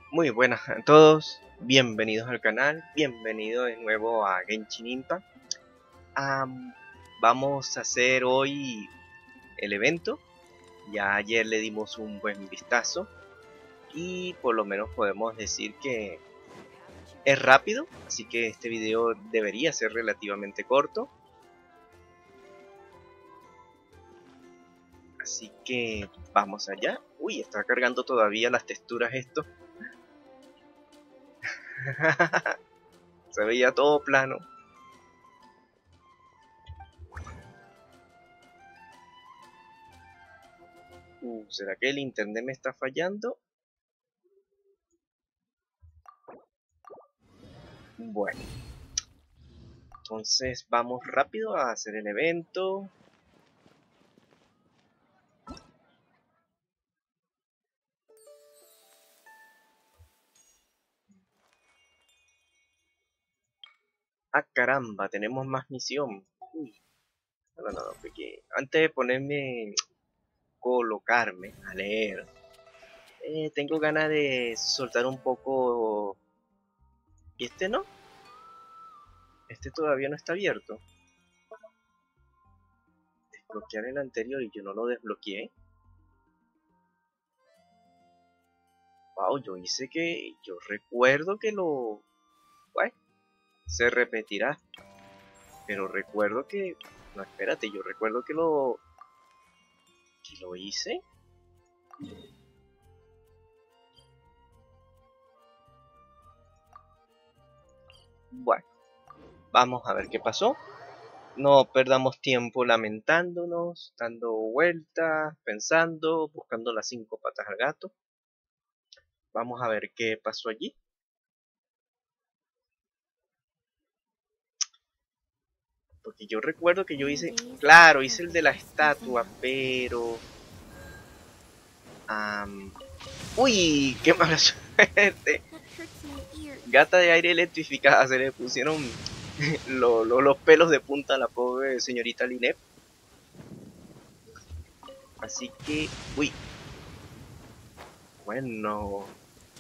Muy buenas a todos, bienvenidos al canal, bienvenidos de nuevo a Genshin Impact. Vamos a hacer hoy el evento. Ya ayer le dimos un buen vistazo y por lo menos podemos decir que es rápido, así que este video debería ser relativamente corto. Así que vamos allá. Uy, está cargando todavía las texturas esto. Se veía todo plano. ¿Será que el internet me está fallando? Bueno, entonces vamos rápido a hacer el evento. Ah, caramba, tenemos más misión. Uy, no, porque antes de ponerme, colocarme a leer, tengo ganas de soltar un poco. ¿Y este no? Este todavía no está abierto. Desbloquear el anterior y yo no lo desbloqueé. Wow, yo recuerdo que lo... Bueno, se repetirá. Pero recuerdo que... No, espérate, yo recuerdo que lo hice. Bueno, vamos a ver qué pasó. No perdamos tiempo lamentándonos, dando vueltas, pensando, buscando las 5 patas al gato. Vamos a ver qué pasó allí. Porque yo recuerdo que yo hice... Claro, hice el de la estatua, pero... ¡Uy! ¡Qué mala suerte! Gata de aire electrificada. Se le pusieron los pelos de punta a la pobre señorita Linet. Así que... ¡Uy! Bueno...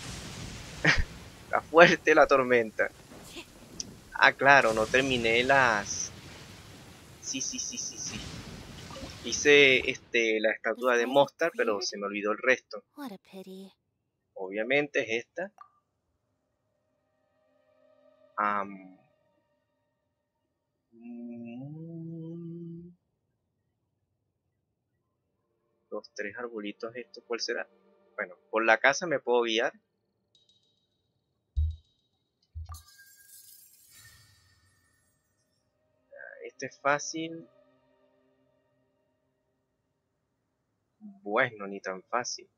Está fuerte la tormenta. Ah, claro, no terminé las... Sí. Hice la estatua de Mostar, pero se me olvidó el resto. Obviamente es esta. Am, mm, los 3 arbolitos estos, ¿cuál será? Bueno, por la casa me puedo guiar. Este es fácil. Bueno, ni tan fácil.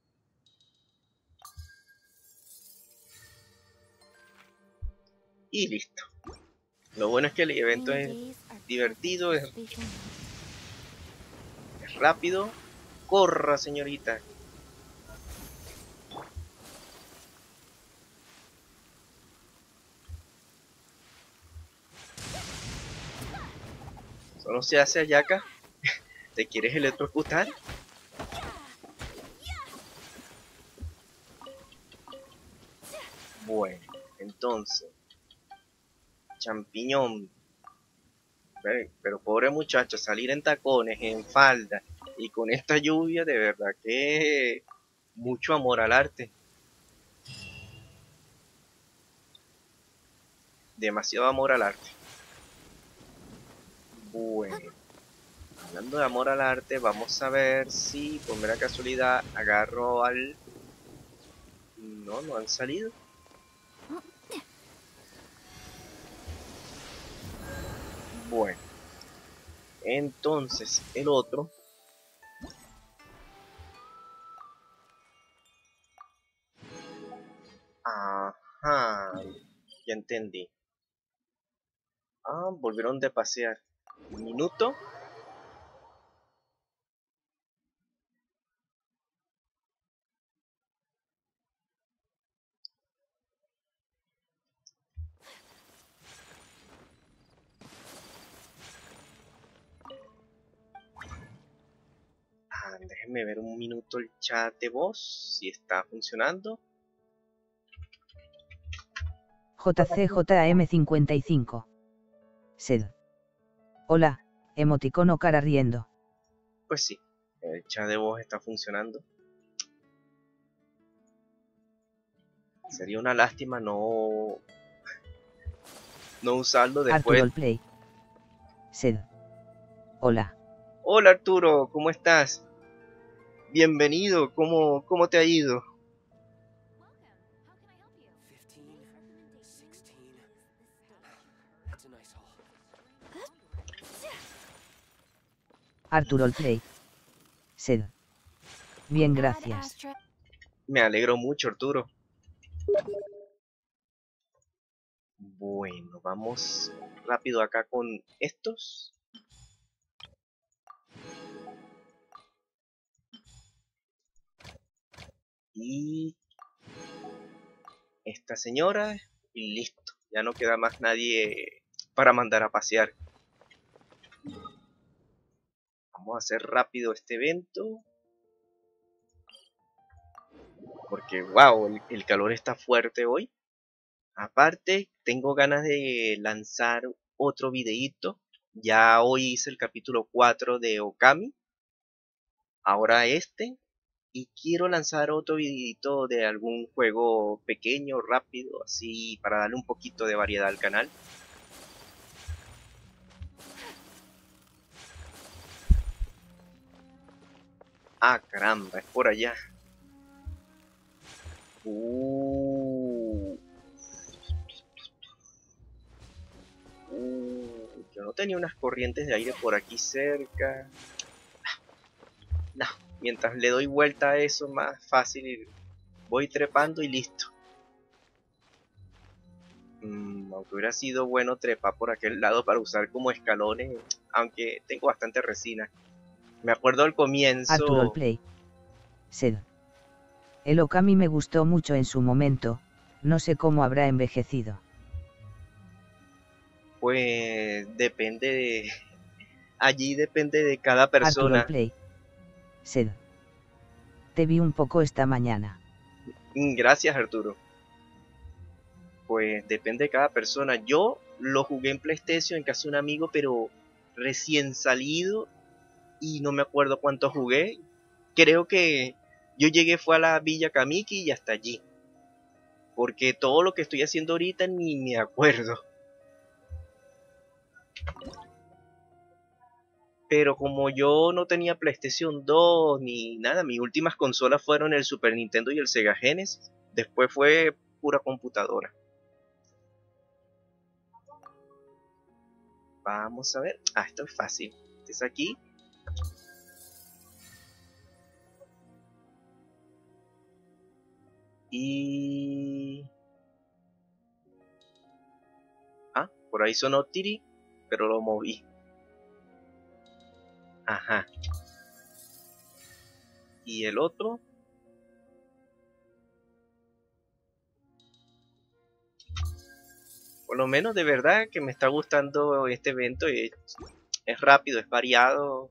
Y listo. Lo bueno es que el evento es divertido, es rápido. Corra, señorita. Solo se hace Ayaka. ¿Te quieres electrocutar? Bueno, entonces, champiñón. Pero pobre muchacho, salir en tacones, en falda y con esta lluvia, de verdad que mucho amor al arte. Demasiado amor al arte. Bueno, hablando de amor al arte, vamos a ver si por mera casualidad agarro al... No, no han salido. Bueno, entonces el otro... Ajá, ya entendí. Ah, volvieron de pasear. Un minuto. Déjenme ver un minuto el chat de voz, si está funcionando. JCJM55. Sed. Hola, emoticono cara riendo. Pues sí, el chat de voz está funcionando. Sería una lástima no usarlo después. Arturo Play. Sed. Hola. Hola Arturo, ¿cómo estás? Bienvenido, ¿cómo te ha ido? Arturo Play. Sed. Bien, gracias. Me alegro mucho, Arturo. Bueno, vamos rápido acá con estos. Y esta señora. Y listo. Ya no queda más nadie para mandar a pasear. Vamos a hacer rápido este evento. Porque, wow, el calor está fuerte hoy. Aparte, tengo ganas de lanzar otro videíto. Ya hoy hice el capítulo 4 de Okami. Ahora este. Y quiero lanzar otro videito de algún juego pequeño, rápido, así para darle un poquito de variedad al canal. Ah, caramba, es por allá. Yo no tenía unas corrientes de aire por aquí cerca. No, mientras le doy vuelta a eso, más fácil. Voy trepando y listo. Aunque hubiera sido bueno trepar por aquel lado para usar como escalones, aunque tengo bastante resina. Me acuerdo al Arturo comienzo. Play. Sed. El Okami me gustó mucho en su momento, no sé cómo habrá envejecido. Pues depende de... Allí depende de cada Arturo persona. Play. Sed. Te vi un poco esta mañana. Gracias, Arturo. Pues depende de cada persona. Yo lo jugué en PlayStation en casa de un amigo, pero recién salido y no me acuerdo cuánto jugué. Creo que yo llegué fue a la Villa Kamiki y hasta allí. Porque todo lo que estoy haciendo ahorita ni me acuerdo. Pero como yo no tenía PlayStation 2 ni nada, mis últimas consolas fueron el Super Nintendo y el Sega Genesis. Después fue pura computadora. Vamos a ver. Ah, esto es fácil. Este es aquí. Y... Ah, por ahí sonó Tiri, pero lo moví. Ajá. Y el otro... Por lo menos de verdad que me está gustando este evento. Es rápido, es variado.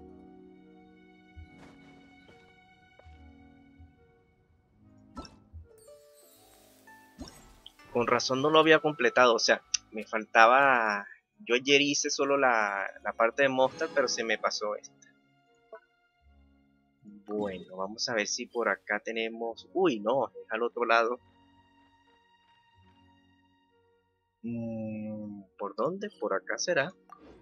Con razón no lo había completado. O sea, me faltaba... Yo ayer hice solo la parte de Monster, pero se me pasó esta. Bueno, vamos a ver si por acá tenemos... Uy, no, es al otro lado. ¿Por dónde? Por acá será.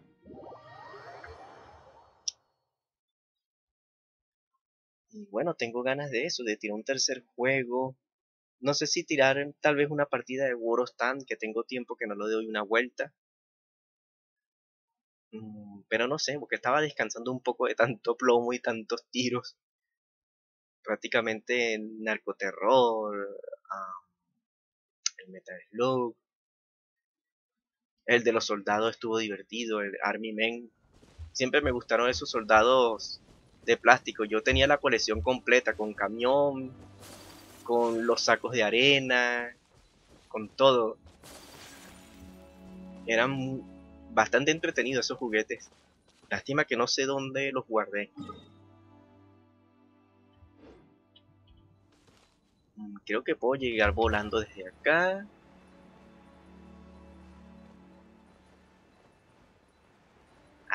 Y bueno, tengo ganas de eso, de tirar un tercer juego. No sé si tirar tal vez una partida de World of Tanks, que tengo tiempo que no le doy una vuelta. Pero no sé, porque estaba descansando un poco de tanto plomo y tantos tiros. Prácticamente en Narcoterror, el Metal Slug, el de los soldados estuvo divertido, el Army Men. Siempre me gustaron esos soldados de plástico. Yo tenía la colección completa, con camión, con los sacos de arena, con todo. Eran bastante entretenidos esos juguetes. Lástima que no sé dónde los guardé. Creo que puedo llegar volando desde acá.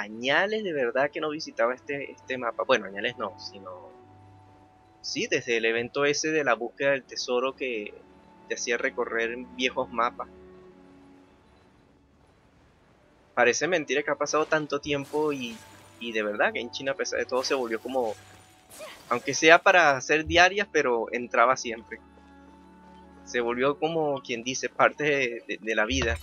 añales de verdad que no visitaba este mapa. Bueno, añales no, sino... Sí, desde el evento ese de la búsqueda del tesoro que te hacía recorrer viejos mapas. Parece mentira que ha pasado tanto tiempo y de verdad que en China a pesar de todo se volvió como... Aunque sea para hacer diarias, pero entraba siempre. Se volvió como quien dice, parte de la vida.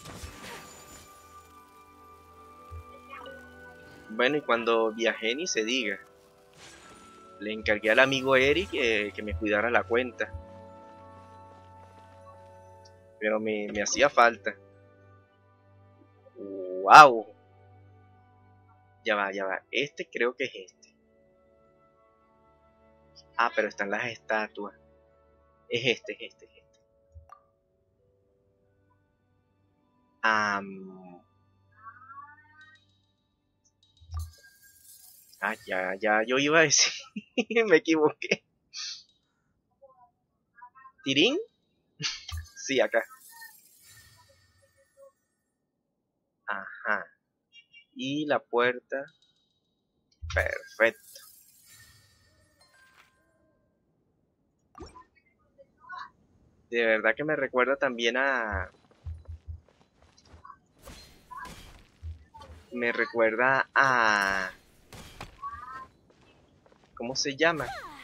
Bueno, y cuando viajé ni se diga. Le encargué al amigo Eric que me cuidara la cuenta. Pero me hacía falta. ¡Wow! Ya va, ya va. Este creo que es este. Ah, pero están las estatuas. Es este, es este, es este. Ya, yo iba a decir. Me equivoqué. ¿Tirín? Sí, acá. Ajá. Y la puerta. Perfecto. De verdad que me recuerda también a... Me recuerda a... ¿Cómo se llama?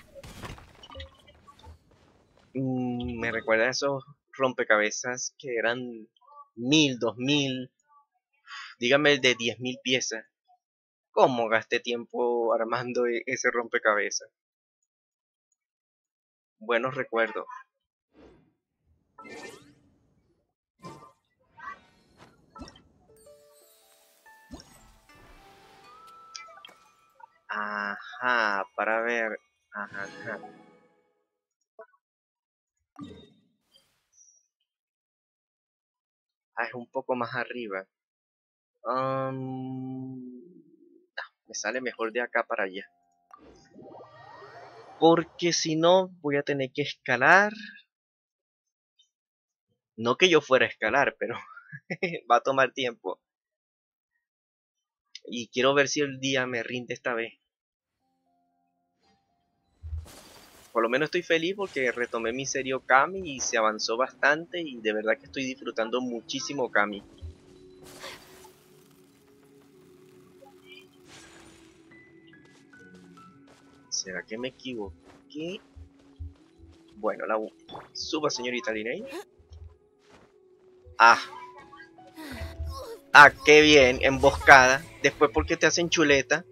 Me recuerda a esos rompecabezas que eran 1000, 2000, dígame el de 10.000 piezas. ¿Cómo gasté tiempo armando ese rompecabezas? Buenos recuerdos. Ajá, para ver. Ajá, ajá. Ah, es un poco más arriba. Me sale mejor de acá para allá. Porque si no, voy a tener que escalar. No que yo fuera a escalar, pero va a tomar tiempo. Y quiero ver si el día me rinde esta vez. Por lo menos estoy feliz porque retomé mi serie Okami y se avanzó bastante y de verdad que estoy disfrutando muchísimo Okami. ¿Será que me equivoqué? Bueno, suba, señorita Linei. Ah, qué bien, emboscada. Después, ¿por qué te hacen chuleta?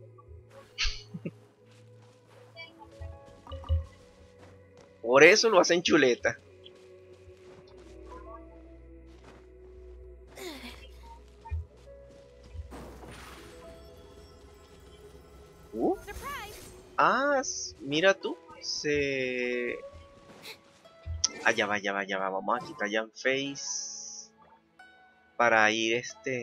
Por eso lo hacen chuleta. Uh, mira tú. Ya va, ya va, ya va. Vamos a quitar Jan Face. Para ir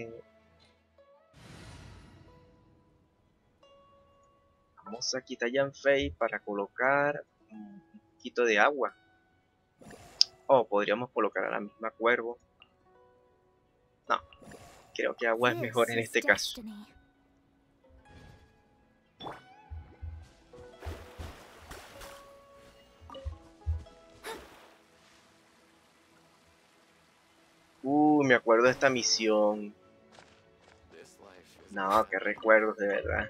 Vamos a quitar Jan Face para colocar un poquito de agua. O podríamos colocar a la misma cuervo. No, creo que agua es mejor en este caso. Me acuerdo de esta misión. No, qué recuerdos de verdad.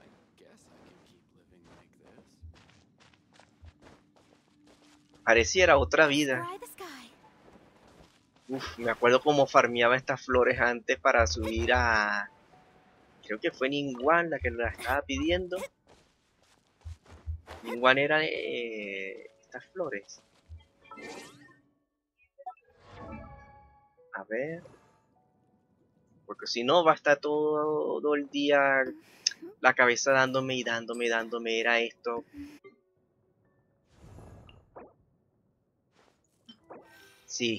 Pareciera otra vida. Me acuerdo cómo farmeaba estas flores antes para subir a... Creo que fue Ningguang la que la estaba pidiendo. Ningguang era estas flores. A ver. Porque si no va a estar todo el día la cabeza dándome y dándome y dándome. Era esto. Sí.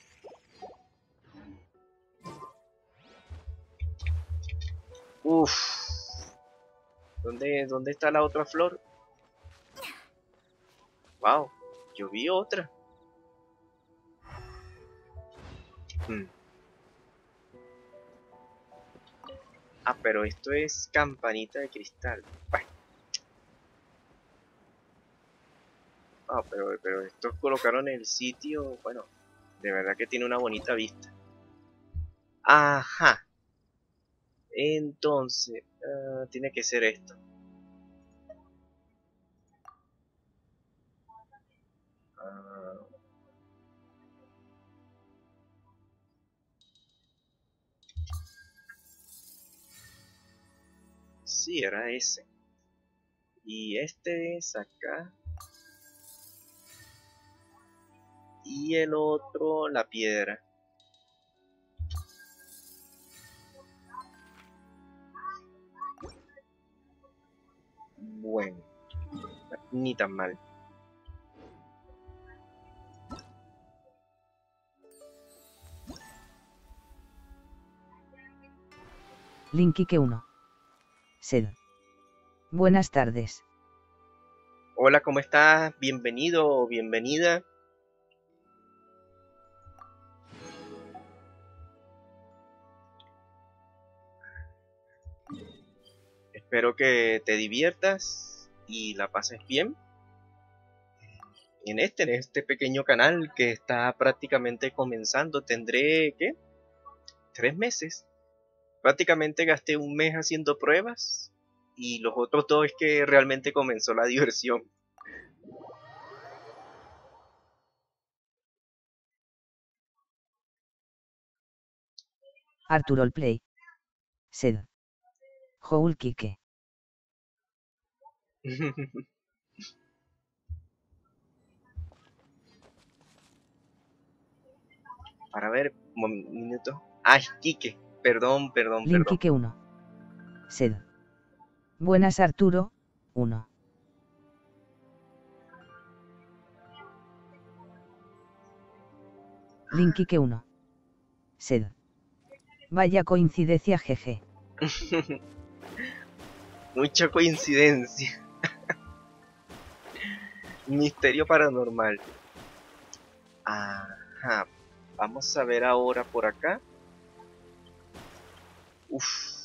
Uf. ¿Dónde está la otra flor? Wow. Yo vi otra. Ah, pero esto es campanita de cristal. Bueno, ah, pero estos colocaron el sitio, bueno, de verdad que tiene una bonita vista. Ajá, entonces, tiene que ser esto. Ah, sí, era ese. Y este es acá. Y el otro, la piedra. Bueno, ni tan mal. Linkique 1. Sed. Buenas tardes. Hola, ¿cómo estás? Bienvenido o bienvenida. Espero que te diviertas y la pases bien en este pequeño canal que está prácticamente comenzando. Tendré, ¿qué? 3 meses. Prácticamente gasté un mes haciendo pruebas y los otros dos es que realmente comenzó la diversión. Arturo Play. Sed. Joul Kike. Para ver, un minuto. Ah, Quique. Perdón. Linkique 1. Sed. Buenas Arturo. 1. Linkique 1. Sed. Vaya coincidencia jeje. Mucha coincidencia. Misterio paranormal. Ajá. Vamos a ver ahora por acá. Uf.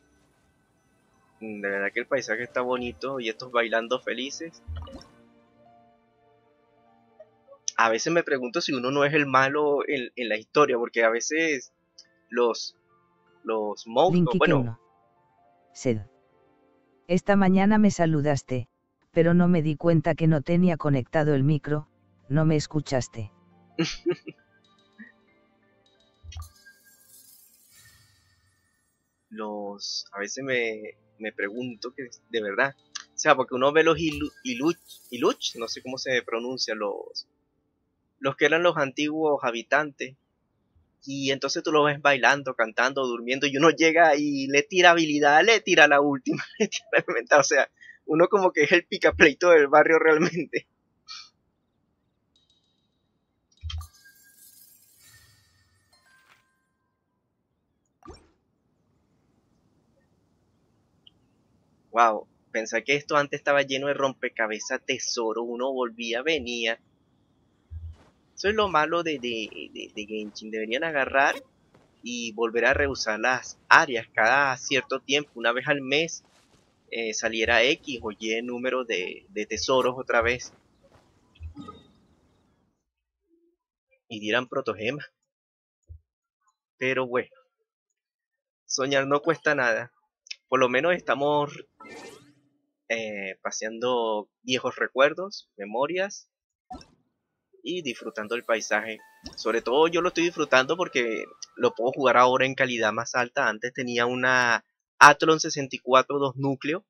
De verdad que el paisaje está bonito y estos bailando felices. A veces me pregunto si uno no es el malo en la historia, porque a veces los, los monstruos, Linkique bueno, 1. Sed. Esta mañana me saludaste, pero no me di cuenta que no tenía conectado el micro, no me escuchaste. a veces me pregunto que de verdad, o sea, porque uno ve los iluch, no sé cómo se pronuncia, los que eran los antiguos habitantes, y entonces tú los ves bailando, cantando, durmiendo, y uno llega y le tira habilidad, le tira la última, le tira la inventada, o sea, uno como que es el picapleito del barrio realmente. Wow, pensé que esto antes estaba lleno de rompecabezas, tesoro, uno volvía, venía. Eso es lo malo de Genshin, deberían agarrar y volver a reusar las áreas cada cierto tiempo, una vez al mes, saliera X o Y número de tesoros otra vez y dieran protogemas. Pero bueno, soñar no cuesta nada. Por lo menos estamos paseando viejos recuerdos, memorias y disfrutando el paisaje. Sobre todo yo lo estoy disfrutando porque lo puedo jugar ahora en calidad más alta. Antes tenía una Athlon 64 2 núcleos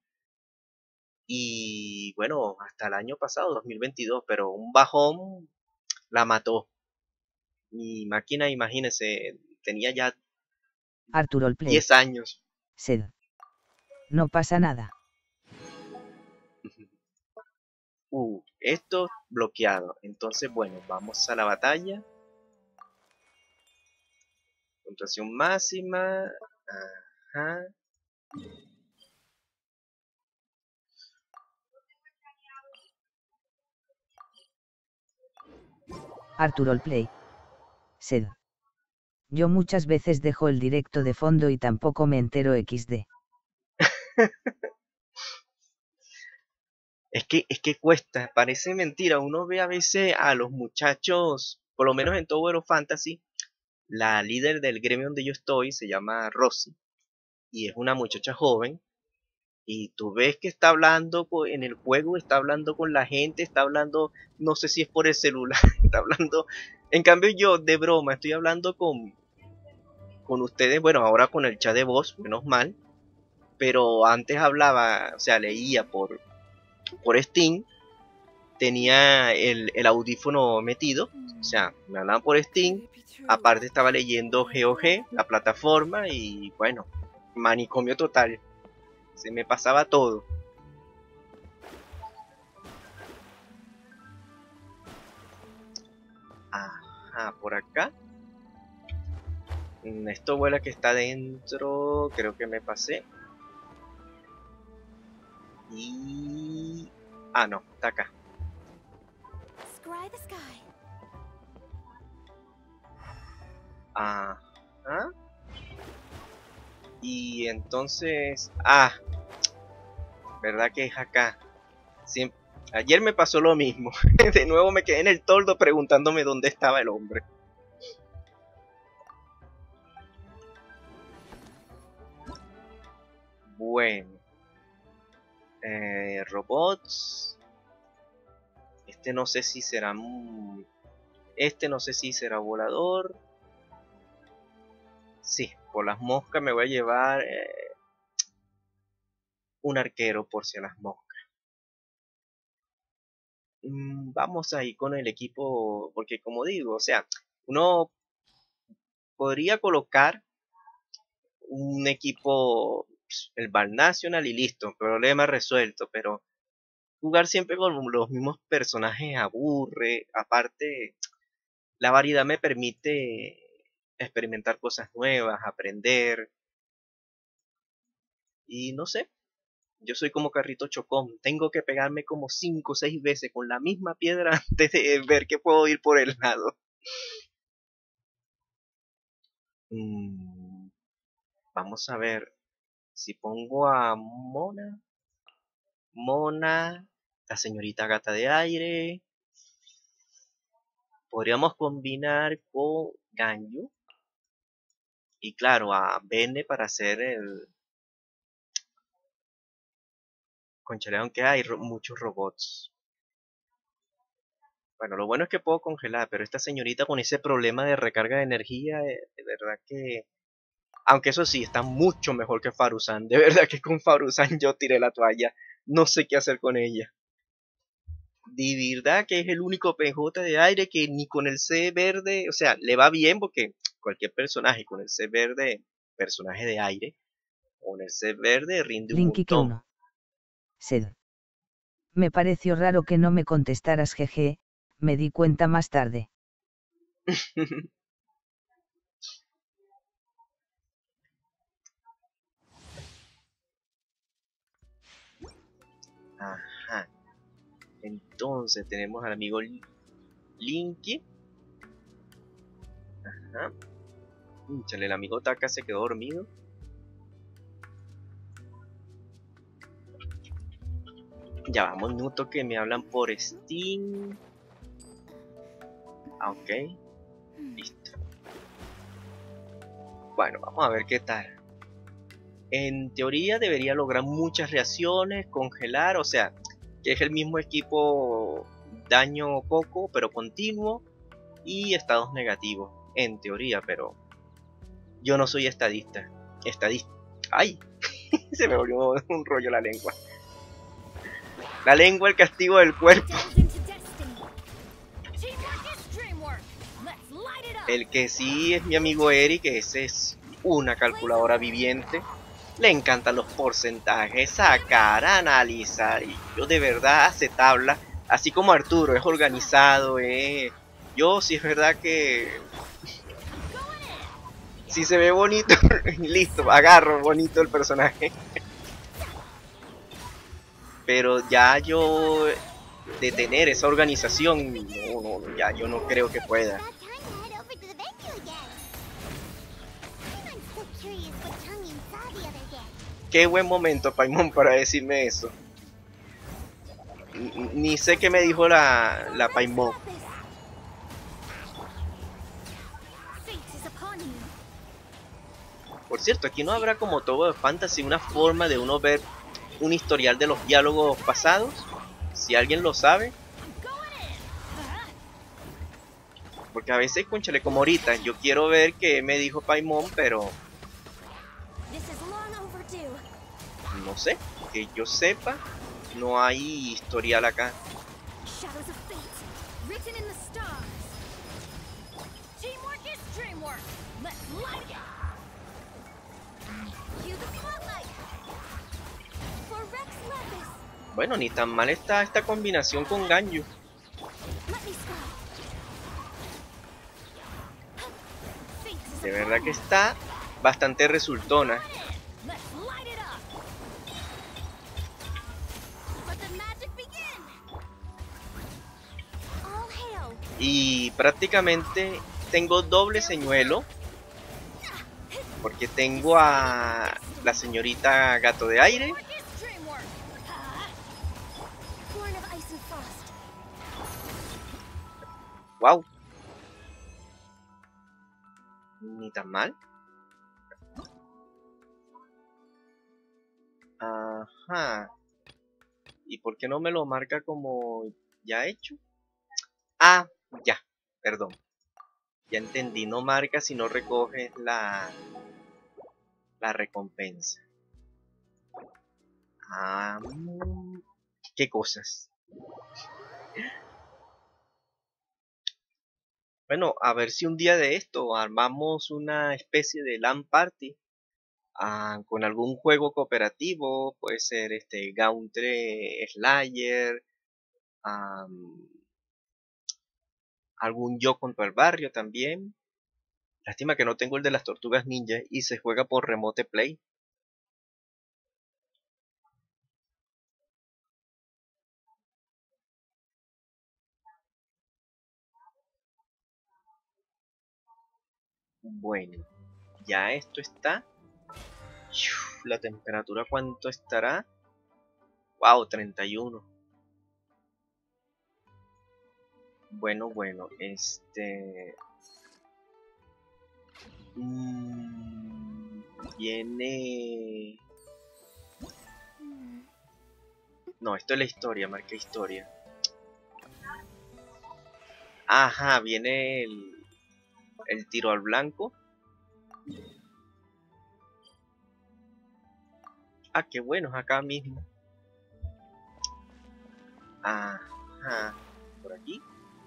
y bueno, hasta el año pasado, 2022, pero un bajón la mató. Mi máquina, imagínese, tenía ya Arturo Play. 10 años. Sed. No pasa nada. Esto bloqueado. Entonces, bueno, vamos a la batalla. Puntuación máxima. Ajá. Arturo Play. Sed. Yo muchas veces dejo el directo de fondo y tampoco me entero XD. Es que cuesta, parece mentira. Uno ve a veces a los muchachos, por lo menos en Tower of Fantasy, la líder del gremio donde yo estoy se llama Rosy y es una muchacha joven. Y tú ves que está hablando en el juego, está hablando con la gente, está hablando, no sé si es por el celular, está hablando. En cambio yo, de broma, estoy hablando con ustedes, bueno, ahora con el chat de voz, menos mal, pero antes hablaba, o sea, leía por Steam, tenía el audífono metido, o sea, me hablaban por Steam, aparte estaba leyendo GOG, la plataforma, y bueno, manicomio total, se me pasaba todo. Ajá, por acá. Esto vuela que está dentro, creo que me pasé. Y... ah, no, está acá. Ajá. Y entonces... ah, ¿verdad que es acá? Siempre... ayer me pasó lo mismo. De nuevo me quedé en el toldo preguntándome dónde estaba el hombre. Bueno. Robots. Este no sé si será... este no sé si será volador. Sí, por las moscas me voy a llevar un arquero por si a las moscas. Vamos ahí con el equipo, porque como digo, o sea, uno podría colocar un equipo, el Val Nacional y listo, problema resuelto, pero jugar siempre con los mismos personajes aburre, aparte la variedad me permite experimentar cosas nuevas, aprender, y no sé, yo soy como carrito chocón, tengo que pegarme como 5 o 6 veces con la misma piedra antes de ver que puedo ir por el lado. Mm, Vamos a ver, si pongo a Mona, la señorita gata de aire, podríamos combinar con Ganyu y claro, a Bene para hacer el... conchale, aunque hay muchos robots. Bueno, lo bueno es que puedo congelar, pero esta señorita con ese problema de recarga de energía, de verdad que... aunque eso sí, está mucho mejor que Faruzan. De verdad que con Faruzan yo tiré la toalla. No sé qué hacer con ella. De verdad que es el único PJ de aire que ni con el C verde, o sea, le va bien porque cualquier personaje con el C verde, personaje de aire, con el C verde rinde un Linky que montón. 1. Sed. Me pareció raro que no me contestaras jeje, me di cuenta más tarde. Ajá. Entonces tenemos al amigo Linky. Ajá. Chale, el amigo Taka se quedó dormido. Ya vamos, minuto que me hablan por Steam. Ah, ok. Listo. Bueno, vamos a ver qué tal. En teoría debería lograr muchas reacciones, congelar, o sea, que es el mismo equipo daño poco, pero continuo, y estados negativos, en teoría, pero yo no soy estadista. ¡Ay! Se me volvió un rollo la lengua. La lengua, el castigo del cuerpo. El que sí es mi amigo Eric, ese es una calculadora viviente. Le encantan los porcentajes, sacar, analizar. Y yo de verdad hace tabla. Así como Arturo, es organizado. Yo sí es verdad que... si se ve bonito, listo, agarro bonito el personaje. Pero ya yo... de tener esa organización, no, ya yo no creo que pueda. Qué buen momento, Paimon, para decirme eso. Ni sé qué me dijo la Paimon. Por cierto, aquí no habrá como todo de Fantasy una forma de uno ver un historial de los diálogos pasados. Si alguien lo sabe. Porque a veces, cónchale, como ahorita, yo quiero ver qué me dijo Paimon, pero no sé, que yo sepa, no hay historial acá. Bueno, ni tan mal está esta combinación con Ganyu. De verdad que está bastante resultona. Y prácticamente tengo doble señuelo. Porque tengo a la señorita Gato de Aire. Wow. Ni tan mal. Ajá. ¿Y por qué no me lo marca como ya hecho? Ah, ya. Perdón. Ya entendí. No marca si no recoges la recompensa. Ah, qué cosas. Bueno, a ver si un día de esto armamos una especie de LAN party con algún juego cooperativo, puede ser Gauntre Slayer, algún Yo contra el barrio también. Lástima que no tengo el de las tortugas ninja y se juega por Remote Play. Bueno, ya esto está. La temperatura, ¿cuánto estará? Wow, 31. Bueno, viene. No, esto es la historia, marqué historia. Ajá, viene el tiro al blanco. Ah, qué bueno, es acá mismo. Ajá, por aquí.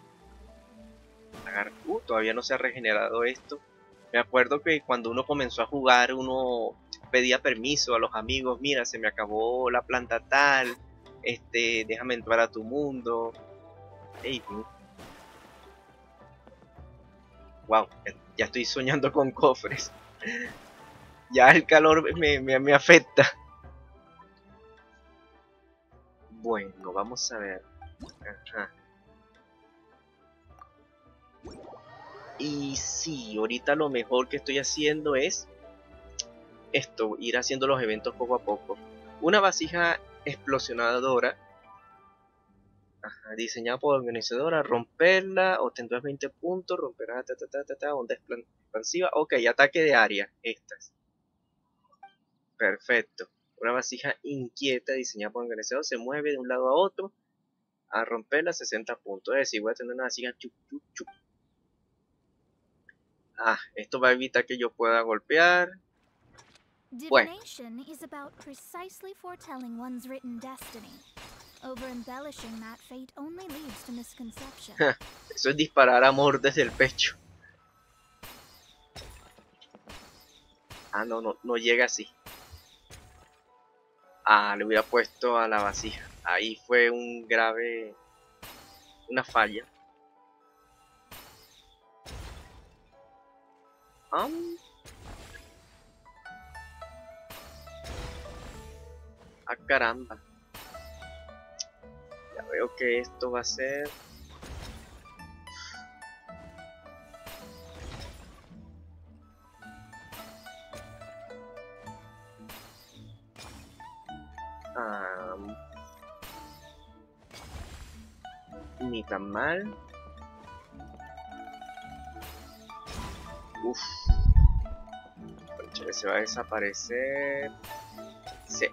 Todavía no se ha regenerado esto. Me acuerdo que cuando uno comenzó a jugar, uno pedía permiso a los amigos. Mira, se me acabó la planta tal. Déjame entrar a tu mundo. Ey, wow, ya estoy soñando con cofres. Ya el calor me afecta. Bueno, vamos a ver. Ajá. Y sí, ahorita lo mejor que estoy haciendo es esto, ir haciendo los eventos poco a poco. Una vasija explosionadora, diseñada por organizadora, romperla, obtendrás 20 puntos, romperás, onda expansiva, ok, ataque de área, estas. Perfecto. Una vasija inquieta, diseñada por organizador, se mueve de un lado a otro, a romperla 60 puntos, es decir, voy a tener una vasija chup, chup, chup. Esto va a evitar que yo pueda golpear. Bueno. Divination is about precisely foretelling one's written destiny. Over-embellishing that fate only leads to misconception. Eso es disparar amor desde el pecho. No llega así. Le hubiera puesto a la vasija. Ahí fue una falla. Caramba. Ya veo que esto va a ser. Ah, ni tan mal. Uf. Cónchale, se va a desaparecer. Sí.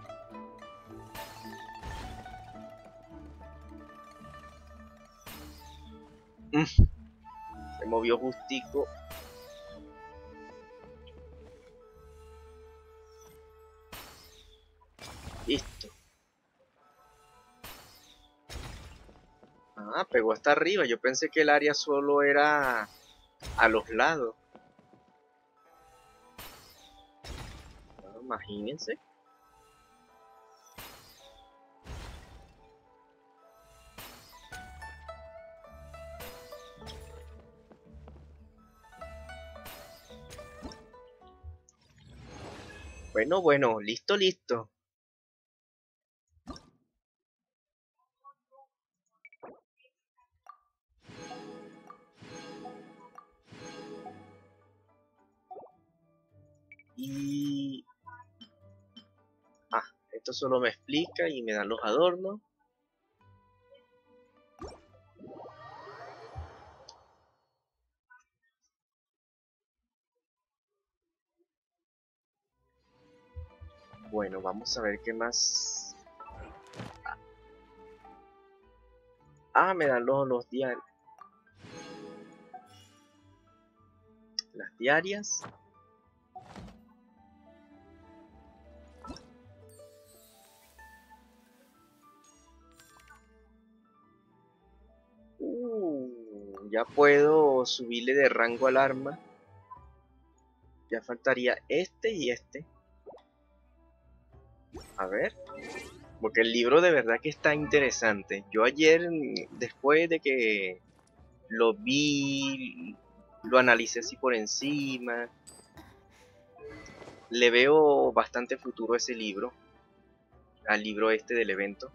Se movió justico. Listo. Ah, pegó hasta arriba. Yo pensé que el área solo era a los lados. Ah, imagínense. Bueno, bueno, listo, listo. Y... Ah, esto solo me explica y me dan los adornos. Bueno, vamos a ver qué más. Ah, me dan los diarios. Las diarias. Ya puedo subirle de rango al arma. Ya faltaría este y este. A ver. Porque el libro de verdad que está interesante. Yo ayer, después de que lo vi, lo analicé así por encima. Le veo bastante futuro a ese libro. Al libro este del evento.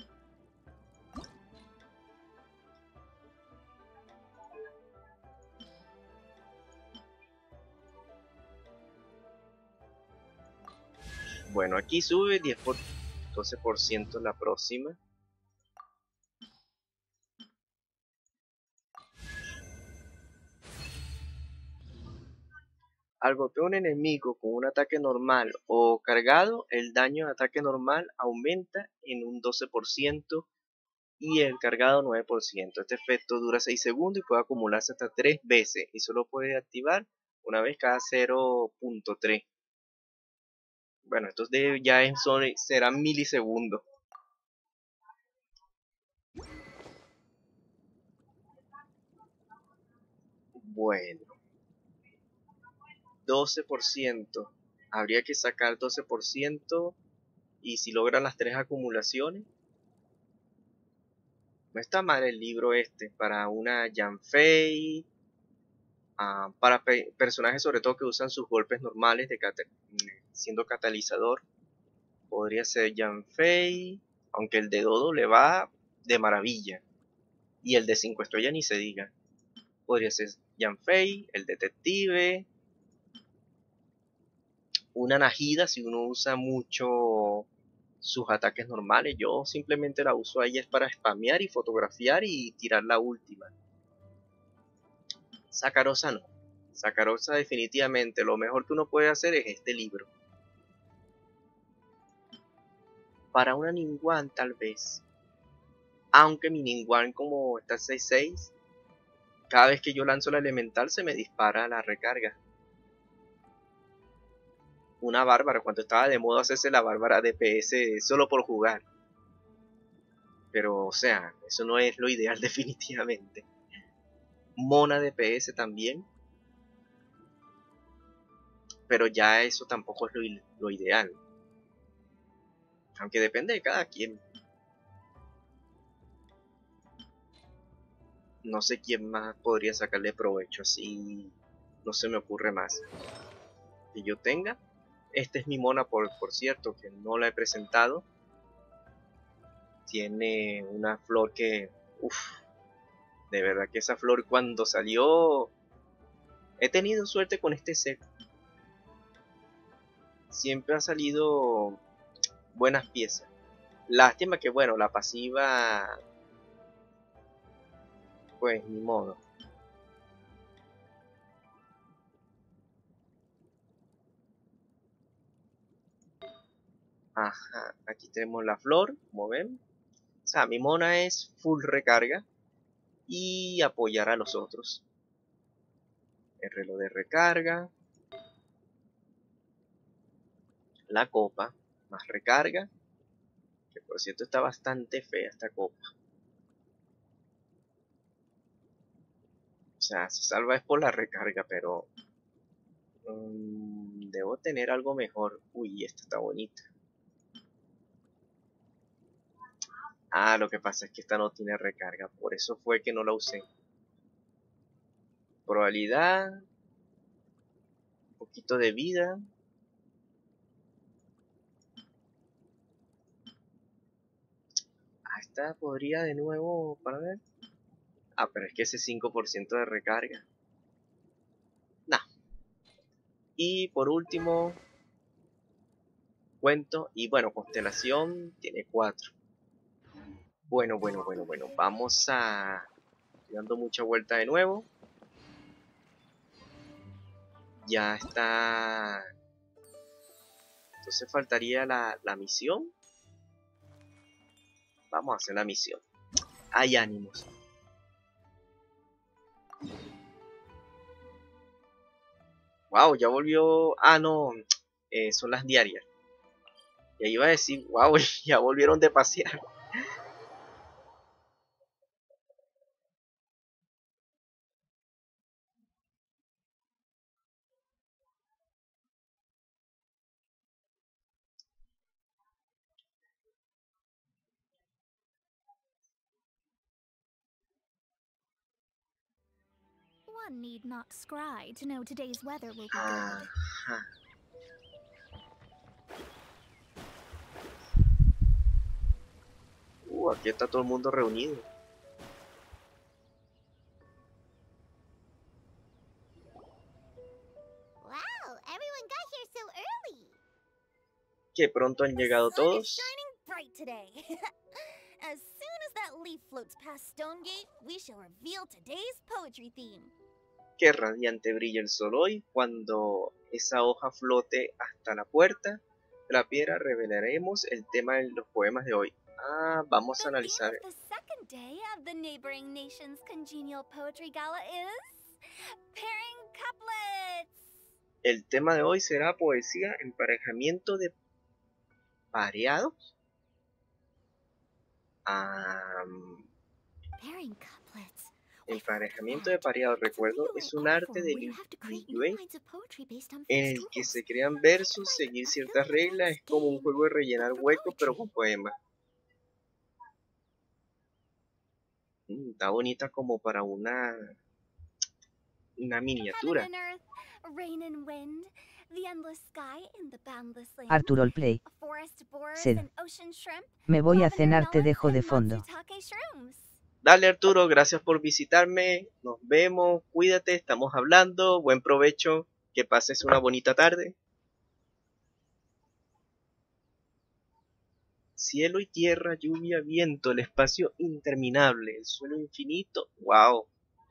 Bueno, aquí sube 12% la próxima. Al golpear un enemigo con un ataque normal o cargado, el daño de ataque normal aumenta en un 12% y el cargado 9%. Este efecto dura 6 segundos y puede acumularse hasta 3 veces y solo puede activar una vez cada 0.3. Bueno, estos serán milisegundos. Bueno, 12%. Habría que sacar 12% y si logran las 3 acumulaciones. No está mal el libro este para una Yanfei, para personajes sobre todo que usan sus golpes normales siendo catalizador. Podría ser Yanfei, aunque el de Dodo le va de maravilla. Y el de 5 estrellas ni se diga. Podría ser Yanfei, el detective, una Najida si uno usa mucho sus ataques normales. Yo simplemente la uso a ella es para spamear y fotografiar y tirar la última. Sakarosa no. Sakarosa definitivamente lo mejor que uno puede hacer es este libro. Para una Ningguang tal vez. Aunque mi Ningguang como está 6-6, cada vez que yo lanzo la elemental se me dispara la recarga. Una bárbara, cuando estaba de moda hacerse la bárbara DPS solo por jugar. Pero o sea, eso no es lo ideal definitivamente. Mona DPS también. Pero ya eso tampoco es lo ideal. Aunque depende de cada quien. No sé quién más podría sacarle provecho, así no se me ocurre más que yo tenga. Esta es mi mona, por cierto, que no la he presentado. Tiene una flor que, uff, de verdad que esa flor cuando salió, he tenido suerte con este set. Siempre ha salido buenas piezas. Lástima que, bueno, la pasiva, pues ni modo. Ajá, aquí tenemos la flor, como ven. O sea, mi mona es full recarga y apoyar a los otros. El reloj de recarga, la copa, más recarga, que por cierto está bastante fea esta copa. O sea, se salva es por la recarga, pero debo tener algo mejor. Uy, esta está bonita. Ah, lo que pasa es que esta no tiene recarga, por eso fue que no la usé. Probabilidad, un poquito de vida. Ah, esta podría de nuevo, para ver. Ah, pero es que ese 5% de recarga. Nah. Y por último, cuento. Y bueno, constelación tiene 4. Bueno. Vamos a... dando mucha vuelta de nuevo. Ya está. Entonces faltaría la misión. Vamos a hacer la misión. Hay ánimos. Wow, ya volvió. Ah, no. Son las diarias. Ya iba a decir, wow, ya volvieron de pasear. One need not scry to know today's weather will be good. Ajá. Aquí está todo el mundo reunido. Wow, everyone got here so early. Que pronto han llegado todos. Bright today. As soon as that leaf floats past Stonegate, we shall reveal today's poetry theme. Qué radiante brilla el sol hoy. Cuando esa hoja flote hasta la puerta de la piedra, revelaremos el tema de los poemas de hoy. Ah, vamos a analizar. The second day of the neighboring nation's congenial poetry gala is pairing couplets. El tema de hoy será poesía, emparejamiento de pareados. Pairing couplets. Emparejamiento de pareados, recuerdo, es un arte de Liu Yue en el que se crean versos, seguir ciertas reglas, es como un juego de rellenar huecos pero con poemas. Está bonita como para una miniatura. Arturo Play. Sed. Me voy a cenar, te dejo de fondo. Dale Arturo, gracias por visitarme, nos vemos, cuídate, estamos hablando, buen provecho, que pases una bonita tarde. Cielo y tierra, lluvia, viento, el espacio interminable, el suelo infinito, wow.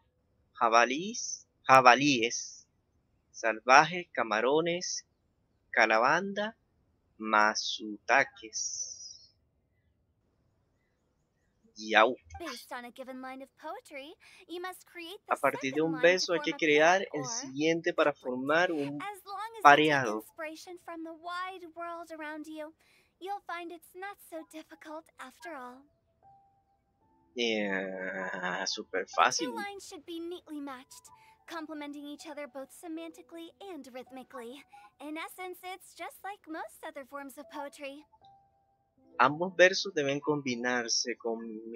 Jabalíes, salvajes, camarones, calabanda, mazutaques. Yau. A partir de un verso hay que crear el siguiente para formar un pareado. Super fácil. Complementing each other both semantically and rhythmically. In essence, it's just like most other forms of poetry. Ambos versos deben combinarse con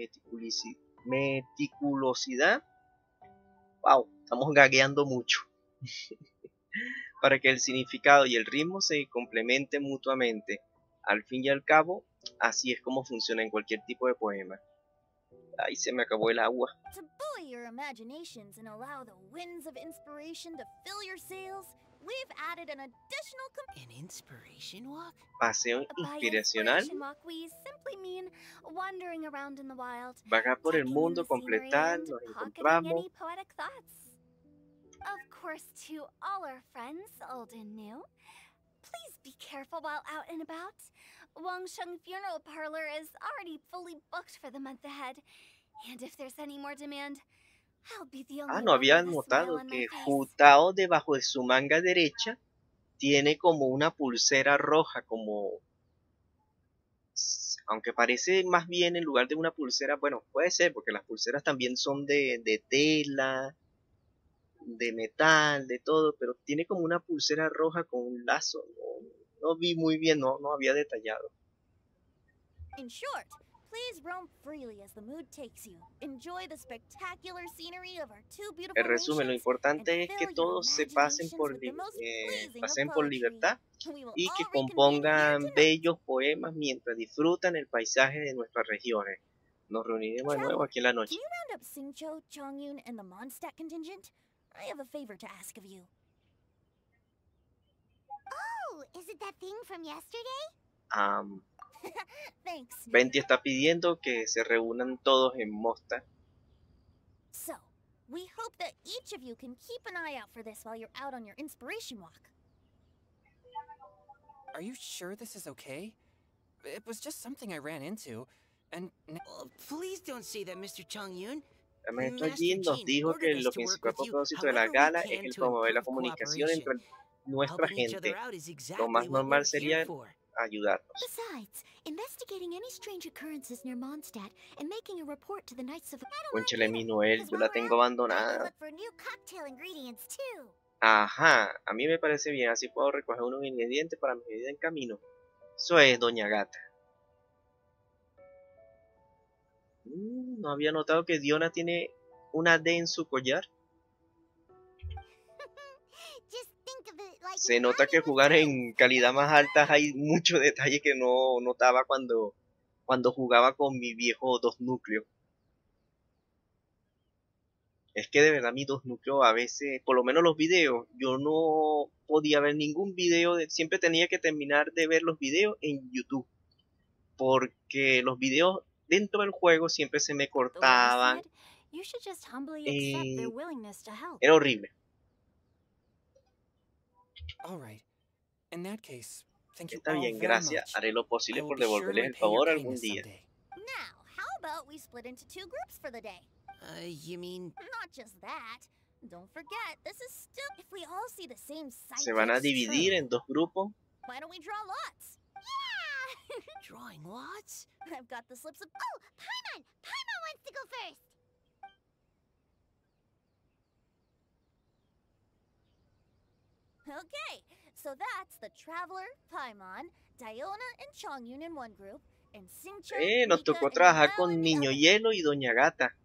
meticulosidad. Wow, estamos gagueando mucho. Para que el significado y el ritmo se complementen mutuamente. Al fin y al cabo, así es como funciona en cualquier tipo de poema. Ahí se me acabó el agua. To buoy your imaginations and allow the winds of inspiration to fill your sails, we've added an additional ¿An inspiration walk? Paseo By inspiracional. inspiration walk, we simply mean wandering around in the wild, Vagar por el taking in mundo, the scenery completar, and nos pocketing encontramos. any poetic thoughts. Of course, to all our friends, old and new, please be careful while out and about. Wangsheng Funeral Parlor is already fully booked for the month ahead, and if there's any more demand, I'll be the only No one había with a smile notado on my que face. Jutao debajo de su manga derecha tiene como una pulsera roja, como... Aunque parece más bien en lugar de una pulsera, bueno, puede ser, porque las pulseras también son de tela, de metal, de todo, pero tiene como una pulsera roja con un lazo. No vi muy bien, no había detallado. In short, please roam freely as the mood takes you. Enjoy the spectacular scenery of our two beautiful En resumen, lo nations, importante es and que fill your todos se pasen imaginations por, with the most pleasing of pasen por poetry. libertad We will y que all reconvene here compongan tonight. bellos poemas mientras disfrutan el paisaje de nuestras regiones. Nos reuniremos de nuevo aquí en la Can noche. you round up Xingqiu, Chongyun, and the Mondstadt contingent? I have a favor to ask of you. Oh, is it that thing from yesterday? Thanks. Venti está pidiendo que se reúnan todos en Mondstadt. So, we hope that each of you can keep an eye out for this while you're out on your inspiration walk. Are you sure this is okay? It was just something I ran into, and... please don't say that, Mr. Chongyun. El maestro Jin nos dijo que lo principal propósito de la gala es el promover la comunicación entre nuestra gente. Lo más normal sería ayudarnos. Besides, investigating any strange occurrences near Mondstadt and making a report to the Knights of... Conchale, mi Noel, yo la tengo abandonada. Look for new cocktail ingredients too. Ajá, a mí me parece bien, así puedo recoger unos ingredientes para mi vida en camino. Eso es, Doña Gata. No había notado que Diona tiene una D en su collar. Just think of it like Se nota que jugar en calidad más alta hay mucho detalle que no notaba cuando jugaba con mi viejo 2 núcleos. Es que de verdad mi 2 núcleos a veces, por lo menos los videos, yo no podía ver ningún video, siempre tenía que terminar de ver los videos en YouTube. Porque los videos dentro del juego siempre se me cortaban. Era horrible. Está bien, gracias. Haré lo posible por devolverles el favor algún día. Now, how about we split into 2 groups for the day? You mean... Not just that. Don't forget, this is still... If we all see the same sight... Se van a dividir en 2 grupos. Why don't we draw lots? Yeah! Drawing lots? I've got the slips of... Oh, Paimon! Paimon wants to go first! Okay, so that's the Traveler, Paimon, Diona, and Chongyun in one group, and Xingqiu, Nos Mika, tocó and trabajar Noel con in the Niño other. Hielo y Doña Gata.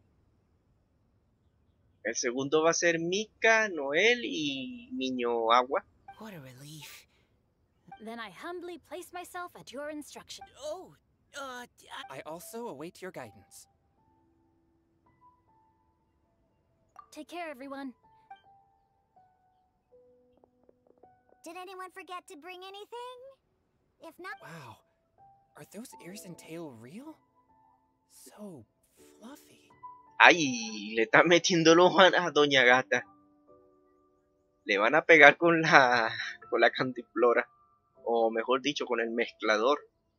El segundo va a ser Mika, Noel y Niño Agua. What a relief. Then I humbly place myself at your instruction. Oh, I also await your guidance. Take care, everyone. Did anyone forget to bring anything? If not... Wow. Are those ears and tail real? So fluffy. Ay, le está metiendo los a Doña Gata. Le van a pegar con la cantiflora. O mejor dicho, con el mezclador.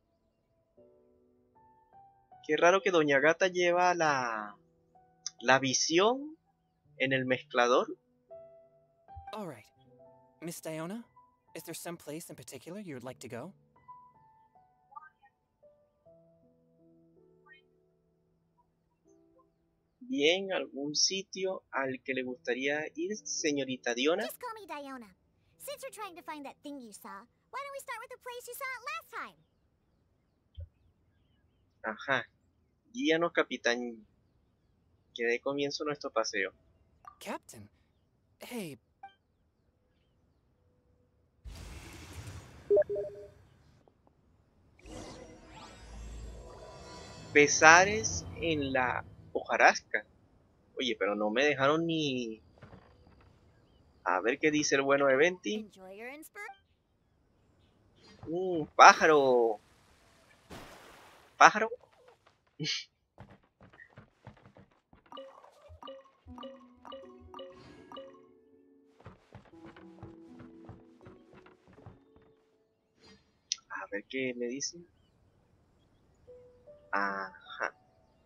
Qué raro que Doña Gata lleva la visión en el mezclador. All right. Miss Diona, is there some place in particular you would like to go? Bien, algún sitio al que le gustaría ir, señorita Diona. Just call me Diona. Since we're trying to find that thing you saw, why don't we start with the place you saw it last time? Ajá. Guíanos, capitán. Que dé comienzo nuestro paseo. Captain. Hey. Pesares en la hojarasca. Oye, pero no me dejaron ni A ver qué dice el bueno de Venti. Enjoy your inspiration. Pájaro. Pájaro. A ver qué me dice. Ajá.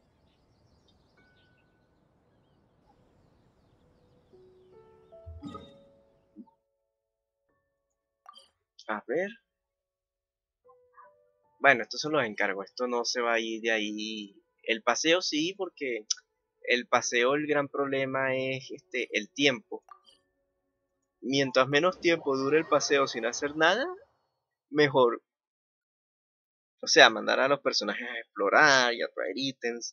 A ver. Bueno, estos son los encargos. Esto no se va a ir de ahí. El paseo sí, porque el paseo, el gran problema es el tiempo. Mientras menos tiempo dure el paseo sin hacer nada, mejor. O sea, mandar a los personajes a explorar y a traer ítems.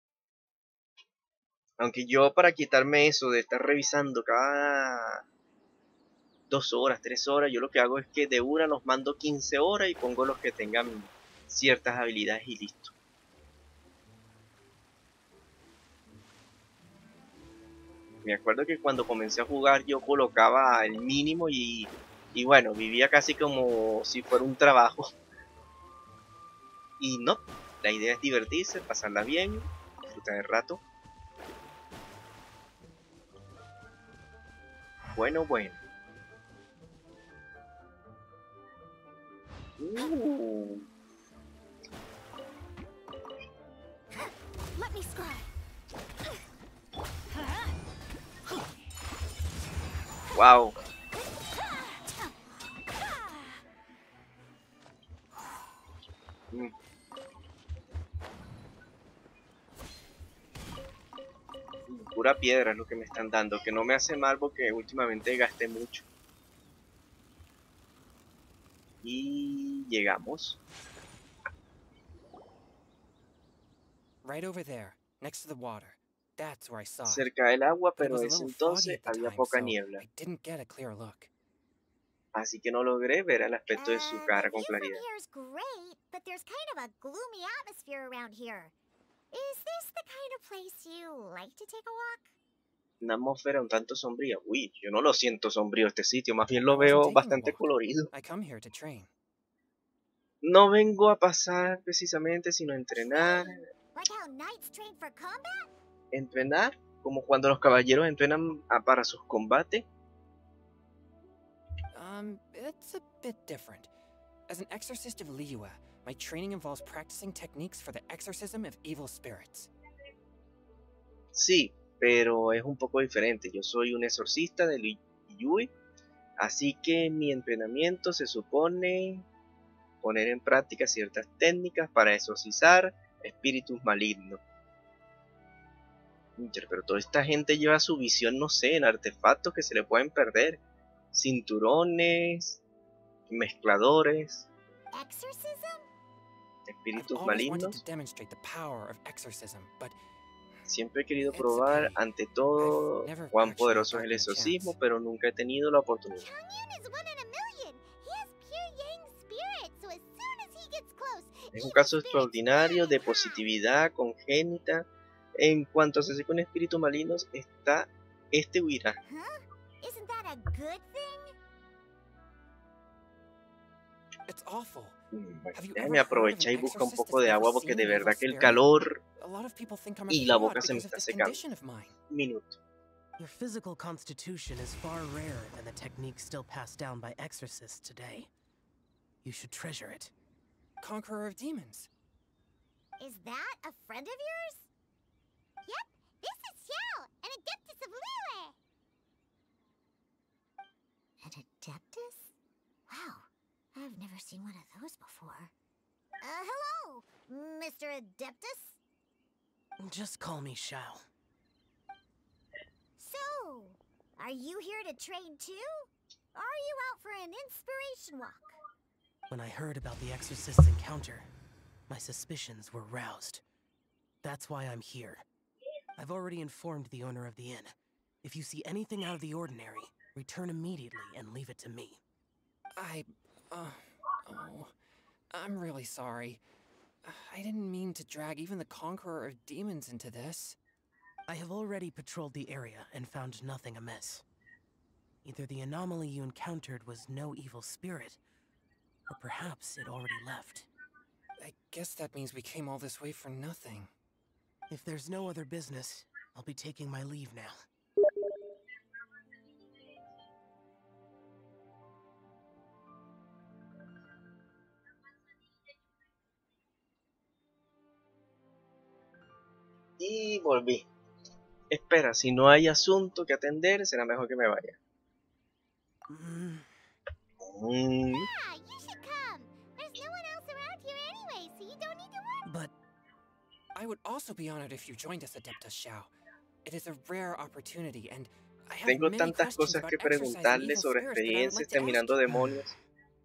Aunque yo, para quitarme eso de estar revisando cada 2 horas, 3 horas, yo lo que hago es que de una los mando 15 horas y pongo los que tengan ciertas habilidades y listo. Me acuerdo que cuando comencé a jugar yo colocaba el mínimo y bueno, vivía casi como si fuera un trabajo. Y no, la idea es divertirse, pasarla bien, disfrutar el rato. Bueno. Let me scribe. Wow. Pura piedra es lo que me están dando, que no me hace mal porque últimamente gasté mucho. Y llegamos. Right over there, next to the water. That's where I saw it. Cerca del agua, But it pero was a ese little foggy entonces at the había time, poca so niebla. I didn't get a clear look. Así que no logré ver el aspecto de su cara The con view from claridad. here is great, but there's kind of a gloomy atmosphere around here. Is this the kind of place you like to take a walk? Una atmósfera un tanto sombría. Uy, yo no lo siento sombrío este sitio, más bien lo I wasn't veo taking a bastante walk. colorido. I come here to train. No vengo a pasar precisamente, sino a entrenar. Like how knights train for combat? Entrenar, como cuando los caballeros entrenan para sus combates. It's a bit different. As an exorcist of Liyue, my training involves practicing techniques for the exorcism of evil spirits. Sí, pero es un poco diferente. Yo soy un exorcista de Liyue, así que mi entrenamiento se supone poner en práctica ciertas técnicas para exorcizar espíritus malignos. Pero toda esta gente lleva su visión, no sé, en artefactos que se le pueden perder. Cinturones, mezcladores, Exorcism? espíritus I've always wanted malignos. to demonstrate the power of exorcism, but Siempre he querido it's a probar pity. ante todo I've never cuán actually poderoso es el gotten a exorcismo, chance. pero nunca he tenido la oportunidad. Chongyun is 1 in a million. He has pure yang spirit, so as soon as he gets close, Es un evil caso spirits extraordinario de fly. positividad congénita. En cuanto a asesinar con espíritus malignos, está este huirá. Huh? Isn't that a good thing? It's awful. Bueno, Have you déjame ever heard of aprovechar y an buscar un exorcist poco that's de ever agua porque seen de an evil verdad que el spirit? calor A lot of people think I'm a y la fraud boca se me because of está this secando. condition of mine. Un minuto. Your physical constitution is far rarer than the techniques still passed down by exorcists today. You should treasure it. Conqueror of demons. Is that a friend of yours? Yep, this is Xiao, an Adeptus of Liyue. An Adeptus? Wow, I've never seen one of those before. Hello, Mr. Adeptus? Just call me Shao. So, are you here to train too? Or are you out for an inspiration walk? When I heard about the exorcist's encounter, my suspicions were roused. That's why I'm here. I've already informed the owner of the inn. If you see anything out of the ordinary, return immediately and leave it to me. I'm really sorry. I didn't mean to drag even the Conqueror of Demons into this. I have already patrolled the area and found nothing amiss. Either the anomaly you encountered was no evil spirit, or perhaps it already left. I guess that means we came all this way for nothing. If there's no other business, I'll be taking my leave now. Y volví. Espera, si no hay asunto que atender, será mejor que me vaya. Yeah, you should come. There's no one else around here anyway, so you don't need to worry. But I would also be honored if you joined us, Adeptus Xiao. It is a rare opportunity, and I have Tengo many tantas questions cosas about que exercising preguntarle evil sobre spirits that I would experiencias like to ask terminando you. demonios.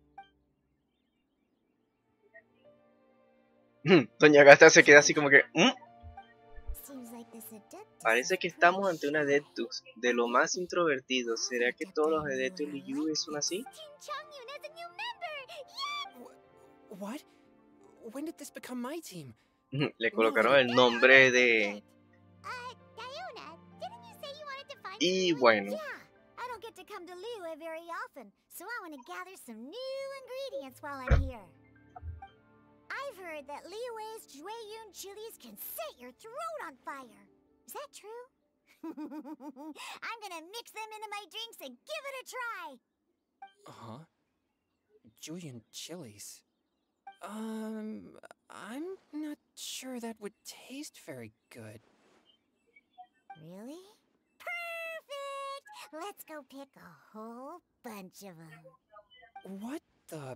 Doña Gasta se queda así como que... Seems like this Adeptus Parece is que pretty estamos ante un shy. Adeptus, de lo más introvertido. ¿Será que todos los Adeptus Liyue son así? Chongyun as a new member! Yes! What? When did this become my team? Le colocaron el nombre de... Diona, didn't you say you wanted to find Y someone? bueno, Yeah, I don't get to come to Liyue very often, so I want to gather some new ingredients while I'm here. I've heard that Liyue's Jueyun chilies can set your throat on fire. Is that true? I'm gonna mix them into my drinks and give it a try. Uh-huh. Julian chilies. I'm not sure that would taste very good. Really? Perfect! Let's go pick a whole bunch of them. What the...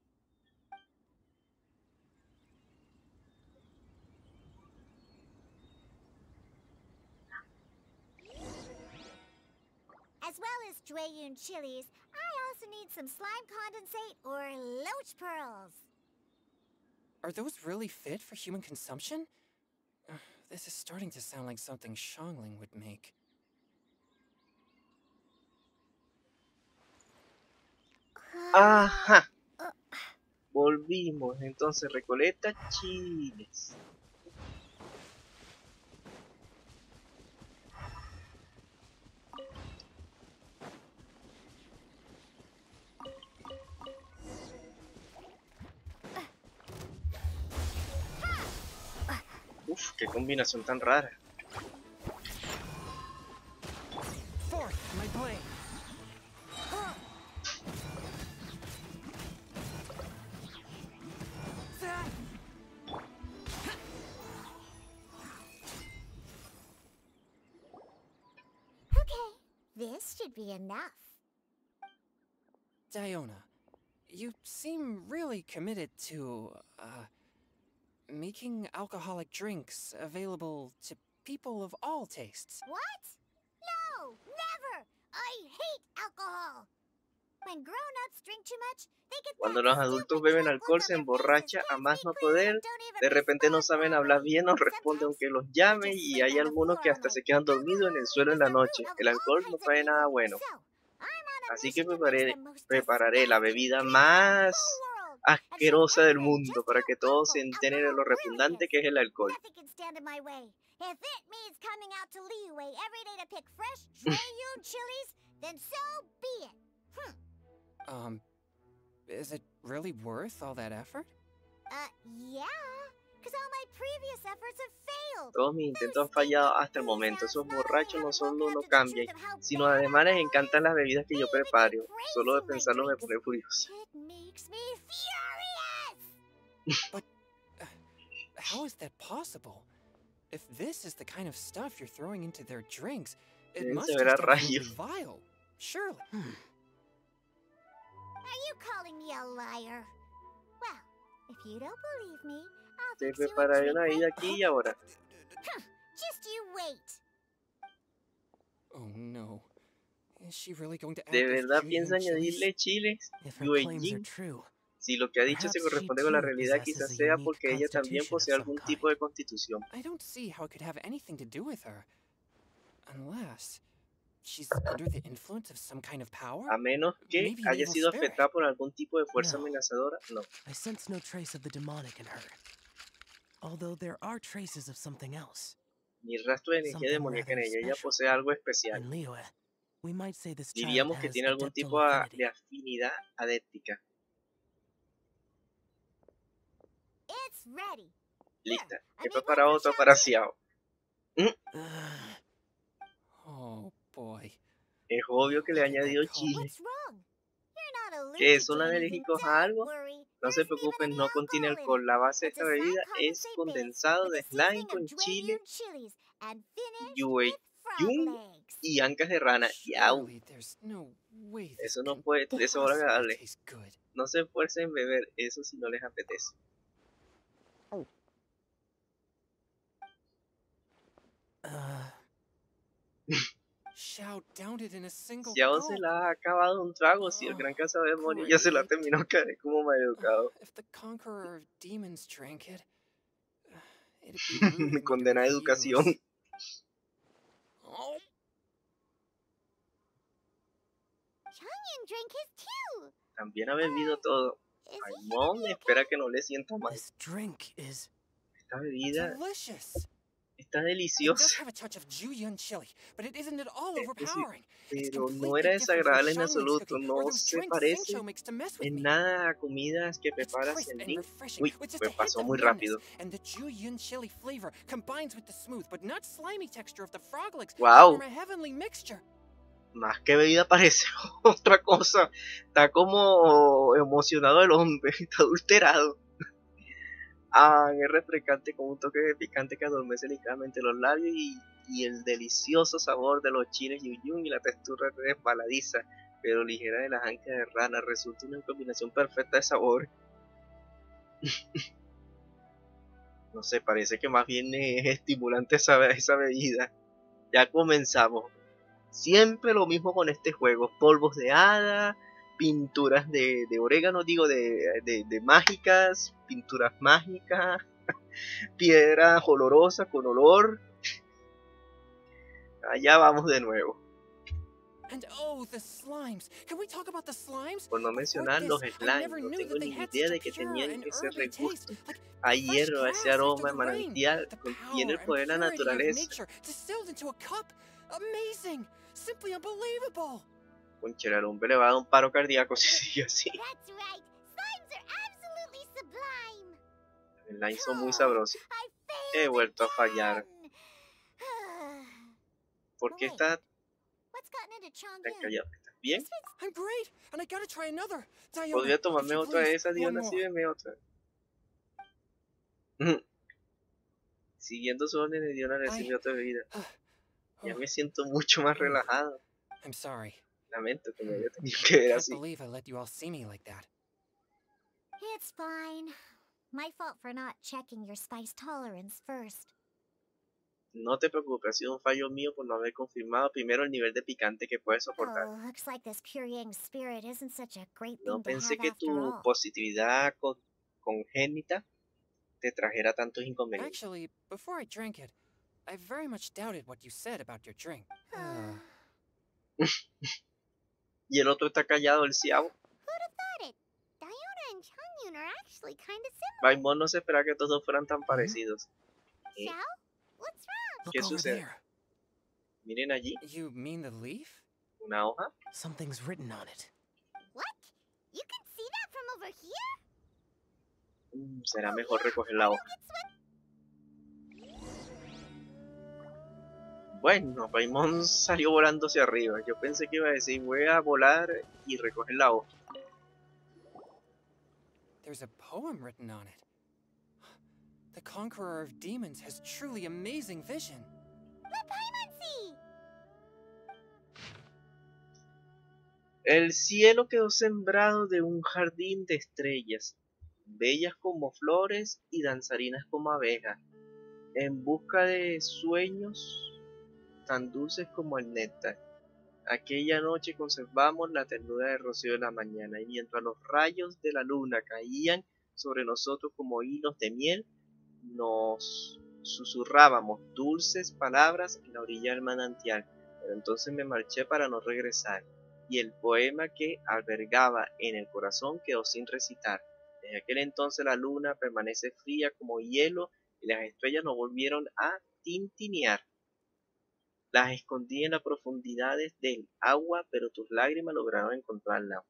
As well as Jueyun chilies, I also need some slime condensate or loach pearls. Are those really fit for human consumption? This is starting to sound like something Xiangling would make. ajá, volvimos. Entonces recolecta chiles. Uf, qué combinación tan rara. Forth, my blade. Okay, this should be enough. Diona, you seem really committed to, making alcoholic drinks available to people of all tastes. What? No, never! I hate alcohol! When grown-ups drink too much, they get Cuando that los adultos stupid beben drunk alcohol look se on their emborracha faces, a can't más speak no clearly, poder, and don't even de repente no respond saben hablar properly. bien o responden aunque los llame Just y sleep hay on the algunos que floor hasta all se night. quedan dormidos en el suelo en la Alcohol is noche. the root El of all alcohol no kinds of trae nada evil. bueno, So, I'm on a así mission que to mix the most prepararé la disgusting bebida drink in the más whole world and show asquerosa del everyone mundo just para how que todos se awful enteren de lo alcohol really repugnante is. que es el alcohol. Nothing can stand in my way. If it means coming out to Liyue every day to pick fresh Jueyun chilies, then so be it. Is it really worth all that effort? Yeah, because all my previous efforts have failed. Todos mis intentos han fallado hasta el momento. Esos borrachos no solo no cambian, sino además les encantan las bebidas que yo preparo. Solo de pensarlo me pone furioso. It makes me furious! But how is that possible? If this is the kind of stuff you're throwing into their drinks, it Deben must saber a taste absolutely rayos. vile. Surely. Are you calling me a liar? Well, if you don't believe me, I'll Te fix you a prepararé drink una right bebida aquí y ahora. Just you wait. Oh no. Is she really going to add ¿De those verdad Jueyun piensa chilies? añadirle chiles? If her claims are Yueying. true, Si lo que ha dicho se perhaps corresponde she con la too realidad, possesses quizás a sea unique porque ella también constitution of posee some algún kind. tipo de constitución. I don't see how it could have anything to do with her. Unless she's under the influence of some kind of power? A menos que Maybe an haya evil sido spirit. afectada por algún tipo de fuerza No. amenazadora. No. I sense no trace of the demonic in her. Although there are traces of something else. Ni rastro de energía Something demoníaca en rather ella. Ella special. posee algo especial. In Liyue, We might say this child Diríamos que has tiene algún tipo adeptal affinity. de afinidad adéptica. It's ready. Lista. I Esto made para one for otro, para Xiao Xiao. Oh boy. Es obvio que le he Look at that añadido color. chile. What's wrong? You're not allergic ¿Que to son anything. alérgicos a Don't algo? worry. No There se isn't even preocupen, any no contiene alcohol in alcohol. it. La base de It's esta a slime bebida es condensate condensado base de with a slime seasoning con of chile, Jueyun chilies and finished Yue with frog Yun legs. y ancas de rana. ¡Yau! Surely there's no way this Eso no can puede, es sabor possibly agradable. taste good. No se esfuercen en beber eso si no les apetece. Xiao downed it in a single Xiao se gulp. la ha acabado un trago. Si el gran cazador de demonios ya se la Great. terminó, caeré como maleducado. If the conqueror of demons drank it, it'd be rude of me to Condena educación. refuse. Oh, Changyan drank his too. También ha bebido todo. Is he Paimon gonna be espera que no le sienta mal. This drink is... Esta bebida delicious. está It does deliciosa. have a touch of Jueyun chili, but it isn't at all Es decir, overpowering. It's pero no completely era different from desagradable en Xiangming's absoluto. cooking No or those se drinks parece Xingqiu makes to mess with en me. nada a comidas que It's preparas crisp en and Link. refreshing, Uy, with just me a hint pasó of muy numbness, rápido. and the Jueyun chili flavor combines with the smooth but not slimy texture of the frog legs to Wow. form a heavenly mixture. Más que bebida parece otra cosa. Está como emocionado el hombre. Está adulterado. Es refrescante con un toque de picante que adormece ligeramente los labios y el delicioso sabor de los chiles yuyun y la textura resbaladiza pero ligera de las ancas de rana. Resulta una combinación perfecta de sabor. No sé, parece que más bien es estimulante esa bebida. Ya comenzamos. Siempre lo mismo con este juego. Polvos de hada, pinturas de orégano, digo, de mágicas, pinturas mágicas, piedras olorosas con olor. Allá vamos de nuevo. And oh, the slimes. Can we talk about the slimes? Por no mencionar los slimes, no tengo ni idea de que tenían ese regusto a hierro, a ese aroma de manantial. Contiene el poder de la naturaleza. Amazing! Simply unbelievable! Conchera, al hombre le va a dar un paro cardíaco si sigue así. That's right. Slimes are absolutely sublime. Los slimes son muy sabrosos. I He failed vuelto a fallar. again. ¿Por qué Wait. está What's gotten into tan Changyan? callado? ¿Estás bien? I'm great, and I gotta try another. Diona, Podría if tomarme you otra de please, esas, Diona, one sí, more. deme otra. Siguiendo sus órdenes de Diona, recibe otra bebida. Ya me siento mucho más relajado. I'm sorry. Lamento que me haya tenido que ver Can't así. believe I let you all see me like that. It's fine. My fault for not checking your spice tolerance first. No te preocupes, ha sido un fallo mío por no haber confirmado primero el nivel de picante que puedes soportar. Oh, looks like this pure yang spirit isn't such a great No thing to pensé have que after tu all. positividad congénita te trajera tantos inconvenientes. Actually, before I drank it, I very much doubted what you said about your drink. Y el otro está callado, el Xiao. Who'd have thought it? Diona and Chongyun are actually kind of similar. Paimon no se esperaba que estos dos fueran tan parecidos. Xiao? What's wrong? Look ¿Qué over sucede? there. Miren allí, You mean the leaf? una hoja. Something's written on it. What? You can see that from over here? Será mejor recoger la hoja. Bueno, Paimon salió volando hacia arriba. Yo pensé que iba a decir, voy a volar y recoger la hoja. There's a poem written on it. The conqueror of demons has truly amazing vision. Let Paimon see! El cielo quedó sembrado de un jardín de estrellas, bellas como flores y danzarinas como abejas, en busca de sueños tan dulces como el néctar. Aquella noche conservamos la ternura del rocío de la mañana, y mientras los rayos de la luna caían sobre nosotros como hilos de miel, nos susurrábamos dulces palabras en la orilla del manantial. Pero entonces me marché para no regresar, y el poema que albergaba en el corazón quedó sin recitar. Desde aquel entonces la luna permanece fría como hielo y las estrellas no volvieron a tintinear. Las escondí en las profundidades del agua, pero tus lágrimas lograron encontrarla.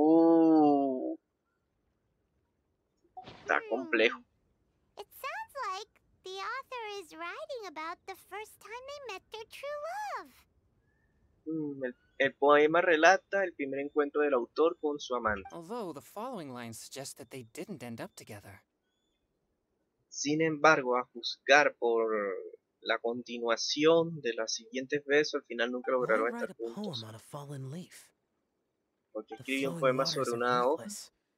Está complejo. It sounds like the author is writing about the first time they met their true love. El poema relata el primer encuentro del autor con su amante. Although the following lines suggest that they didn't end up together. Sin embargo, a juzgar por la continuación de los siguientes versos, al final nunca lograron estar juntos. Porque escribió un poema sobre una hoja.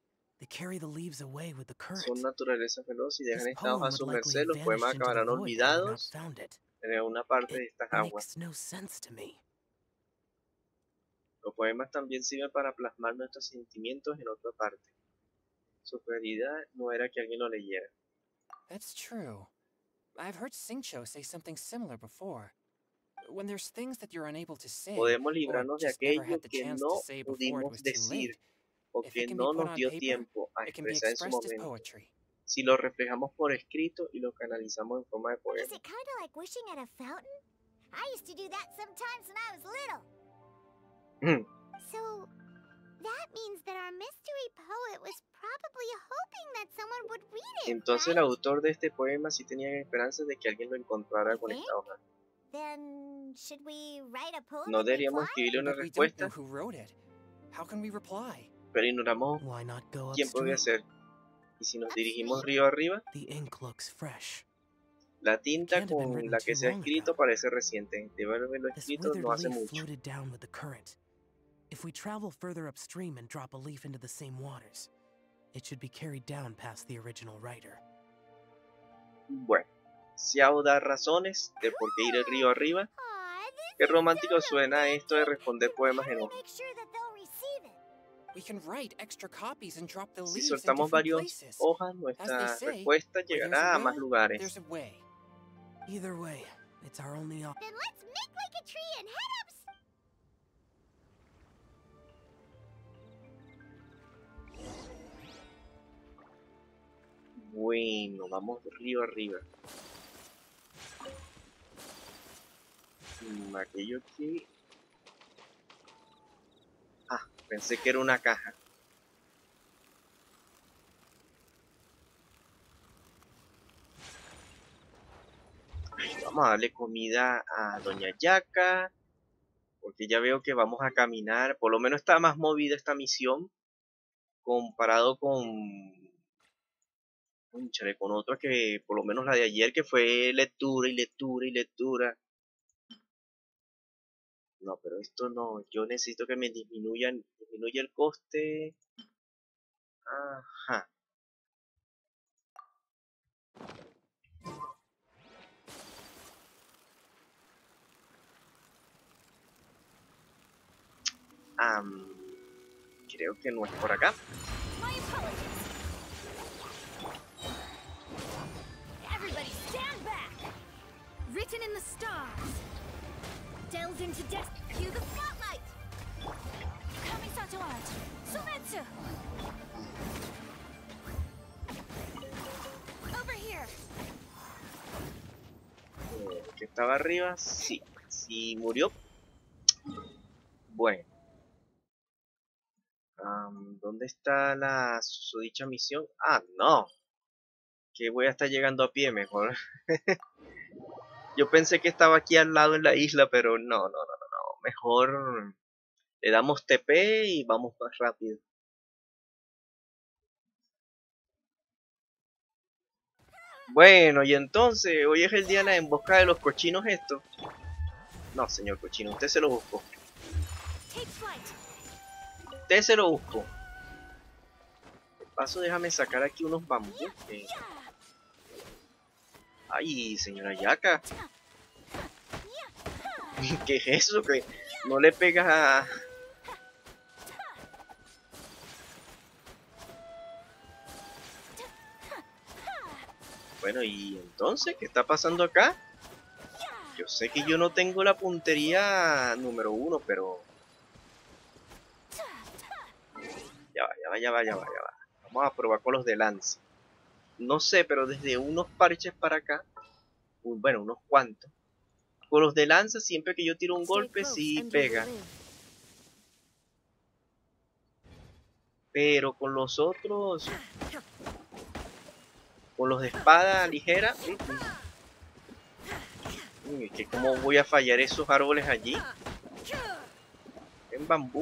Son naturaleza veloz y dejan esta hoja a su merced. Los poemas acabarán olvidados en una parte de estas aguas. Los poemas también sirven para plasmar nuestros sentimientos en otra parte. Su prioridad no era que alguien lo leyera. That's true. I've heard Xingqiu say something similar before. When there's things that you're unable to say, podemos librarnos de aquello que no pudimos decir o que no nos dio tiempo a expresar en su momento. Si lo reflejamos por escrito y lo canalizamos en forma de poema. Is it kind of like wishing at a fountain? I used to do that sometimes when I was little. So that means that our mystery poet was probably hoping that someone would read it. Entonces el autor de este poema sí tenía esperanzas de que alguien lo encontrara con esta hoja. Then should we write a poem? No deberíamos escribirle una respuesta, pero ignoramos quién podría ser. Y si nos dirigimos río arriba, la tinta con la que se ha escrito parece reciente. De haberlo escrito no hace mucho. If we travel further upstream and drop a leaf into the same waters, it should be carried down past the original writer. Bueno, Xiao da razones de por qué ir el río arriba. Qué romántico suena esto de responder poemas en hoja. Si soltamos varias hojas, nuestra respuesta llegará a más lugares. Either way, it's our only option. Then let's make like a tree and head up. Bueno, vamos río arriba. Aquello que... pensé que era una caja. Vamos a darle comida a Doña Yaca, porque ya veo que vamos a caminar. Por lo menos está más movida esta misión comparado con otra que por lo menos la de ayer, que fue lectura y lectura y lectura. No, pero esto no, yo necesito que me disminuya el coste. Ajá. Creo que no es por acá. Written in the stars. Delved into death. Cue the spotlight. Kamisato art. Sumetsu. Over here. Que estaba arriba, sí. Sí murió. Bueno. ¿Dónde está la susodicha misión? No. Que voy a estar llegando a pie mejor. Yo pensé que estaba aquí al lado en la isla, pero no. Mejor le damos TP y vamos más rápido. Bueno, y entonces, hoy es el día de la emboscada de los cochinos estos. No, señor cochino, usted se lo buscó. Usted se lo buscó. De paso, déjame sacar aquí unos bambús. Ay, señora Yaca. ¿Qué es eso? Que no le pegas a... Bueno, y entonces, ¿qué está pasando acá? Yo sé que yo no tengo la puntería número 1, pero... Ya va. Vamos a probar con los de lanza. No sé, pero desde unos parches para acá, bueno, unos cuantos, Con los de lanza, siempre que yo tiro un golpe, sí pega. Pero con los otros, con los de espada ligera, uy, que cómo voy a fallar esos árboles allí. En bambú.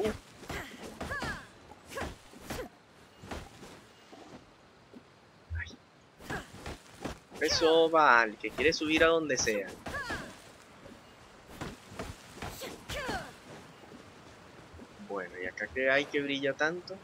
Ay. Eso va, el que quiere subir a donde sea. Bueno, y acá que hay que brilla tanto.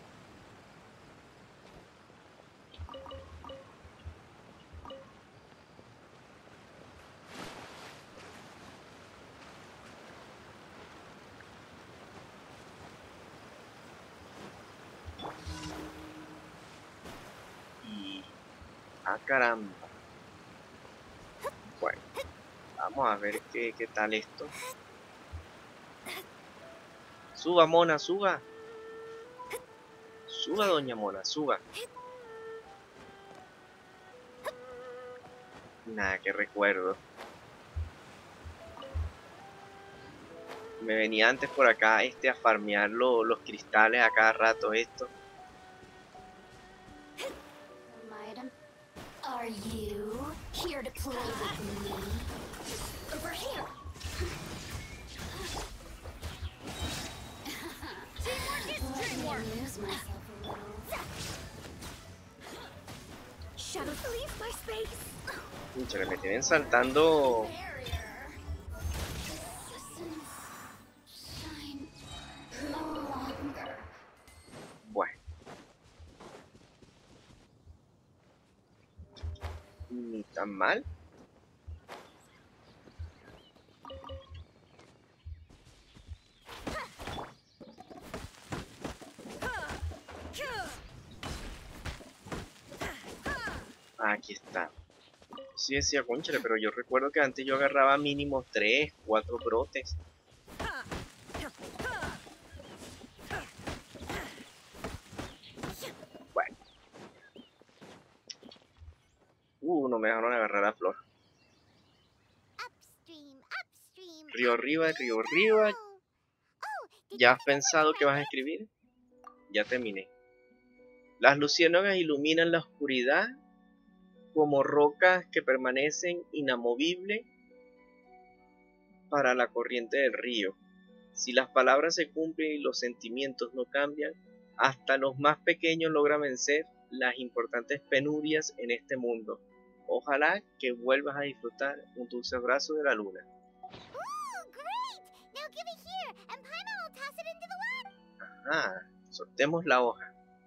Y... ah, caramba. Bueno, vamos a ver qué tal esto. Suba, mona, suba. Suba, doña Mona, suba. Nada, que recuerdo. Me venía antes por acá a farmear los cristales a cada rato esto. Madam, are you here to play with me? Over here. Teamwork is dreamwork. Lose myself a little. Shadows leave my space. Pucha, me tienen saltando. Bueno. Ni tan mal. Aquí está. Sí decía, cónchale, pero yo recuerdo que antes yo agarraba mínimo 3, 4 brotes. Bueno. No me dejaron agarrar la flor. Río arriba, río arriba. ¿Ya has pensado qué vas a escribir? Ya terminé. Las luciérnagas iluminan la oscuridad como rocas que permanecen inamovibles para la corriente del río. Si las palabras se cumplen y los sentimientos no cambian, hasta los más pequeños logran vencer las importantes penurias en este mundo. Ojalá que vuelvas a disfrutar un dulce abrazo de la luna. Ajá, soltemos la hoja.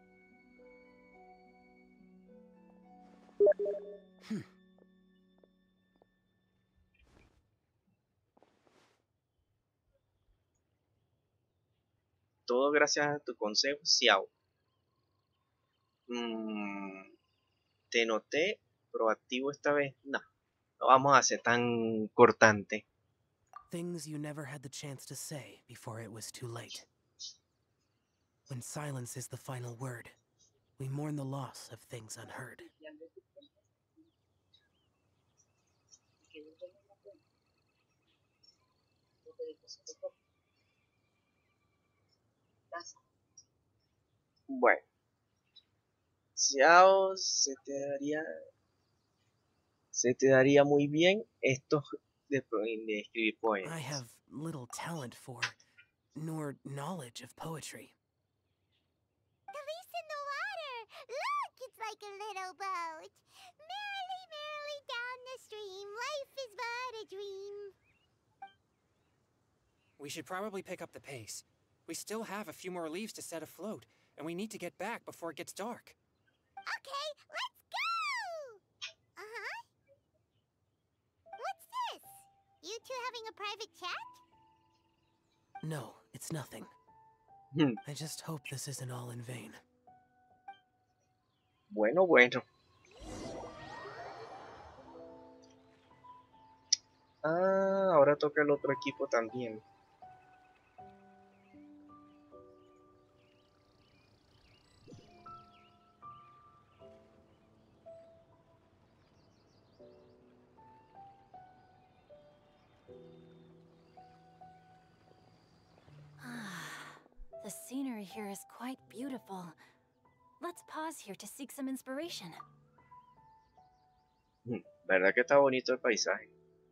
Todo gracias a tu consejo, Xiao. Te noté proactivo esta vez. No, no vamos a ser tan cortante. Things you never had the chance to say before it was too late. When silence is the final word, we mourn the loss of things unheard. Bueno, Xiao, se te daría muy bien esto de escribir poemas. I have little talent for, nor knowledge of poetry. The leaf's in the water! Look, it's like a little boat. Merrily, merrily down the stream, life is but a dream. We should probably pick up the pace. We still have a few more leaves to set afloat, and we need to get back before it gets dark. Okay, let's go! Uh-huh. What's this? You two having a private chat? No, it's nothing. I just hope this isn't all in vain. Bueno, bueno. Ah, ahora toca el otro equipo también. The scenery here is quite beautiful. Let's pause here to seek some inspiration. ¿Verdad que está bonito el paisaje?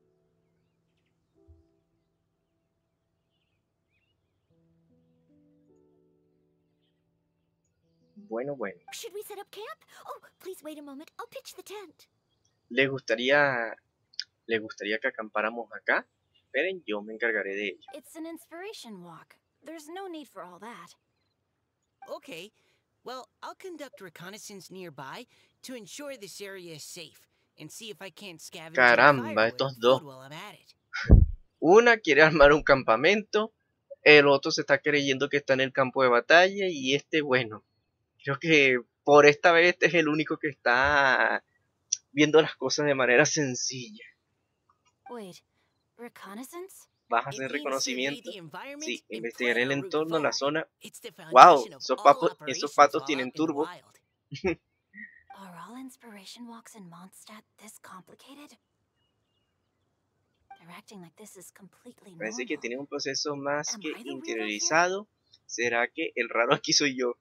Bueno. Should we set up camp? Oh, please wait a moment. I'll pitch the tent. ¿Les gustaría que acampáramos acá? Esperen, yo me encargaré de ello. It's an inspiration walk. There's no need for all that. Okay. Well, I'll conduct reconnaissance nearby to ensure this area is safe and see if I can't scavenge Caramba, estos dos. while I'm at it. Una quiere armar un campamento, el otro se está creyendo que está en el campo de batalla y bueno, creo que por esta vez este es el único que está viendo las cosas de manera sencilla. Wait, reconnaissance? ¿Vas a hacer reconocimiento? Sí, investigaré el entorno, entorno, la zona. Wow, esos patos tienen turbo. Are all inspiration walks in Mondstadt this complicated? They're acting like this is completely Parece que normal. tienen un proceso más Am que I the weirdo interiorizado. ¿Será que el raro aquí soy yo?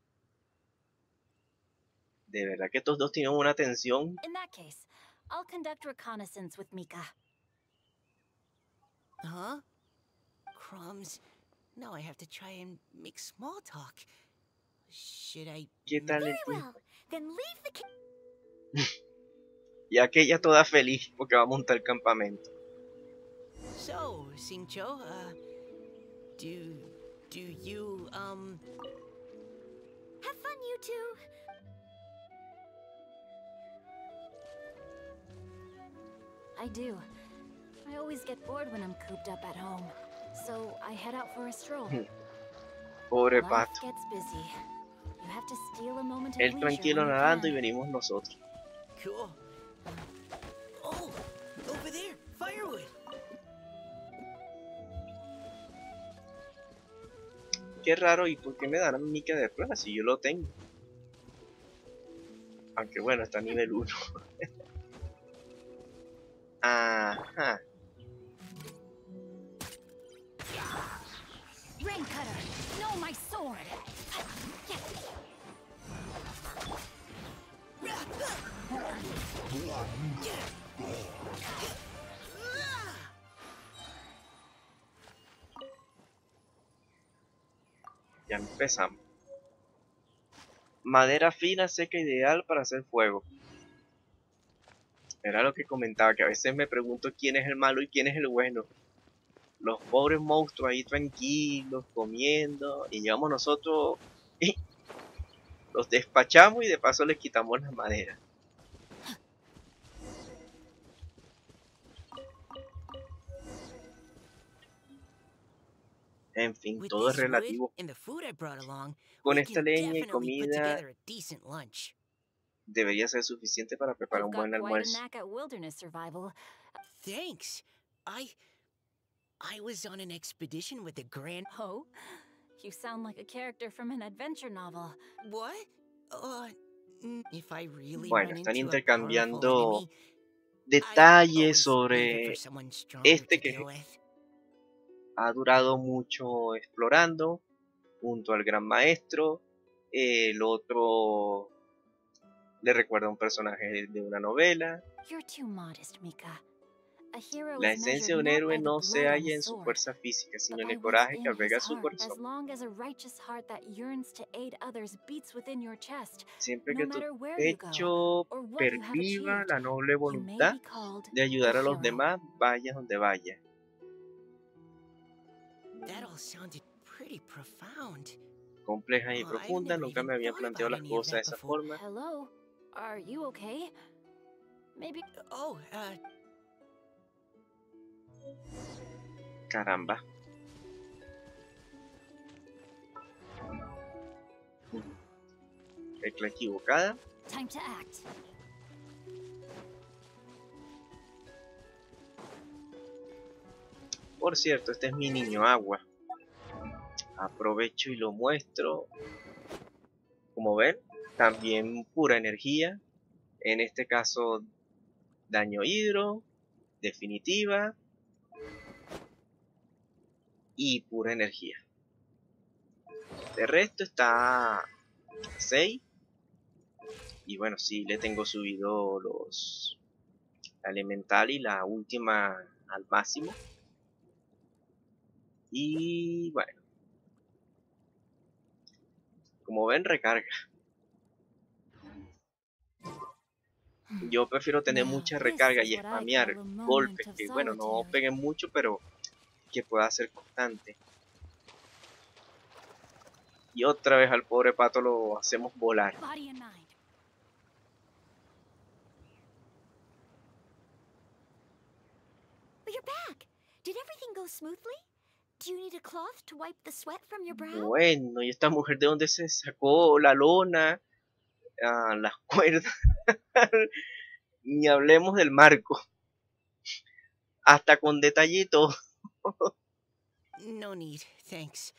De verdad que estos dos tienen una tensión. In that case, I'll conduct reconnaissance with Mika. Huh? Crumbs. Now I have to try and make small talk. Should I? ¿Qué tal el Very tiempo? well. Then leave the Y aquella toda feliz porque va a montar el campamento. So, Xingqiu, do you, Have fun, you two. I do. I always get bored when I'm cooped up at home. So I head out for a stroll. Pobre Life pato. gets busy. You have to steal a moment of Él leisure tranquilo when you nadando y can. venimos nosotros. cool. Oh, over there, firewood. Qué raro, ¿y por qué me dan a Mika de prueba si yo lo tengo? Aunque bueno, está a nivel 1. Ajá. Rain cutter, no, my sword. Ya empezamos. Madera fina, seca, ideal para hacer fuego. Era lo que comentaba, que a veces me pregunto quién es el malo y quién es el bueno. Los pobres monstruos ahí tranquilos, comiendo, y llegamos nosotros y los despachamos y de paso les quitamos la madera. En fin, With todo es this wood relativo. and the food I brought along, Con we esta can leña y definitely put comida together a decent lunch. debería ser suficiente para preparar You've un buen got quite a almuerzo. knack at wilderness survival. Thanks. I was on an expedition with the Grand. Oh, you sound like a character from an adventure novel. What? If I really Bueno, run están into a intercambiando powerful enemy, I detalles always leave it sobre for someone stronger este to que deal with. ha durado mucho explorando junto al gran maestro. El otro le recuerda a un personaje de una novela. You're too modest, Mika. A hero La is esencia de measured un not héroe by the no blood se on halla the en su sword, fuerza física, sino but en by el what's coraje in que alberga his su heart. corazón. As long as a righteous heart that yearns to aid others beats within your chest, Siempre no que tu matter where you go pecho or what you have perviva achieved, la noble you may voluntad be called de ayudar a a los hero. demás, vayas donde vayas. That all sounded pretty profound. Compleja y I've profunda, never nunca even me había thought planteado about las any of cosas de that esa before. forma. Hello? Are you okay? Maybe. Oh, Caramba. Tecla equivocada. Time to act. Por cierto, este es mi niño agua. Aprovecho y lo muestro. Como ven, también pura energía. En este caso, daño hidro, definitiva y pura energía. De resto está 6. Y bueno, sí, le tengo subido la elemental y la última al máximo. Y bueno, como ven, recarga. Yo prefiero tener mucha recarga y spamear golpes que, bueno, no peguen mucho, pero que pueda ser constante. Y otra vez al pobre pato lo hacemos volar. You're back. Did everything go smoothly? Do you need a cloth to wipe the sweat from your brow? Bueno, ¿y esta mujer de dónde se sacó la lona? Las cuerdas? Ni hablemos del marco. Hasta con detallito. No need, thanks.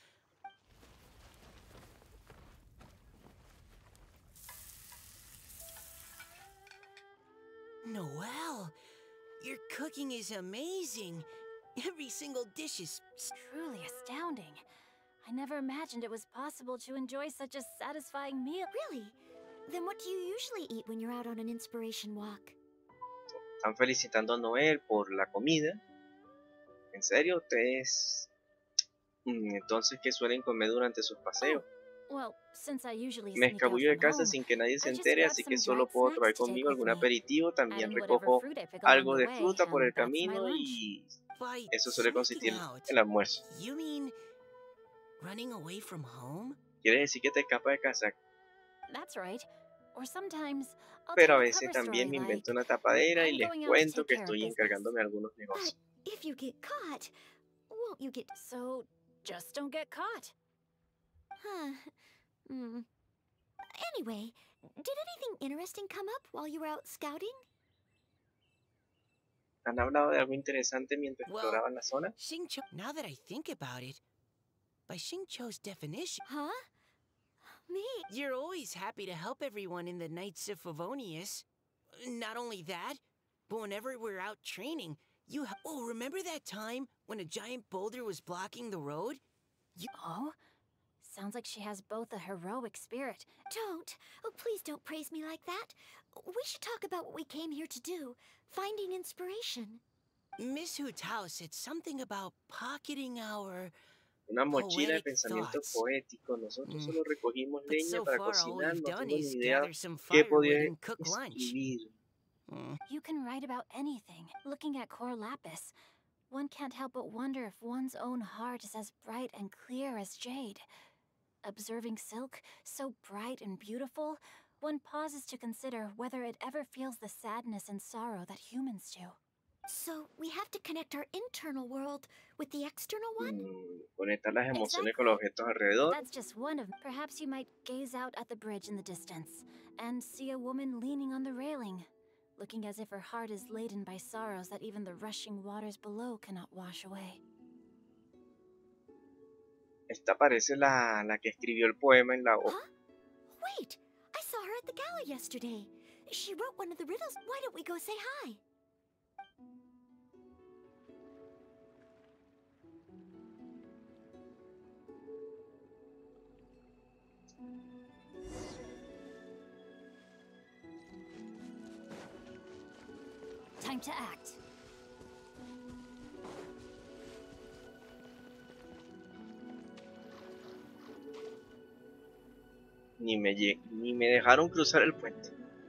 Noelle, your cooking is amazing. Every single dish is truly astounding. I never imagined it was possible to enjoy such a satisfying meal. Really? Then what do you usually eat when you're out on an inspiration walk? Están felicitando a Noel por la comida. ¿En serio? ¿Ustedes entonces qué suelen comer durante sus paseos? Well, since I usually Me escabullo de casa sin que nadie se entere, así que solo puedo traer conmigo algún aperitivo. También recojo algo de fruta por el camino y eso suele consistir en el almuerzo. You mean running away from home? ¿Quiere decir que te escapas de casa? That's right. Or sometimes Pero a veces también me invento una tapadera y les cuento que estoy encargándome de algunos negocios. If you get caught, won't you get... So, just don't get caught. Anyway, did anything interesting come up while you were out scouting? ¿Han hablado de algo interesante mientras exploraban la zona? Xingqiu, now that I think about it, by Xingqiu's definition... Huh? Me? You're always happy to help everyone in the Knights of Favonius. Not only that, but whenever we're out training, you... Oh, remember that time when a giant boulder was blocking the road? Oh? Sounds like she has both a heroic spirit. Don't. Oh, please don't praise me like that. We should talk about what we came here to do. Finding inspiration. Miss Hu Tao said something about pocketing our... Una mochila de pensamiento poético. Nosotros solo recogimos leña para cocinar. No tengo ni idea qué podía escribir. You can write about anything. Looking at Cor Lapis, one can't help but wonder if one's own heart is as bright and clear as jade. Observing silk, so bright and beautiful, one pauses to consider whether it ever feels the sadness and sorrow that humans do. So, we have to connect our internal world with the external one? Conectar las emociones con los objetos alrededor. That's just one of... Perhaps you might gaze out at the bridge in the distance and see a woman leaning on the railing, looking as if her heart is laden by sorrows that even the rushing waters below cannot wash away. Esta parece la que escribió el poema en la hoja. Huh? Wait! I saw her at the gala yesterday. She wrote one of the riddles. Why don't we go say hi? Time to act. Ni me dejaron cruzar el puente.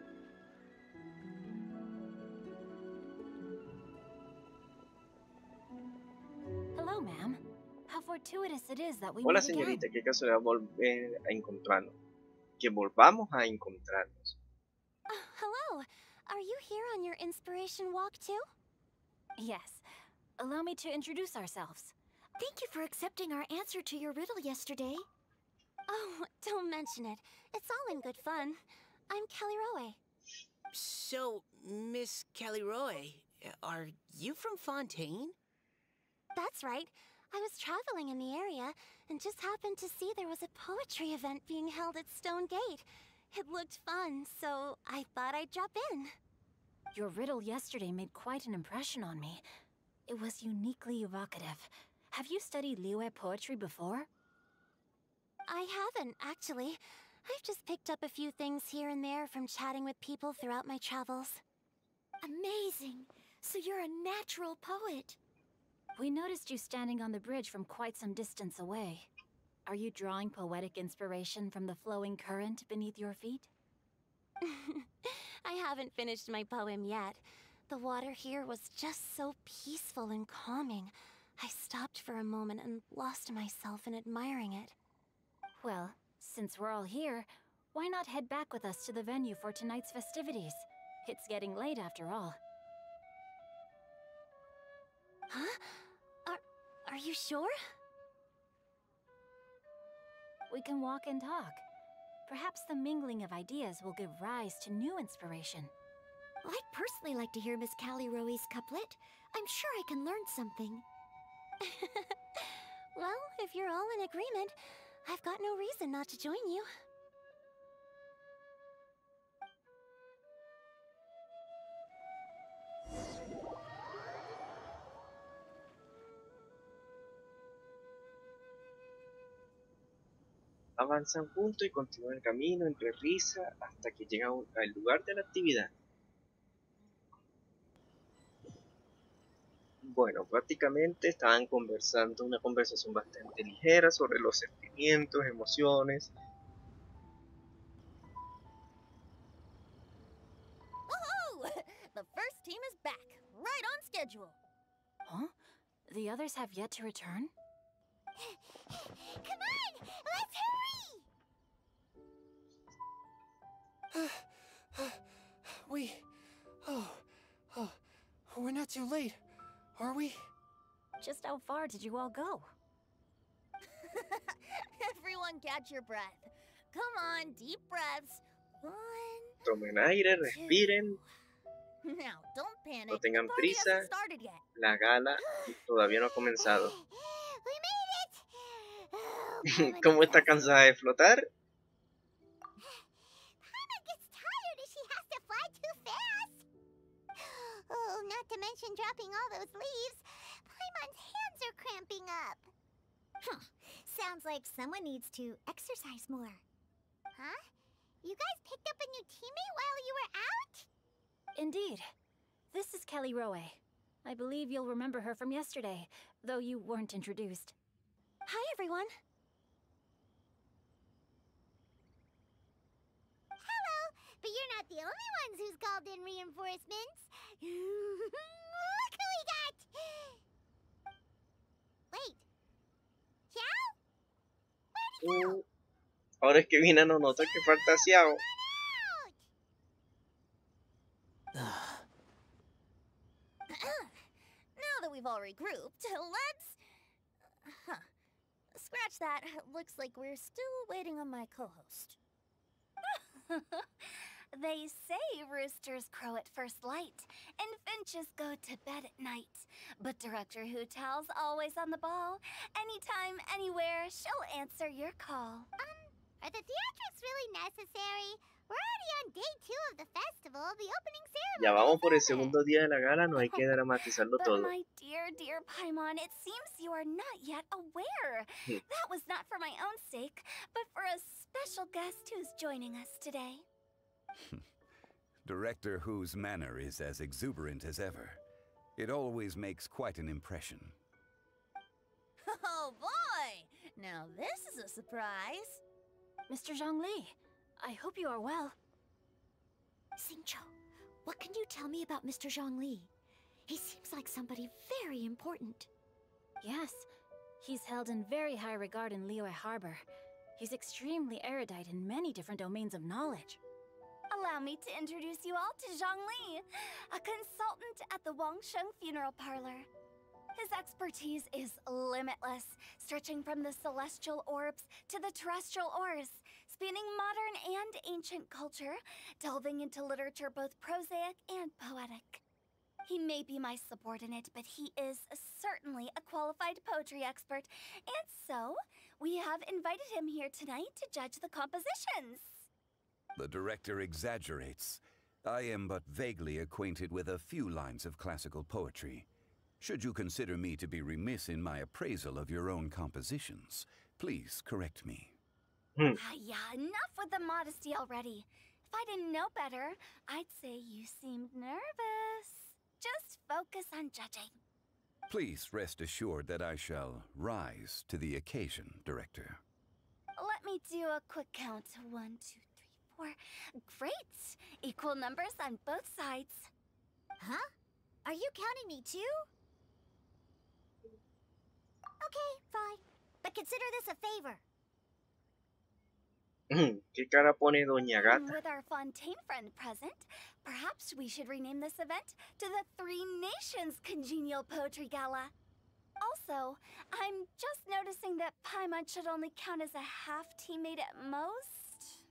Hello, ma'am. How fortuitous it is that we Hola, meet again. señorita, qué casualidad volver a encontrarnos. Que volvamos a encontrarnos. Hello. Are you here on your inspiration walk too? Yes. Allow me to introduce ourselves. Thank you for accepting our answer to your riddle yesterday. Oh, don't mention it. It's all in good fun. I'm Kelly Roe. So, Miss Kelly Roe, are you from Fontaine? That's right. I was traveling in the area and just happened to see there was a poetry event being held at Stone Gate. It looked fun, so I thought I'd drop in. Your riddle yesterday made quite an impression on me. It was uniquely evocative. Have you studied Liyue poetry before? I haven't, actually. I've just picked up a few things here and there from chatting with people throughout my travels. Amazing! So you're a natural poet. We noticed you standing on the bridge from quite some distance away. Are you drawing poetic inspiration from the flowing current beneath your feet? I haven't finished my poem yet. The water here was just so peaceful and calming. I stopped for a moment and lost myself in admiring it. Well, since we're all here, why not head back with us to the venue for tonight's festivities? It's getting late after all. Huh? Are you sure? We can walk and talk. Perhaps the mingling of ideas will give rise to new inspiration. I'd personally like to hear Miss Callie Rowe's couplet. I'm sure I can learn something. Well, if you're all in agreement, I've got no reason not to join you. Avanzan juntos y continúan el camino entre risa hasta que llegan al lugar de la actividad. Bueno, prácticamente estaban conversando, una conversación bastante ligera sobre los sentimientos, emociones. Woohoo! The first team is back, right on schedule. Huh? The others have yet to return? Come on! Let's hurry! We're not too late, are we? Just how far did you all go? Everyone catch your breath. Come on, deep breaths. 1, Tomen aire, respiren, Now, don't panic. no tengan the party prisa. hasn't started yet. La gala todavía no ha comenzado. We made it! Oh, ¿Cómo está cansada de flotar? Paimon gets tired if she has to fly too fast. Oh, not to mention dropping all those leaves. Paimon's hands are cramping up. Sounds like someone needs to exercise more. Huh? You guys picked up a new teammate while you were out? Indeed. This is Callie Rowe. I believe you'll remember her from yesterday, though you weren't introduced. Hi, everyone. Hello, but you're not the only ones who's called in reinforcements. Look who we got! Wait. Xiao? Where'd he go? Ahora es que Vina no nota que falta Xiao. Out! Now that we've all regrouped, let's... Scratch that. Looks like we're still waiting on my co-host. They say roosters crow at first light, and finches go to bed at night. But Director Hu Tao's always on the ball. Anytime, anywhere, she'll answer your call. Are the theatrics really necessary? We're already on day 2 of the festival. The opening ceremony. Ya vamos por el is over. segundo día de la gala, no hay que dramatizarlo But todo. my dear Paimon, it seems you are not yet aware. That was not for my own sake, but for a special guest who's joining us today. Director Hu's manner is as exuberant as ever. It always makes quite an impression. Oh boy! Now this is a surprise. Mr. Zhongli, I hope you are well. Xingqiu, what can you tell me about Mr. Zhongli? He seems like somebody very important. Yes, he's held in very high regard in Liyue Harbor. He's extremely erudite in many different domains of knowledge. Allow me to introduce you all to Zhongli, a consultant at the Wangsheng Funeral Parlor. His expertise is limitless, stretching from the celestial orbs to the terrestrial ores, spanning modern and ancient culture, delving into literature both prosaic and poetic. He may be my subordinate, but he is certainly a qualified poetry expert, and so we have invited him here tonight to judge the compositions. The director exaggerates. I am but vaguely acquainted with a few lines of classical poetry. Should you consider me to be remiss in my appraisal of your own compositions, please correct me. Yeah, enough with the modesty already. If I didn't know better, I'd say you seemed nervous. Just focus on judging. Please rest assured that I shall rise to the occasion, Director. Let me do a quick count. 1, 2, 3, 4. Great! Equal numbers on both sides. Huh? Are you counting me too? Okay, fine. But consider this a favor. ¿Qué cara pone Doña Gata? With our Fontaine friend present, perhaps we should rename this event to the Three Nations Congenial Poetry Gala. Also, I'm just noticing that Paimon should only count as a half teammate at most.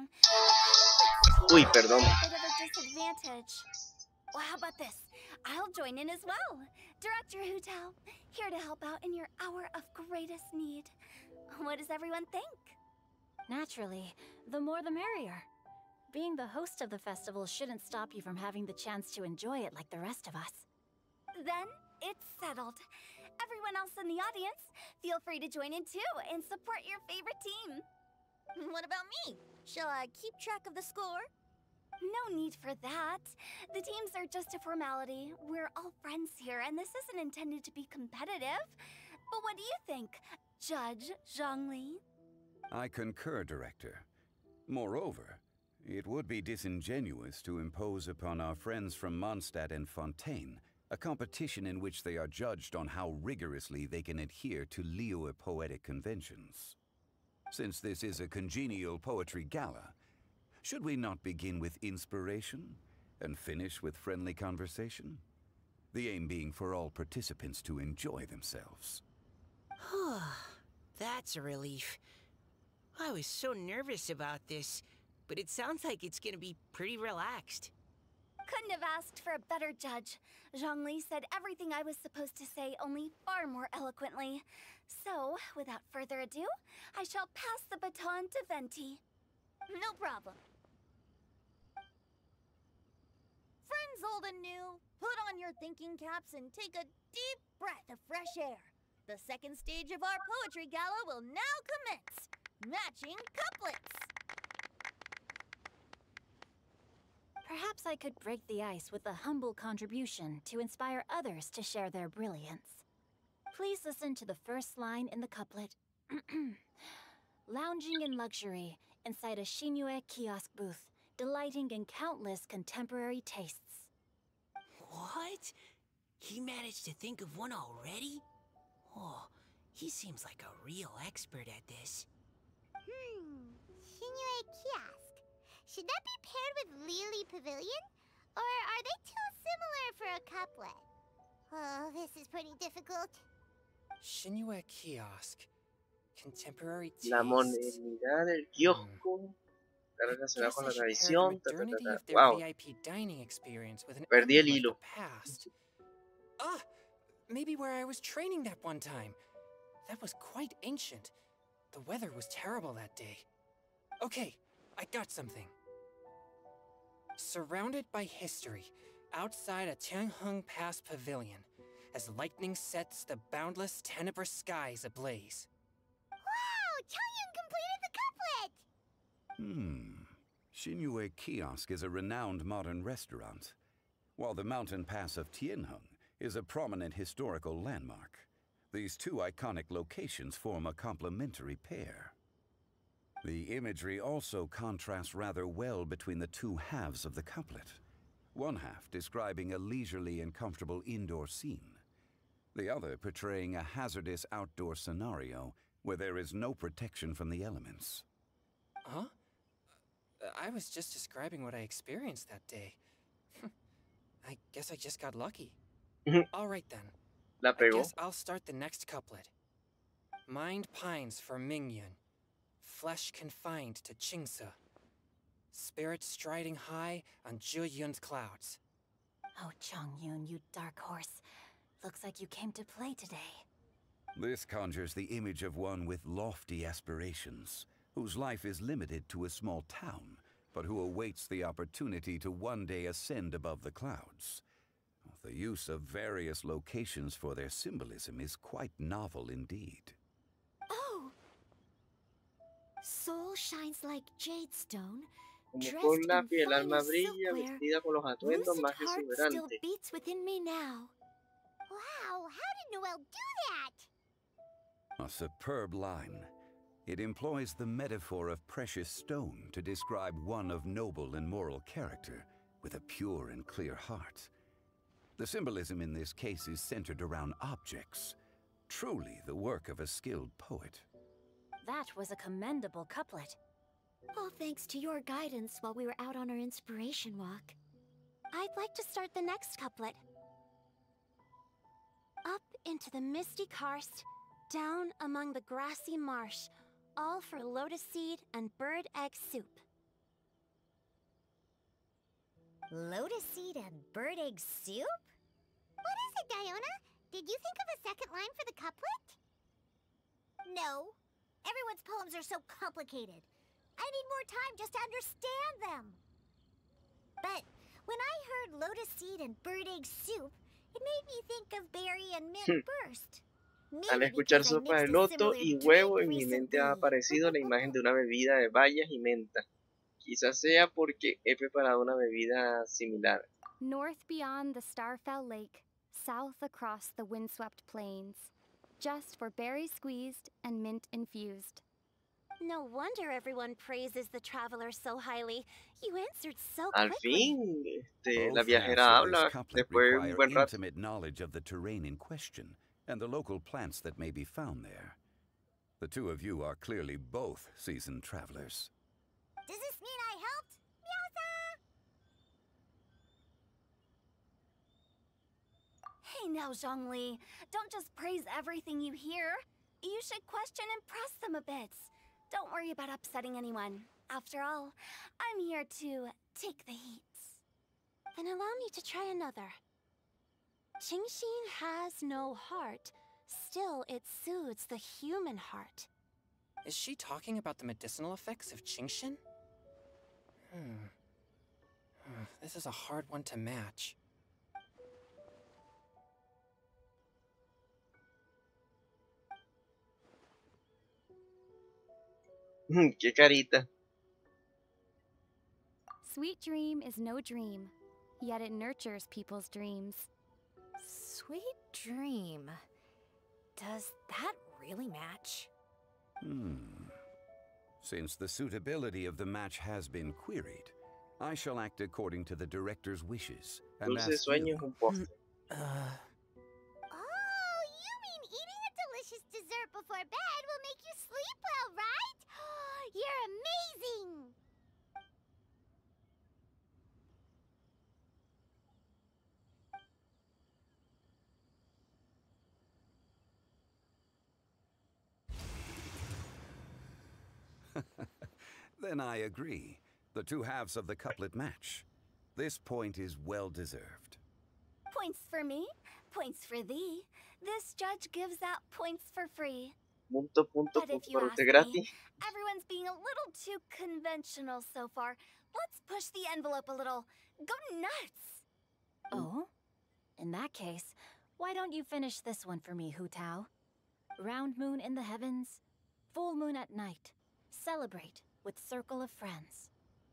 Uy, perdón. A bit of a disadvantage. Well, how about this? I'll join in as well. Director Hu Tao, here to help out in your hour of greatest need. What does everyone think? Naturally, the more the merrier. Being the host of the festival shouldn't stop you from having the chance to enjoy it like the rest of us. Then, it's settled. Everyone else in the audience, feel free to join in too and support your favorite team. What about me? Shall I keep track of the score? No need for that. The teams are just a formality. We're all friends here, and this isn't intended to be competitive. But what do you think, Judge Zhongli? I concur, Director. Moreover, it would be disingenuous to impose upon our friends from Mondstadt and Fontaine a competition in which they are judged on how rigorously they can adhere to Liyue poetic conventions. Since this is a congenial poetry gala, should we not begin with inspiration and finish with friendly conversation? The aim being for all participants to enjoy themselves. That's a relief. I was so nervous about this, but it sounds like it's gonna be pretty relaxed. Couldn't have asked for a better judge. Zhongli said everything I was supposed to say, only far more eloquently. So, without further ado, I shall pass the baton to Venti. No problem. Friends old and new, put on your thinking caps and take a deep breath of fresh air. The second stage of our poetry gala will now commence. Matching couplets. Perhaps I could break the ice with a humble contribution to inspire others to share their brilliance. Please listen to the first line in the couplet. Lounging in luxury inside a Shinue kiosk booth, delighting in countless contemporary tastes. What? He managed to think of one already? Oh, he seems like a real expert at this. Shinue Kiosk. Should that be paired with Lily Pavilion? Or are they too similar for a couplet? Oh, this is pretty difficult. Shinue Kiosk. Contemporary tastes. La modernidad del kiosco. Está relacionada con la tradición. Wow. Wow. VIP dining experience with an Perdí el emblem of hilo. the past. Ah, maybe where I was training that one time. That was quite ancient. The weather was terrible that day. Okay, I got something. Surrounded by history, outside a Tianheng Pass pavilion, as lightning sets the boundless tenebrous skies ablaze. Wow! Changyun completed the couplet! Shinue Kiosk is a renowned modern restaurant, while the mountain pass of Tianheng is a prominent historical landmark. These two iconic locations form a complementary pair. The imagery also contrasts rather well between the two halves of the couplet. One half describing a leisurely and comfortable indoor scene, the other portraying a hazardous outdoor scenario where there is no protection from the elements. Huh? I was just describing what I experienced that day. I guess I just got lucky. All right then. La I pegó. guess I'll start the next couplet. Mind pines for Mingyun, flesh confined to Qingse, spirit striding high on Zheyun's clouds. Oh, Changyun, you dark horse. Looks like you came to play today. This conjures the image of one with lofty aspirations, whose life is limited to a small town, but who awaits the opportunity to one day ascend above the clouds. The use of various locations for their symbolism is quite novel indeed. Oh! So soul shines like jade stone. Como con la piel, el alma brilla, silkware, vestida con los atuendos lucid más heart still exuberantes. beats within me now. Wow, how did Noelle do that? A superb line. It employs the metaphor of precious stone to describe one of noble and moral character, with a pure and clear heart. The symbolism in this case is centered around objects, truly the work of a skilled poet. That was a commendable couplet. All thanks to your guidance while we were out on our inspiration walk. I'd like to start the next couplet. Up into the misty karst, down among the grassy marsh, all for lotus seed and bird egg soup. Lotus seed and bird egg soup? What is it, Diona? Did you think of a second line for the couplet? No. Everyone's poems are so complicated. I need more time just to understand them. But when I heard lotus seed and bird egg soup, it made me think of berry and mint burst. Al escuchar sopa de loto y huevo, en mi mente ha aparecido la imagen de una bebida de bayas y menta. Quizás sea porque he preparado una bebida similar. North beyond the Starfell Lake, south across the windswept plains, just for berry squeezed and mint infused. No wonder everyone praises the traveler so highly. You answered so Al quickly. fin, la Both viajera halves of this habla couplet después de un require buen rato. intimate knowledge of the terrain in question and the local plants that may be found there. The two of you are clearly both seasoned travelers. Does this mean I helped? Meowza! Hey now, Zhongli. Don't just praise everything you hear. You should question and press them a bit. Don't worry about upsetting anyone. After all, I'm here to take the heat. Then allow me to try another. Qingxin has no heart. Still, it soothes the human heart. Is she talking about the medicinal effects of Qingxin? This is a hard one to match. Qué carita. Sweet dream is no dream, yet it nurtures people's dreams. Sweet dream. Does that really match? Since the suitability of the match has been queried, I shall act according to the director's wishes and Dulce ask sueño you. es un postre. Oh, you mean eating a delicious dessert before bed will make you sleep well, right? You're amazing! Then I agree. The two halves of the couplet match. This point is well deserved. Points for me, points for thee. This judge gives out points for free. Punto, punto, But if punto you por ask usted me, gratis. everyone's being a little too conventional so far. Let's push the envelope a little. Go nuts! Oh? In that case, why don't you finish this one for me, Hu Tao? Round moon in the heavens, full moon at night. Celebrate with circle of friends.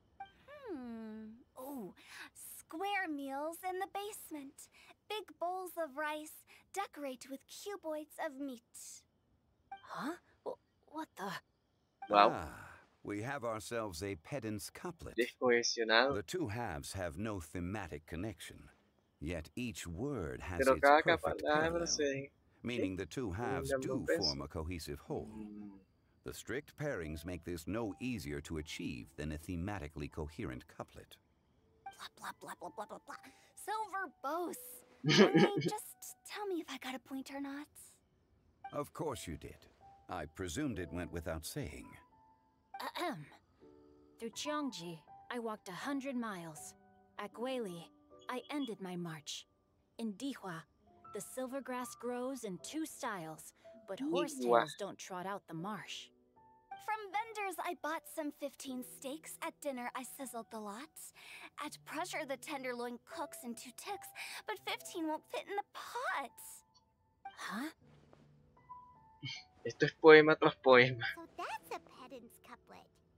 Oh, square meals in the basement. Big bowls of rice. Decorate with cuboids of meat. Huh? What the? Wow. We have ourselves a pedant's couplet. Descohesionado. The two halves have no thematic connection, yet each word has Pero its cada perfect palabra parallel, se... meaning the two halves Una do vez. form a cohesive whole. The strict pairings make this no easier to achieve than a thematically coherent couplet. Blah, blah, blah, blah, blah, blah, blah. So verbose. Honey, just tell me if I got a point or not. Of course you did. I presumed it went without saying. Ahem. Through Cheongji, I walked 100 miles. At Guili, I ended my march. In Dihua, the silver grass grows in two styles, but horsetails don't trot out the marsh. From vendors, I bought some 15 steaks. At dinner, I sizzled the lots. At pressure, the tenderloin cooks in 2 ticks, but 15 won't fit in the pot. Huh? Esto es poema tras poema. So that's a pedant's couplet.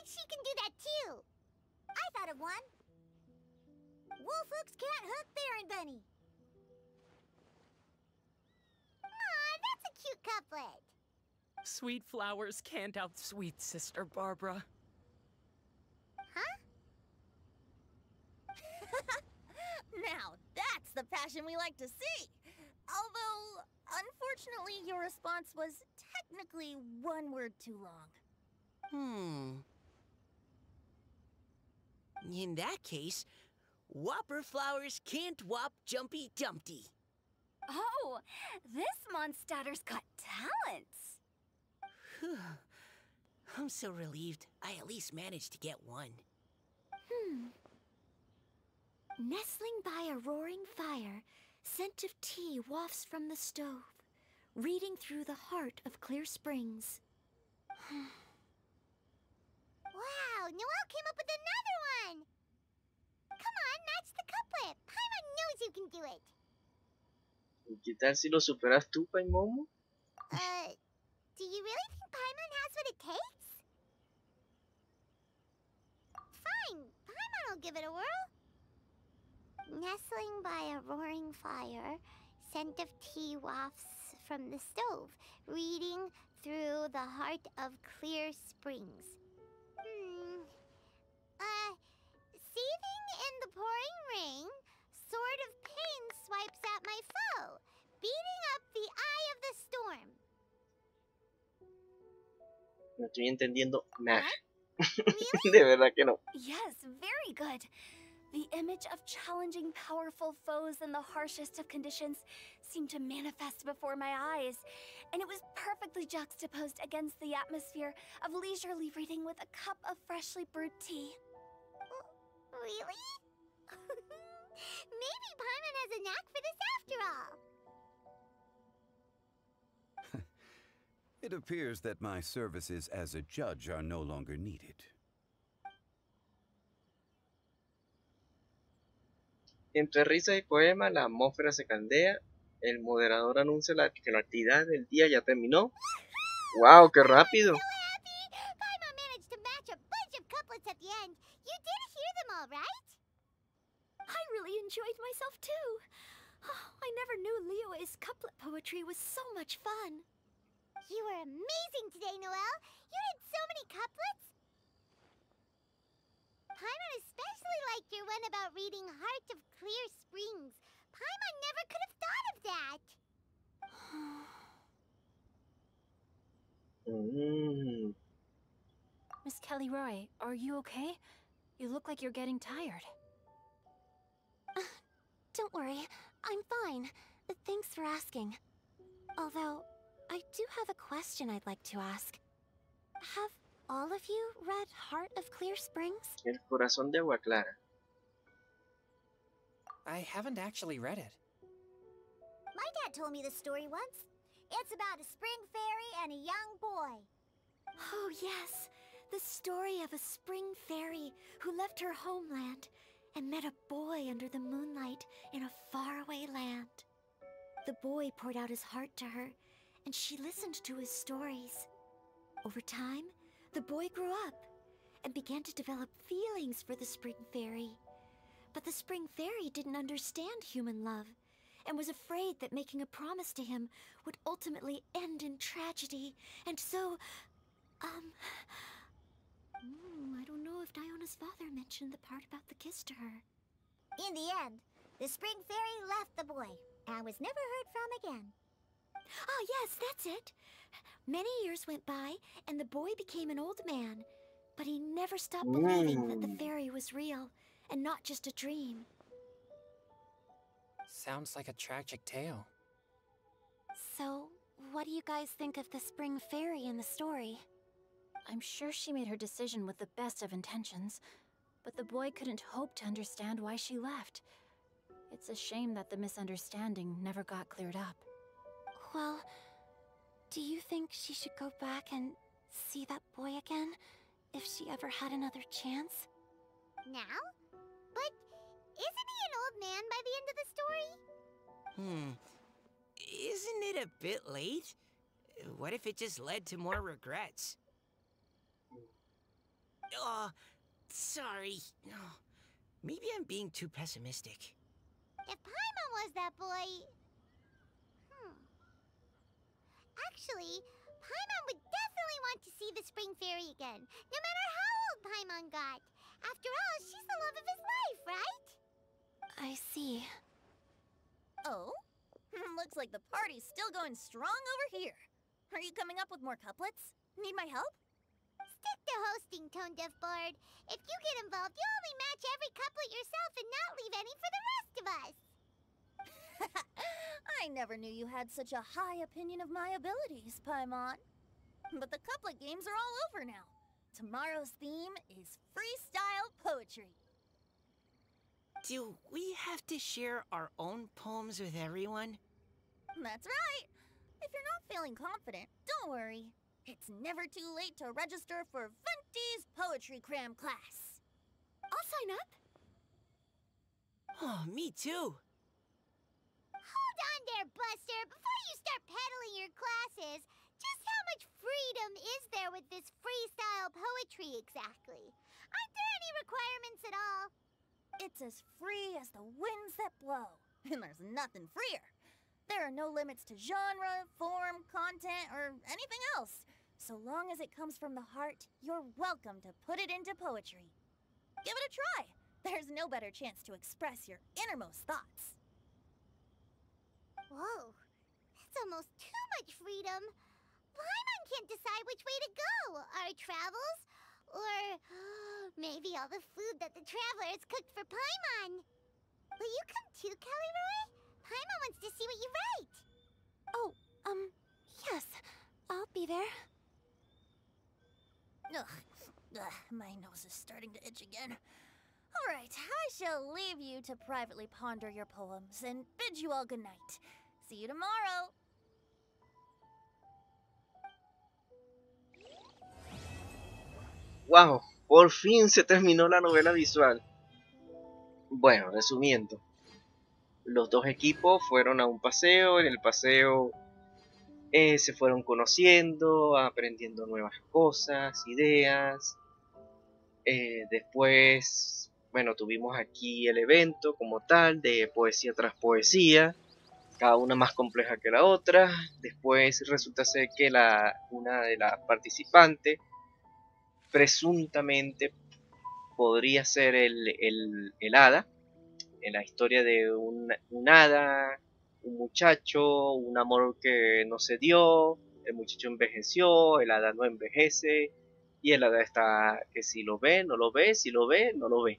she can do that too. I thought of one. Wolf hooks can't hook Baron Bunny. Aw, that's a cute couplet. Sweet flowers can't outsweet Sister Barbara. Huh? Now, that's the passion we like to see. Although, unfortunately, your response was technically one word too long. In that case, Whopper flowers can't whop Jumpy Dumpty. Oh, this Mondstadter's got talents. Whew. I'm so relieved I at least managed to get one. Nestling by a roaring fire, scent of tea wafts from the stove, reading through the heart of Clear Springs. Wow, Noelle came up with another one! Come on, match the couplet. Paimon knows you can do it. ¿Y qué tal si lo superas tú, Paimomo? Do you really think Paimon has what it takes? Fine, Paimon will give it a whirl. Nestling by a roaring fire, scent of tea wafts from the stove, reading through the heart of Clear Springs. Seething in the pouring rain, sword of pain swipes at my foe, beating up the eye of the storm. No estoy entendiendo nada. Really? De verdad que no. Yes, very good. The image of challenging powerful foes in the harshest of conditions seemed to manifest before my eyes, and it was perfectly juxtaposed against the atmosphere of leisurely reading with a cup of freshly brewed tea. Really? Maybe Paimon has a knack for this after all. It appears that my services as a judge are no longer needed. Entre risas y poemas, la atmósfera se caldea. El moderador anuncia que la actividad del día ya terminó. ¡Wow! ¡Qué rápido! So happy! Paimon managed to match a bunch of couplets at the end. You did hear them all, right? I really enjoyed myself too. Oh, I never knew Liyue's couplet poetry was so much fun. You were amazing today, Noelle. You did so many couplets. Paimon especially liked your one about reading Heart of Clear Springs. Paimon never could have thought of that. Miss Kelly Roy, are you okay? You look like you're getting tired. Don't worry, I'm fine. Thanks for asking. Although, I do have a question I'd like to ask. Have all of you read Heart of Clear Springs? El corazón de agua clara. I haven't actually read it. My dad told me this story once. It's about a spring fairy and a young boy. Oh yes, the story of a spring fairy who left her homeland and met a boy under the moonlight in a faraway land. The boy poured out his heart to her, and she listened to his stories. Over time, the boy grew up and began to develop feelings for the spring fairy. But the spring fairy didn't understand human love and was afraid that making a promise to him would ultimately end in tragedy. And so, I don't know if Diona's father mentioned the part about the kiss to her. In the end, the spring fairy left the boy and was never heard from again. Oh yes, that's it. Many years went by and the boy became an old man, but he never stopped believing that the fairy was real and not just a dream. Sounds like a tragic tale. So, what do you guys think of the spring fairy in the story? I'm sure she made her decision with the best of intentions, but the boy couldn't hope to understand why she left. It's a shame that the misunderstanding never got cleared up. Well, do you think she should go back and see that boy again, if she ever had another chance? Now? But isn't he an old man by the end of the story? Isn't it a bit late? What if it just led to more regrets? Sorry. Maybe I'm being too pessimistic. If Paimon was that boy... Actually, Paimon would definitely want to see the Spring Fairy again, no matter how old Paimon got. After all, she's the love of his life, right? I see. Oh? Looks like the party's still going strong over here. Are you coming up with more couplets? Need my help? Stick to hosting, Tone Deaf Bard. If you get involved, you'll only match every couplet yourself and not leave any for the rest of us. I never knew you had such a high opinion of my abilities, Paimon. But the couplet games are all over now. Tomorrow's theme is freestyle poetry. Do we have to share our own poems with everyone? That's right. If you're not feeling confident, don't worry. It's never too late to register for Venti's Poetry Cram class. I'll sign up. Oh, me too. Hold on there, Buster. Before you start peddling your classes, just how much freedom is there with this freestyle poetry exactly? Aren't there any requirements at all? It's as free as the winds that blow, and there's nothing freer. There are no limits to genre, form, content, or anything else. So long as it comes from the heart, you're welcome to put it into poetry. Give it a try. There's no better chance to express your innermost thoughts. Whoa, that's almost too much freedom. Paimon can't decide which way to go. Our travels, or maybe all the food that the travelers cooked for Paimon. Will you come too, Kelly Roy? Paimon wants to see what you write. Oh, yes. I'll be there. Ugh, my nose is starting to itch again. All right, I shall leave you to privately ponder your poems and bid you all good night. See you tomorrow. ¡Wow! Por fin se terminó la novela visual. Bueno, resumiendo. Los dos equipos fueron a un paseo. En el paseo se fueron conociendo, aprendiendo nuevas cosas, ideas. Después, bueno, tuvimos aquí el evento como tal, de poesía tras poesía, cada una más compleja que la otra. Después resulta ser que una de las participantes presuntamente podría ser el hada, en la historia de un hada, un muchacho, un amor que no se dio, el muchacho envejeció, el hada no envejece, y el hada está que si lo ve, no lo ve, si lo ve, no lo ve.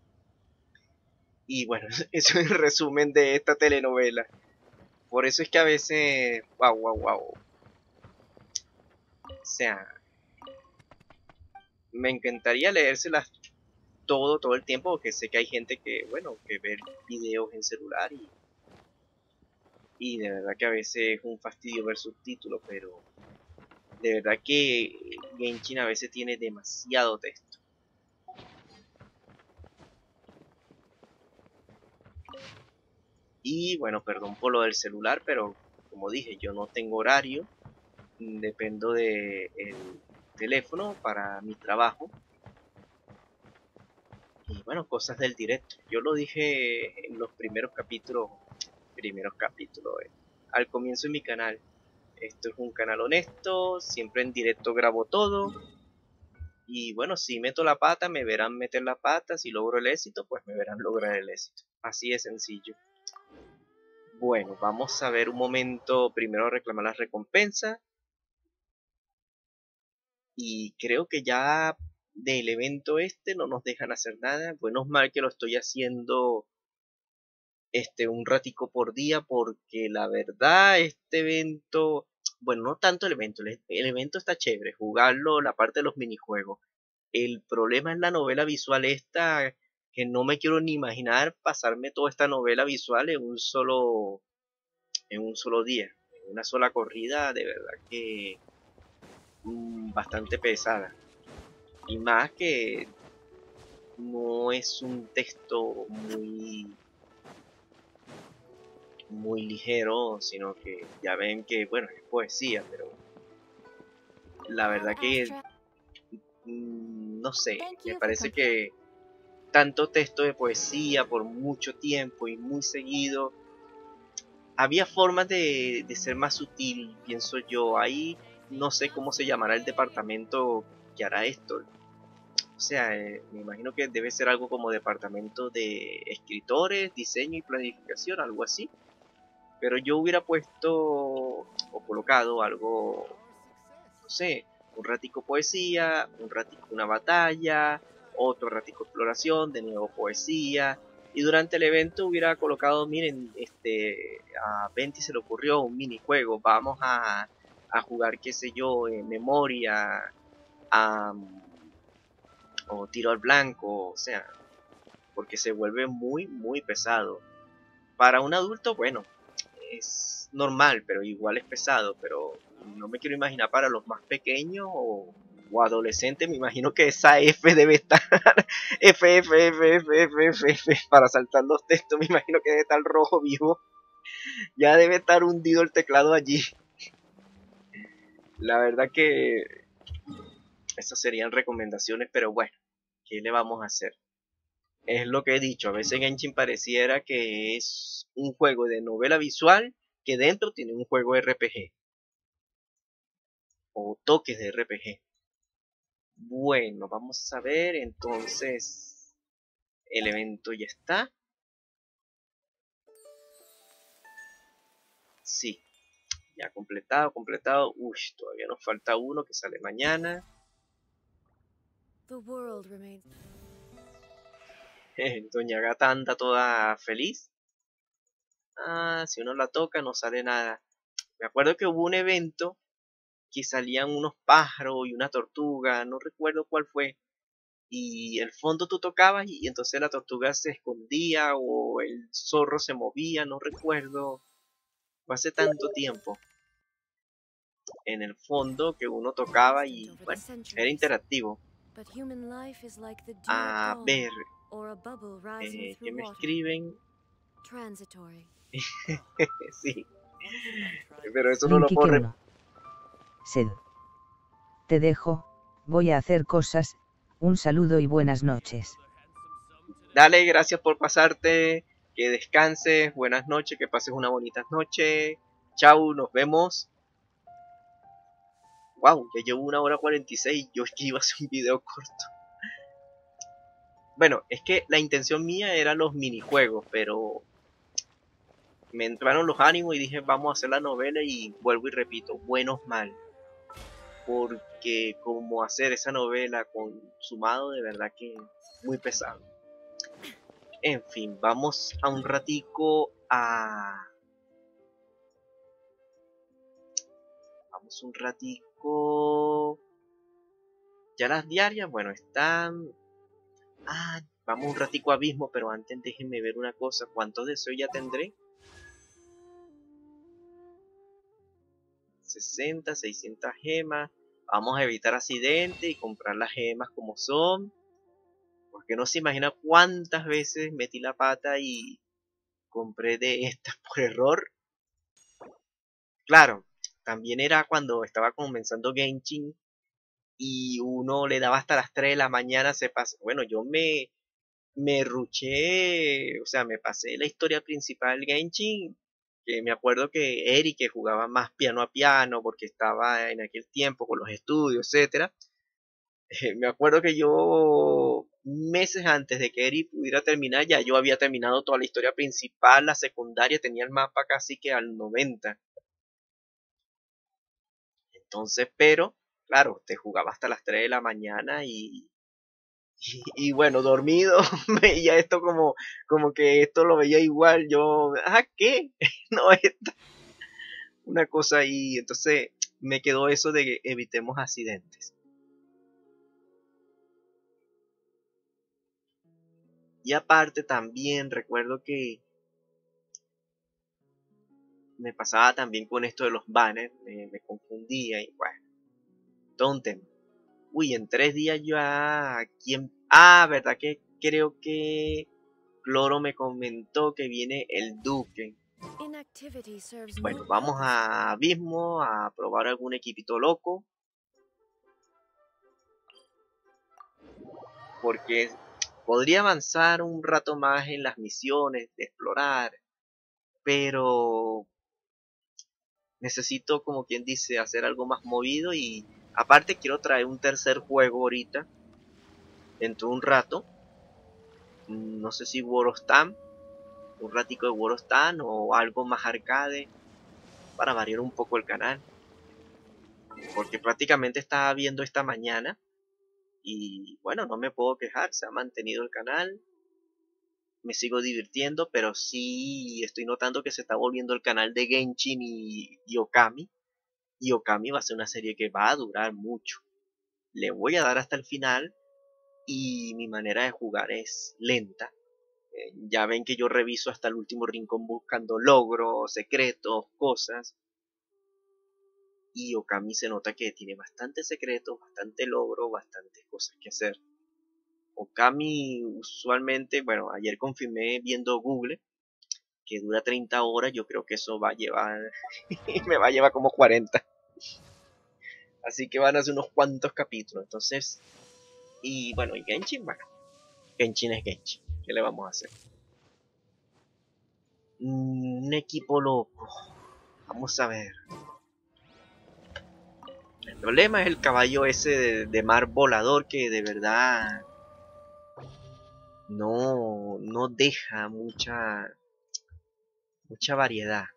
Y bueno, eso es el resumen de esta telenovela. Por eso es que a veces, wow. O sea, me encantaría leérselas todo el tiempo, porque sé que hay gente que, bueno, que ve videos en celular y de verdad que a veces es un fastidio ver subtítulos, pero de verdad que Genshin a veces tiene demasiado texto. Y bueno, perdón por lo del celular, pero como dije, yo no tengo horario, dependo del teléfono para mi trabajo. Y bueno, cosas del directo. Yo lo dije en los primeros capítulos, al comienzo de mi canal. Esto es un canal honesto, siempre en directo grabo todo. Y bueno, si meto la pata, me verán meter la pata. Si logro el éxito, pues me verán lograr el éxito. Así de sencillo. Bueno, vamos a ver un momento. Primero reclamar las recompensas. Y creo que ya del evento no nos dejan hacer nada. Bueno, es mal que lo estoy haciendo un ratico por día, porque la verdad este evento, bueno, no tanto el evento está chévere, jugarlo, la parte de los minijuegos. El problema es la novela visual que no me quiero ni imaginar pasarme toda esta novela visual en un solo día, en una sola corrida, de verdad que bastante pesada. Y más que no es un texto muy ligero, sino que ya ven que, bueno, es poesía, pero la verdad que no sé, me parece que tanto texto de poesía por mucho tiempo y muy seguido, había formas de ser más sutil, pienso yo. Ahí no sé cómo se llamará el departamento que hará esto. O sea, me imagino que debe ser algo como departamento de escritores, diseño y planificación, algo así. Pero yo hubiera puesto o colocado algo, no sé, un ratico poesía, un ratico una batalla, otro ratico exploración, de nuevo poesía. Y durante el evento hubiera colocado, miren, a Venti se le ocurrió un minijuego, vamos a jugar, qué sé yo, en memoria, o tiro al blanco, o sea, porque se vuelve muy, muy pesado. Para un adulto, bueno, es normal, pero igual es pesado, pero no me quiero imaginar para los más pequeños o adolescentes. Me imagino que esa F debe estar F, para saltar los textos. Me imagino que debe estar rojo vivo, ya debe estar hundido el teclado allí. La verdad que esas serían recomendaciones, pero bueno, ¿qué le vamos a hacer? Es lo que he dicho, a veces Genshin pareciera que es un juego de novela visual que dentro tiene un juego RPG o toques de RPG. Bueno, vamos a ver, entonces el evento ya está. Sí, ya completado. Uy, todavía nos falta uno que sale mañana. Doña Gata anda toda feliz. Si uno la toca no sale nada. Me acuerdo que hubo un evento que salían unos pájaros y una tortuga, no recuerdo cuál fue, y el fondo tú tocabas y entonces la tortuga se escondía o el zorro se movía, no recuerdo, fue hace tanto tiempo. En el fondo que uno tocaba y bueno, era interactivo. A ver, ¿qué me escriben? Sí, pero eso no lo puedo. Sed. Te dejo, voy a hacer cosas, un saludo y buenas noches. Dale, gracias por pasarte, que descanses, buenas noches, que pases una bonita noche. Chau, nos vemos. Wow, ya llevo 1 hora 46, yo es que iba a hacer un video corto. Bueno, es que la intención mía era los minijuegos, pero me entraron los ánimos y dije vamos a hacer la novela y vuelvo y repito, buenos mal. Porque como hacer esa novela con sumado, de verdad que muy pesado. En fin, vamos a un ratico a... Vamos un ratico... Ya las diarias, bueno, están... vamos un ratico a Abismo, pero antes déjenme ver una cosa. ¿Cuántos deseos ya tendré? 60, 600 gemas. Vamos a evitar accidentes y comprar las gemas como son. Porque no se imagina cuántas veces metí la pata y compré de estas por error. Claro, también era cuando estaba comenzando Genshin y uno le daba hasta las 3 de la mañana, se pasó. Bueno, yo me ruché, o sea, me pasé la historia principal del Genshin, que me acuerdo que Eri, que jugaba más piano a piano porque estaba en aquel tiempo con los estudios, etcétera. Me acuerdo que yo meses antes de que Eri pudiera terminar, ya yo había terminado toda la historia principal, la secundaria tenía el mapa casi que al 90. Entonces, pero, claro, te jugaba hasta las 3 de la mañana y bueno, dormido, veía esto como que esto lo veía igual, yo, ¿qué? No, una cosa ahí, entonces me quedó eso de que evitemos accidentes. Y aparte también recuerdo que me pasaba también con esto de los banners, me confundía y bueno, todo un tema. Uy, en 3 días ya... verdad que creo que Cloro me comentó que viene el Duque. Bueno, vamos a Abismo a probar algún equipito loco. porque podría avanzar un rato más en las misiones de explorar, pero necesito, como quien dice, hacer algo más movido. Y aparte quiero traer un tercer juego ahorita, dentro de un rato. No sé si World of Tanks, un ratico de World of Tanks o algo más arcade, para variar un poco el canal, porque prácticamente estaba viendo esta mañana y bueno, no me puedo quejar, se ha mantenido el canal, me sigo divirtiendo, pero sí estoy notando que se está volviendo el canal de Genshin y Okami. Y Okami va a ser una serie que va a durar mucho. Le voy a dar hasta el final y mi manera de jugar es lenta. Ya ven que yo reviso hasta el último rincón buscando logros, secretos, cosas. Y Okami se nota que tiene bastantes secretos, bastante logro, bastantes cosas que hacer. Okami usualmente, bueno, ayer confirmé viendo Google que dura 30 horas, yo creo que eso va a llevar, me va a llevar como 40. Así que van a ser unos cuantos capítulos, entonces, y bueno, y Genshin, bueno, Genshin es Genshin, ¿qué le vamos a hacer? Un equipo loco, vamos a ver. El problema es el caballo ese de mar volador que de verdad no deja mucha variedad.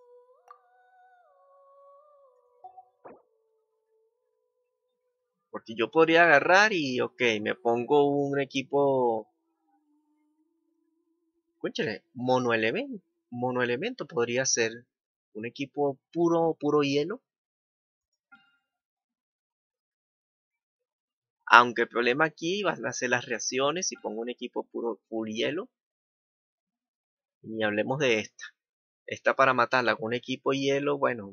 Porque yo podría agarrar y ok, me pongo un equipo, escúchale, monoelemento podría ser un equipo puro hielo. Aunque el problema aquí van a ser las reacciones si pongo un equipo full hielo. Ni hablemos de esta. Esta para matarla con un equipo hielo, bueno,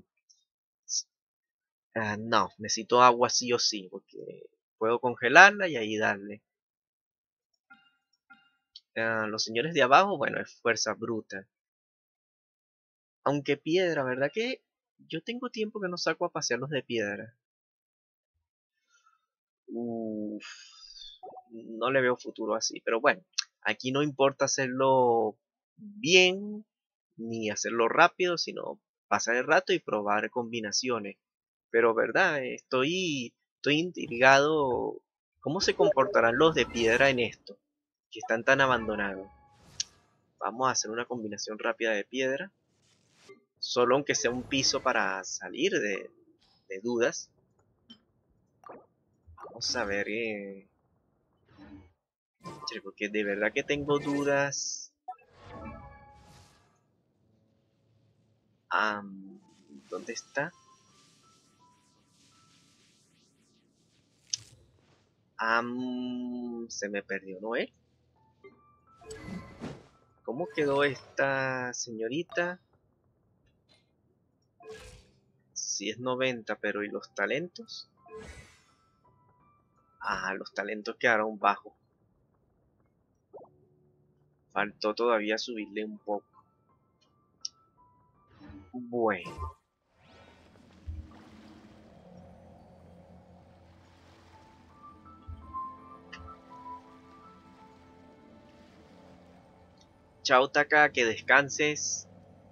no, necesito agua sí o sí, porque puedo congelarla y ahí darle. Los señores de abajo, bueno, es fuerza bruta. Aunque piedra, ¿verdad que yo tengo tiempo que no saco a pasear los de piedra? Uf, no le veo futuro así, pero bueno, aquí no importa hacerlo bien ni hacerlo rápido, sino pasar el rato y probar combinaciones. Pero verdad, estoy intrigado cómo se comportarán los de piedra en esto, que están tan abandonados. Vamos a hacer una combinación rápida de piedra, solo aunque sea un piso para salir de dudas. Vamos a ver, porque de verdad que tengo dudas. ¿Dónde está? Se me perdió, ¿no es? ¿Cómo quedó esta señorita? Si es 90, pero ¿y los talentos? Los talentos quedaron bajos. Faltó todavía subirle un poco. Bueno. Chao Taka, que descanses.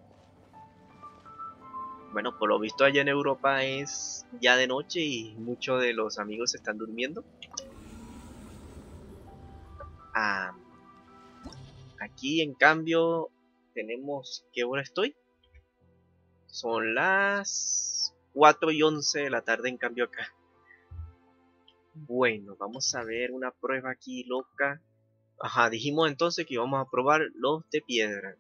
Bueno, por lo visto allá en Europa es ya de noche y muchos de los amigos están durmiendo. Aquí en cambio tenemos... ¿Qué hora estoy? Son las 4:11 de la tarde en cambio acá. Bueno, vamos a ver una prueba aquí loca. Ajá, dijimos entonces que íbamos a probar los de piedra.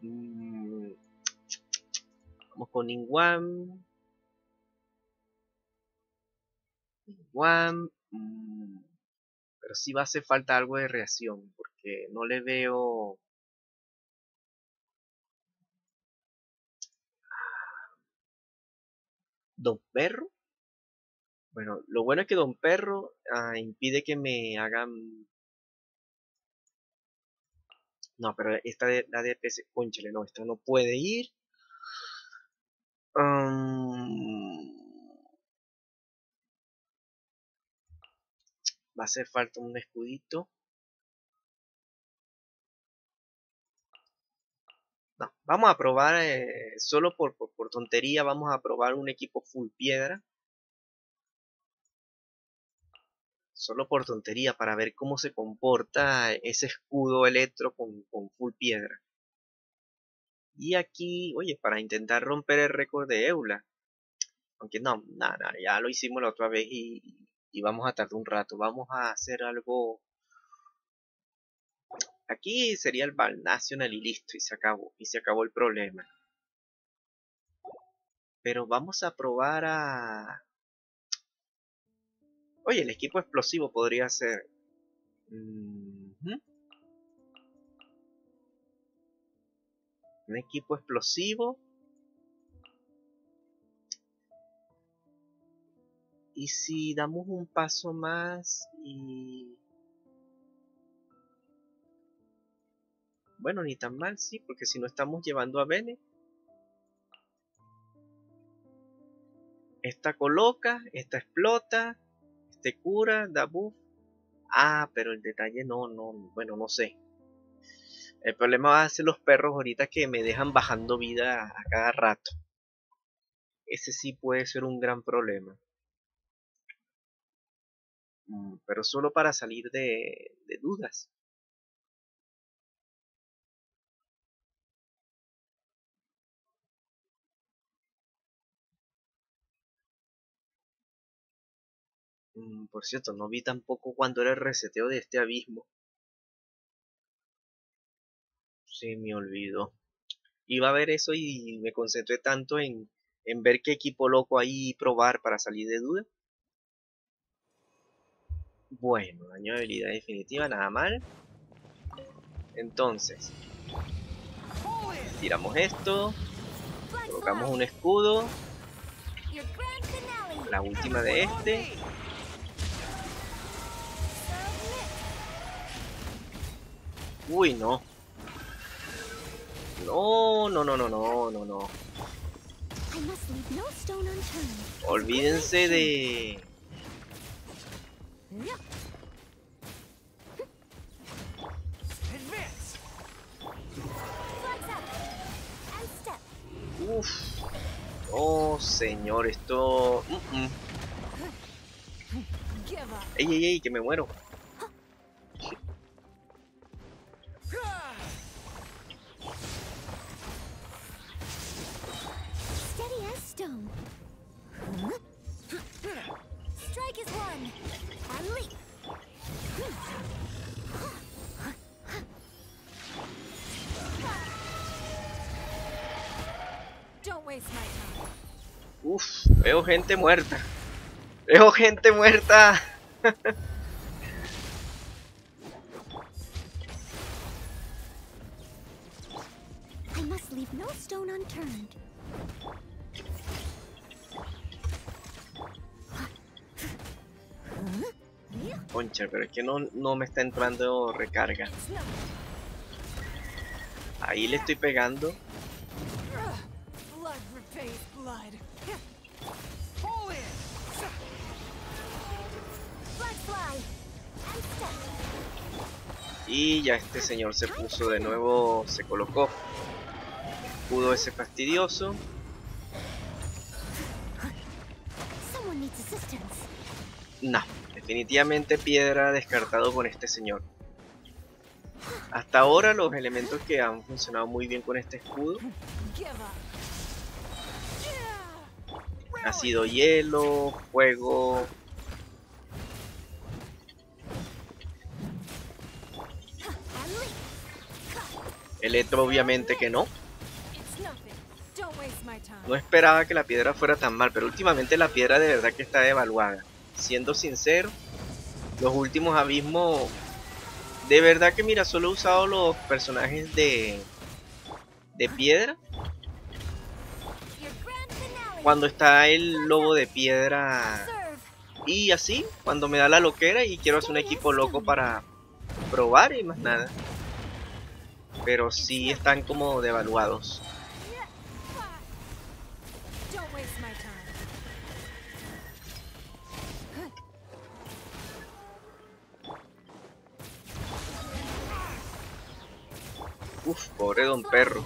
Vamos con Ningguang. Pero sí va a hacer falta algo de reacción, porque no le veo... Don Perro. Bueno, lo bueno es que Don Perro impide que me hagan... No, pero esta de la DPS, cónchale, no, esta no puede ir. Va a hacer falta un escudito. No, vamos a probar, solo por tontería, vamos a probar un equipo full piedra. Solo por tontería, para ver cómo se comporta ese escudo electro con full piedra. Y aquí, oye, para intentar romper el récord de Eula. Aunque no, nada, ya lo hicimos la otra vez y vamos a tardar un rato. Vamos a hacer algo. Aquí sería el Ball National y listo, y se acabó el problema. Pero vamos a probar a... Oye, el equipo explosivo podría ser... Un equipo explosivo. Y si damos un paso más y... Bueno, ni tan mal, sí, porque si no estamos llevando a Bene. Esta coloca, esta explota, este cura, da buff. Ah, pero el detalle no, bueno, no sé. El problema va a ser los perros ahorita que me dejan bajando vida a cada rato. Ese sí puede ser un gran problema. Pero solo para salir de dudas. Por cierto, no vi tampoco cuando era el reseteo de este abismo. Se me olvidó. Iba a ver eso y me concentré tanto en ver qué equipo loco ahí probar para salir de duda. Bueno, daño de habilidad definitiva, nada mal. Entonces, tiramos esto, colocamos un escudo, la última de este. Uy, no. No. Olvídense de... Uf. Oh, señor, esto... Ey, que me muero. Strike is one. And leap. Don't waste my time. Uf, veo gente muerta. Veo gente muerta. I must leave no stone unturned. Concha, pero es que no me está entrando recarga. Ahí le estoy pegando. Blood repays blood. Y ya este señor se puso de nuevo, se colocó escudo ese fastidioso. No, definitivamente piedra descartado con este señor. Hasta ahora los elementos que han funcionado muy bien con este escudo ha sido hielo, fuego. Electro obviamente que no. No esperaba que la piedra fuera tan mal, pero últimamente la piedra de verdad que está devaluada. Siendo sincero, los últimos abismos, de verdad que mira, solo he usado los personajes de piedra. Cuando está el lobo de piedra y así, cuando me da la loquera y quiero hacer un equipo loco para probar y más nada. Pero sí están como devaluados. Uf, pobre don perro.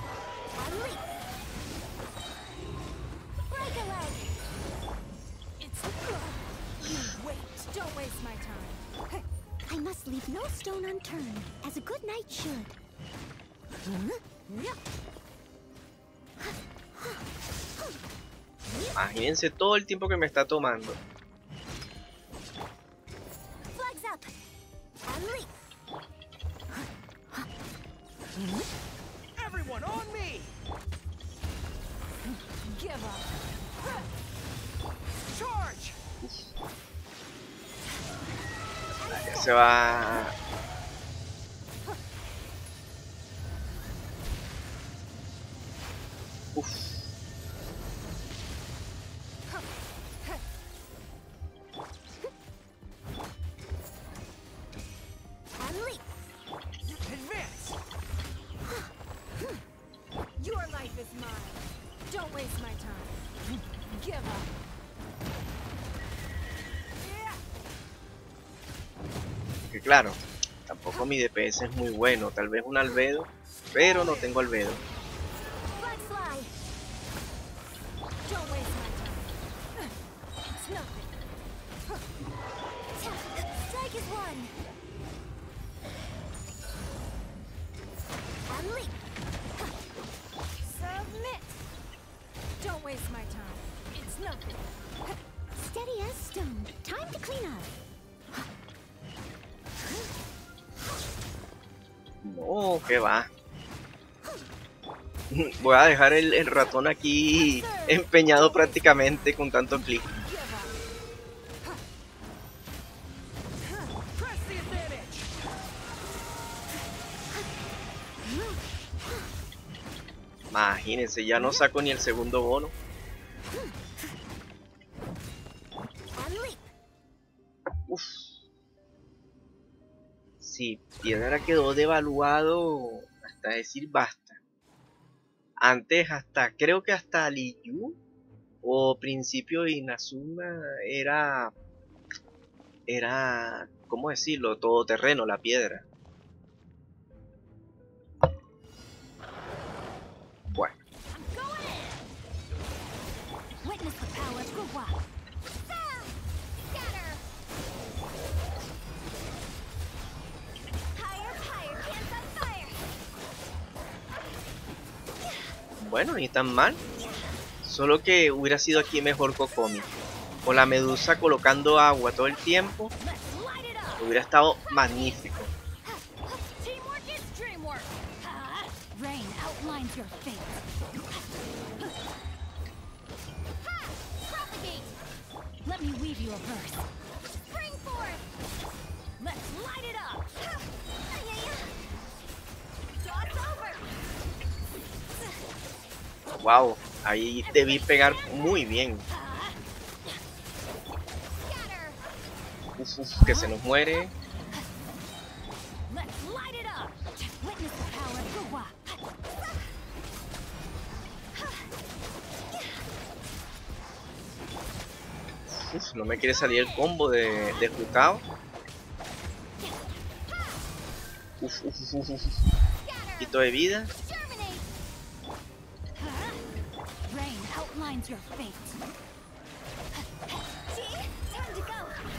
Don't waste my time. I must leave no stone unturned, as a good knight should. Imagínense todo el tiempo que me está tomando. Flags up. And leap. Everyone on me! Give up. Charge! Se va. Uf. And leap. Advance! Your life is mine. Don't waste my time. Give up. Que claro, tampoco mi DPS es muy bueno. Tal vez un albedo, pero no tengo albedo. Flag fly. Don't waste my time. It's nothing. Strike is one. And leap. Submit. Don't waste my time. It's nothing. Steady as stone. Time to clean up. No, que va. Voy a dejar el ratón aquí empeñado prácticamente con tanto clic. Press the advantage. Imagínense, ya no saco ni el segundo bono. And leap. Uf. Sí, Piedra quedó devaluado hasta decir basta. Antes hasta, creo que hasta Liyu o principio de Inazuma era, ¿cómo decirlo? Todoterreno la piedra. Bueno. Witness the power of Gugwa. Scatter. Higher, higher, hands on fire. Bueno, ni tan mal. Solo que hubiera sido aquí mejor Kokomi. Con la medusa colocando agua todo el tiempo, hubiera estado magnífico. Teamwork is dreamwork. Rain outlines your fate. Propagate. Let me weave you a verse. Spring forth. Let's light it up. Dog's over. Wow, ahí debí pegar muy bien. Uf, uf, que se nos muere. Let's light it up. Witness the power of Gugwa. Uf, no me quiere salir el combo de Jutao. Uf, uf, uf, uf. Poquito de vida. Rain outlines your fate. Time to go.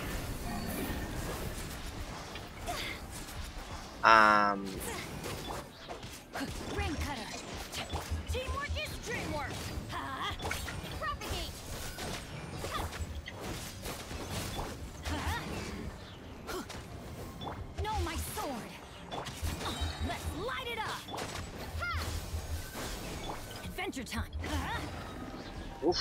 Rain cutter. Teamwork is dreamwork. Propagate. No, my sword. Let's light it up. Adventure time. Uf.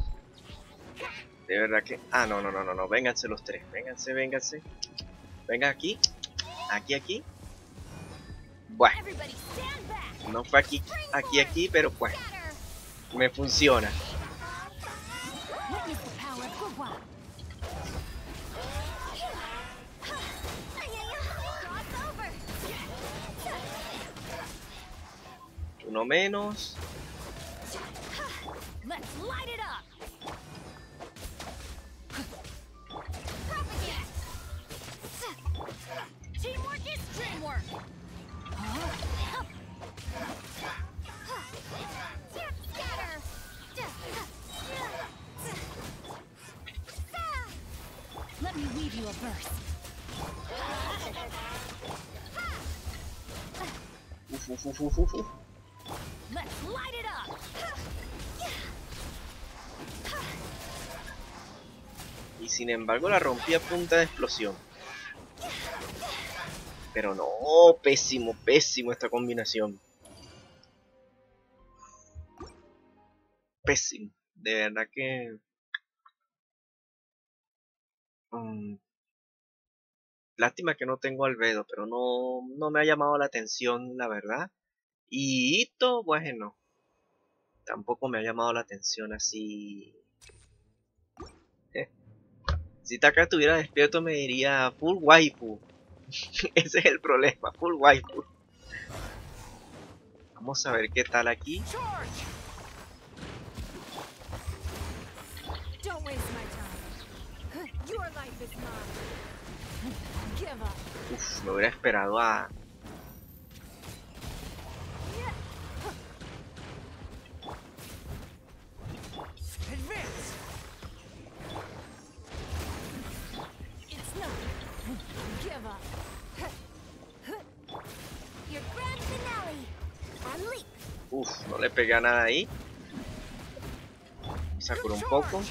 De verdad que... Ah, no, no, no, no, no. Vénganse los tres. Vénganse, vénganse. Venga aquí. Aquí, aquí. Bueno. No fue aquí, aquí, aquí, pero pues. Me funciona. Witness the power of Gugwa. Uno menos. Let's light it up. Teamwork is dreamwork. give you a burst. Let's light it up. Y sin embargo la rompí a punta de explosión. Pero no, pésimo, pésimo esta combinación. Pésimo. De verdad que... lástima que no tengo Albedo, pero no me ha llamado la atención, la verdad. Y Ito, bueno, tampoco me ha llamado la atención así. Si Taka estuviera despierto me diría full waifu. Ese es el problema, full waifu. Vamos a ver qué tal aquí. Don't waste my time. Your life is mine. Give up. Uf, me hubiera esperado a... Advance. It's nothing. Give up. Your grand finale. And leap. Uf, no le pegué a nada ahí. Vamos a curar un poco.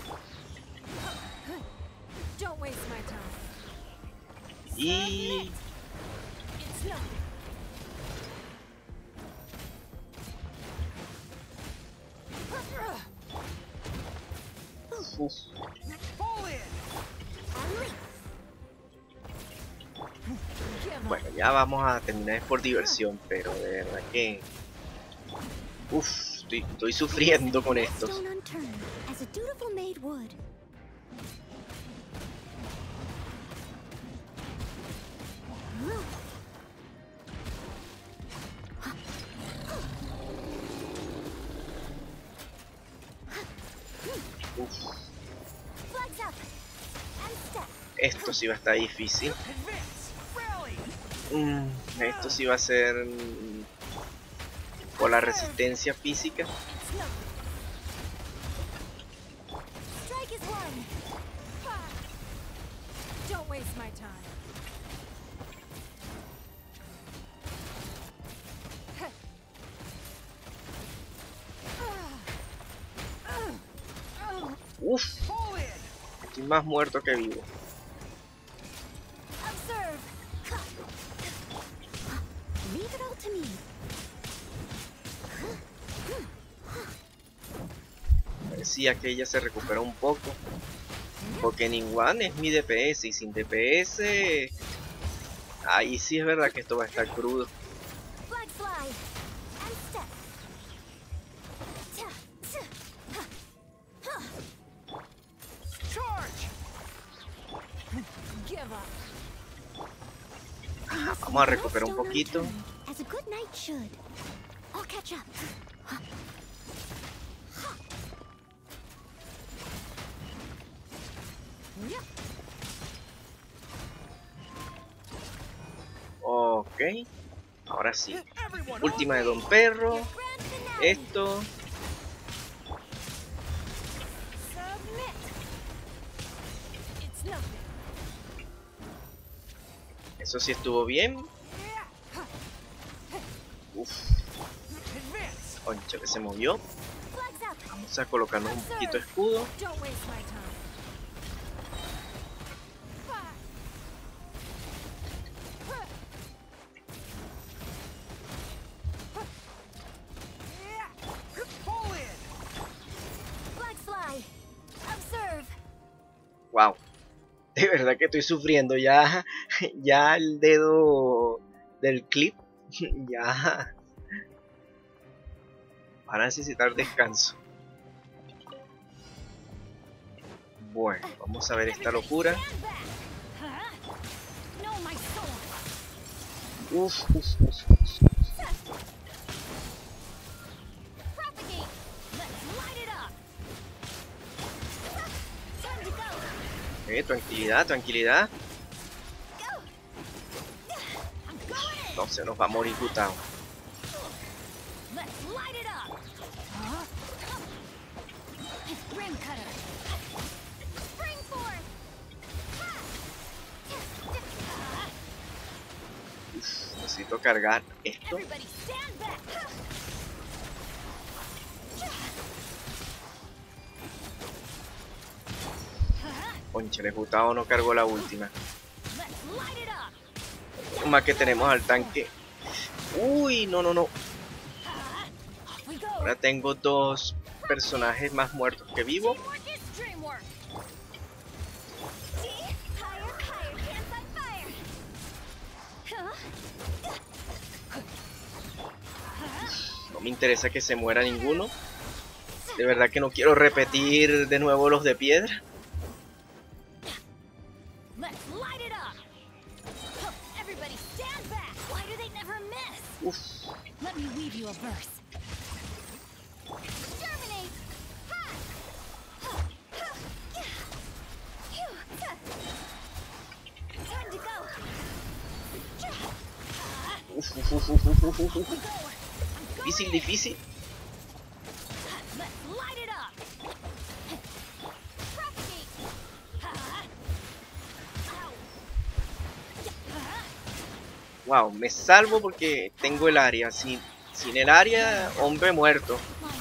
Don't waste my time. Y... It's nothing. uf. Bueno, ya vamos a terminar por diversión, pero de verdad que... Uf, estoy sufriendo con estos. Stone unturned, as a dutiful maid would. Uf, Flags up. And step. esto sí va a estar difícil. Esto sí va a ser... por la resistencia física. It's nothing. Strike is one. Don't waste my time. Uf, estoy más muerto que vivo. Observe. Leave it all to me. Parecía que ella se recupera un poco. Porque Ningguang es mi DPS y sin DPS... ahí sí es verdad que esto va a estar crudo. Flag fly. And step. Give up. Vamos a recuperar un poquito. As a good knight should. I'll catch up. Ok. Ahora sí. Última de Don Perro. Esto. Submit. It's nothing. Eso sí estuvo bien. Uf. Concha que se movió. Vamos a colocarnos un poquito de escudo. Don't waste my time. Flag fly. Observe. Wow. De verdad que estoy sufriendo. Ya el dedo del clip. Ya. Va a necesitar descanso. Bueno, vamos a ver esta locura. No, my sword. Uf. Propagate. Let's light it up. Time to go. Tranquilidad, tranquilidad. No se nos va a morir Gutao. Let's light it up. Rim cutter. Spring forth. Necesito cargar esto. Concha, el Gustavo no cargó la última. Más que tenemos al tanque. Uy, no. Ahora tengo dos personajes más muertos que vivos. No me interesa que se muera ninguno. De verdad que no quiero repetir de nuevo los de piedra. Uf. Difícil. Wow, me salvo porque tengo el área. Sin el área, hombre muerto.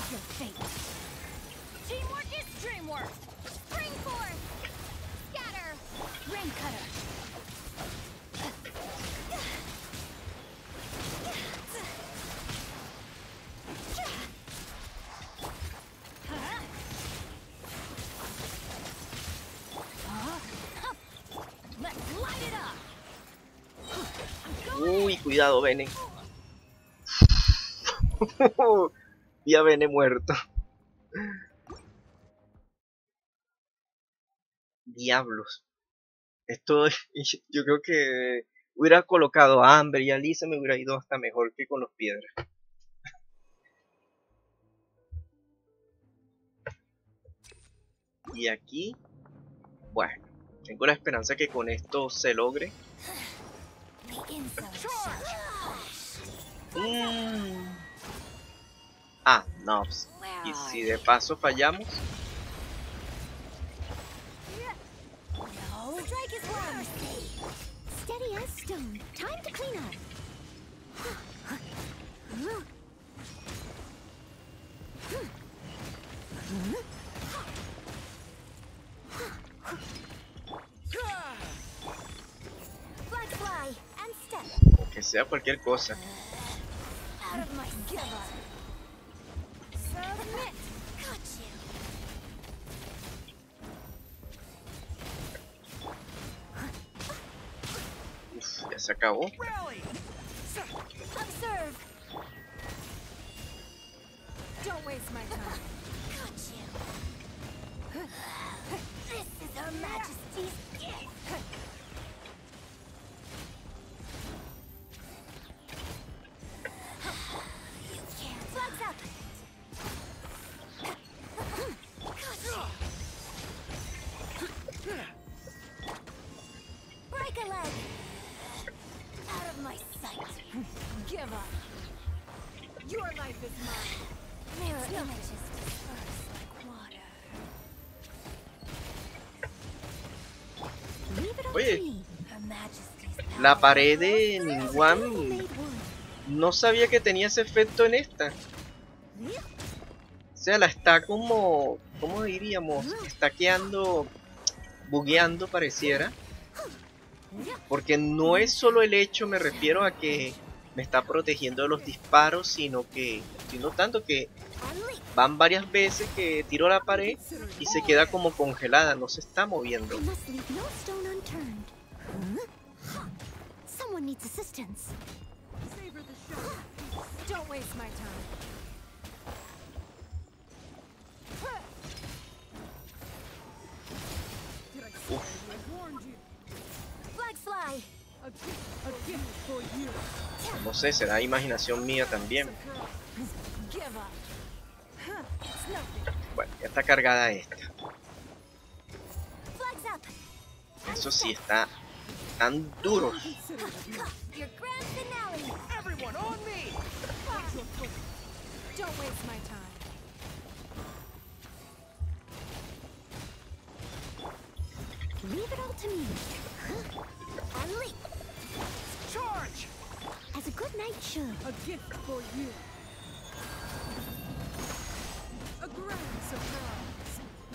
Uy, cuidado, Bene. Ya Bene muerto. Diablos. Esto, yo creo que hubiera colocado a Amber y a Lisa, me hubiera ido hasta mejor que con los piedras. Y aquí, bueno, tengo la esperanza que con esto se logre. Ah, no. Y si de paso fallamos. O que sea cualquier cosa. Uf, ya se acabó. Don't waste my time. This is Her Majesty's gift. You can't. Flags up. Break a leg. Out of my sight. Give up. Your life is mine. Mirror images disperse like water. Leave it up to Oye, me. Her Majesty's la pared de Ningguang no sabía que tenía ese efecto en esta. O sea, la está como, ¿cómo diríamos? Estaqueando, bugueando pareciera. Porque no es solo el hecho, me refiero a que me está protegiendo de los disparos, sino que estoy notando que van varias veces que tiro la pared y se queda como congelada, no se está moviendo. Someone needs assistance. Savor the show. Don't waste my time. Did I say I warned you? Flags fly. A gift for you. No sé, será imaginación mía también. Give up. It's nothing. Bueno, ya está cargada esta. Flags up. Eso sí, está tan duro. Your grand finale. Everyone on me. Don't waste my time. Leave it all to me. And leap. Charge! As a good knight should. A gift for you. A grand surprise.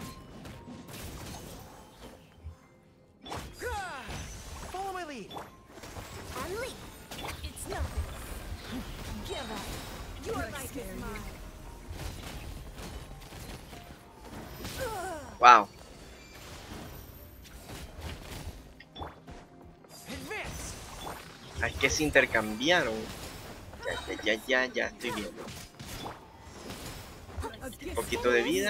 Follow my lead. And leap. It's nothing. Give up. Your life is mine. Wow. Es que se intercambiaron. Ya estoy viendo. Un poquito de vida.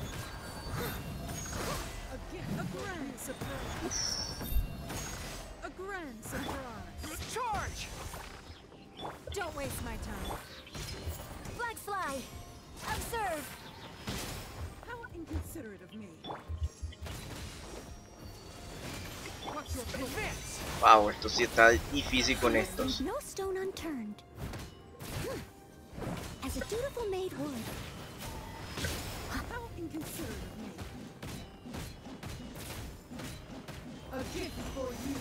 A grand surprise. Charge! Don't waste my time. Flag fly. Observe. How inconsiderate of me. Watch your advance. Wow, esto sí está difícil con estos. No stone unturned. As a dutiful maid would. How inconsiderate of me. A gift for you.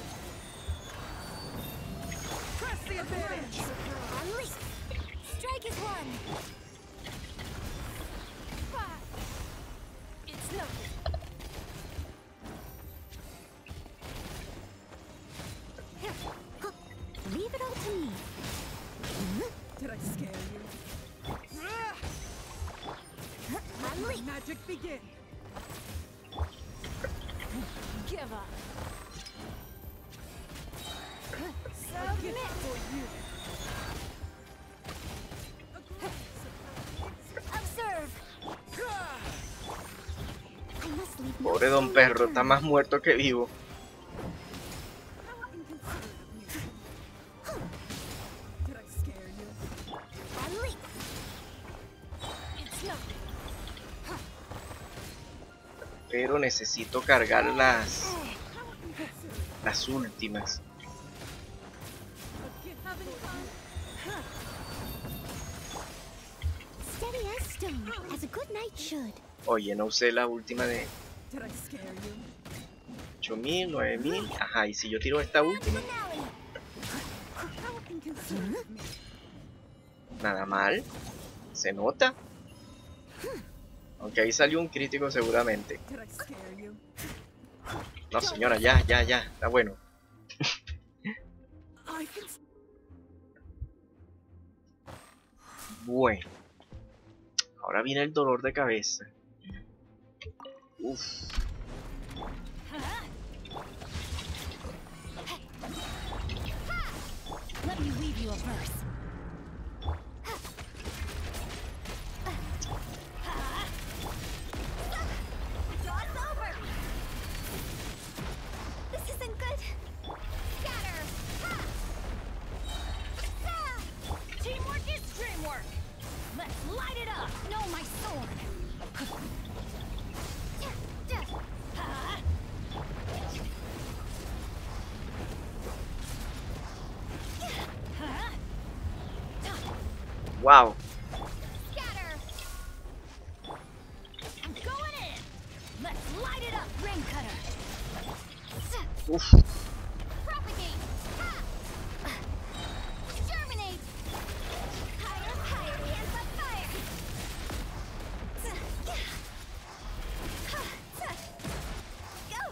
Press the advantage. Unleash. Strike is one. It's nothing. Leave it all to me. Did I scare you? Let my magic begin. Give up. Submit. For you. Observe. I must leave no Pobre Don stone Perro, está unturned. más muerto que vivo. How inconsiderate of me. Did I scare you? And leap. It's nothing. Pero necesito cargar las últimas. Having fun? Steady as stone, as a good knight should. Oye, no usé la última de Did I scare you? 8000, 9000. Ajá, y si yo tiro esta última, How inconsiderate of me. nada mal. Se nota. Aunque ahí salió un crítico seguramente. Did I scare you? No, señora, ya. Está bueno. I can Bueno. Ahora viene el dolor de cabeza. Uf. Let me weave you a verse. Jaw's over. This isn't good. Scatter. Teamwork is dreamwork. Let's light it up. No, my sword. Wow. Scatter. I'm going in. Let's light it up, ring cutter. Uf. Propagate. Germinate. Higher, hands up fire. Go.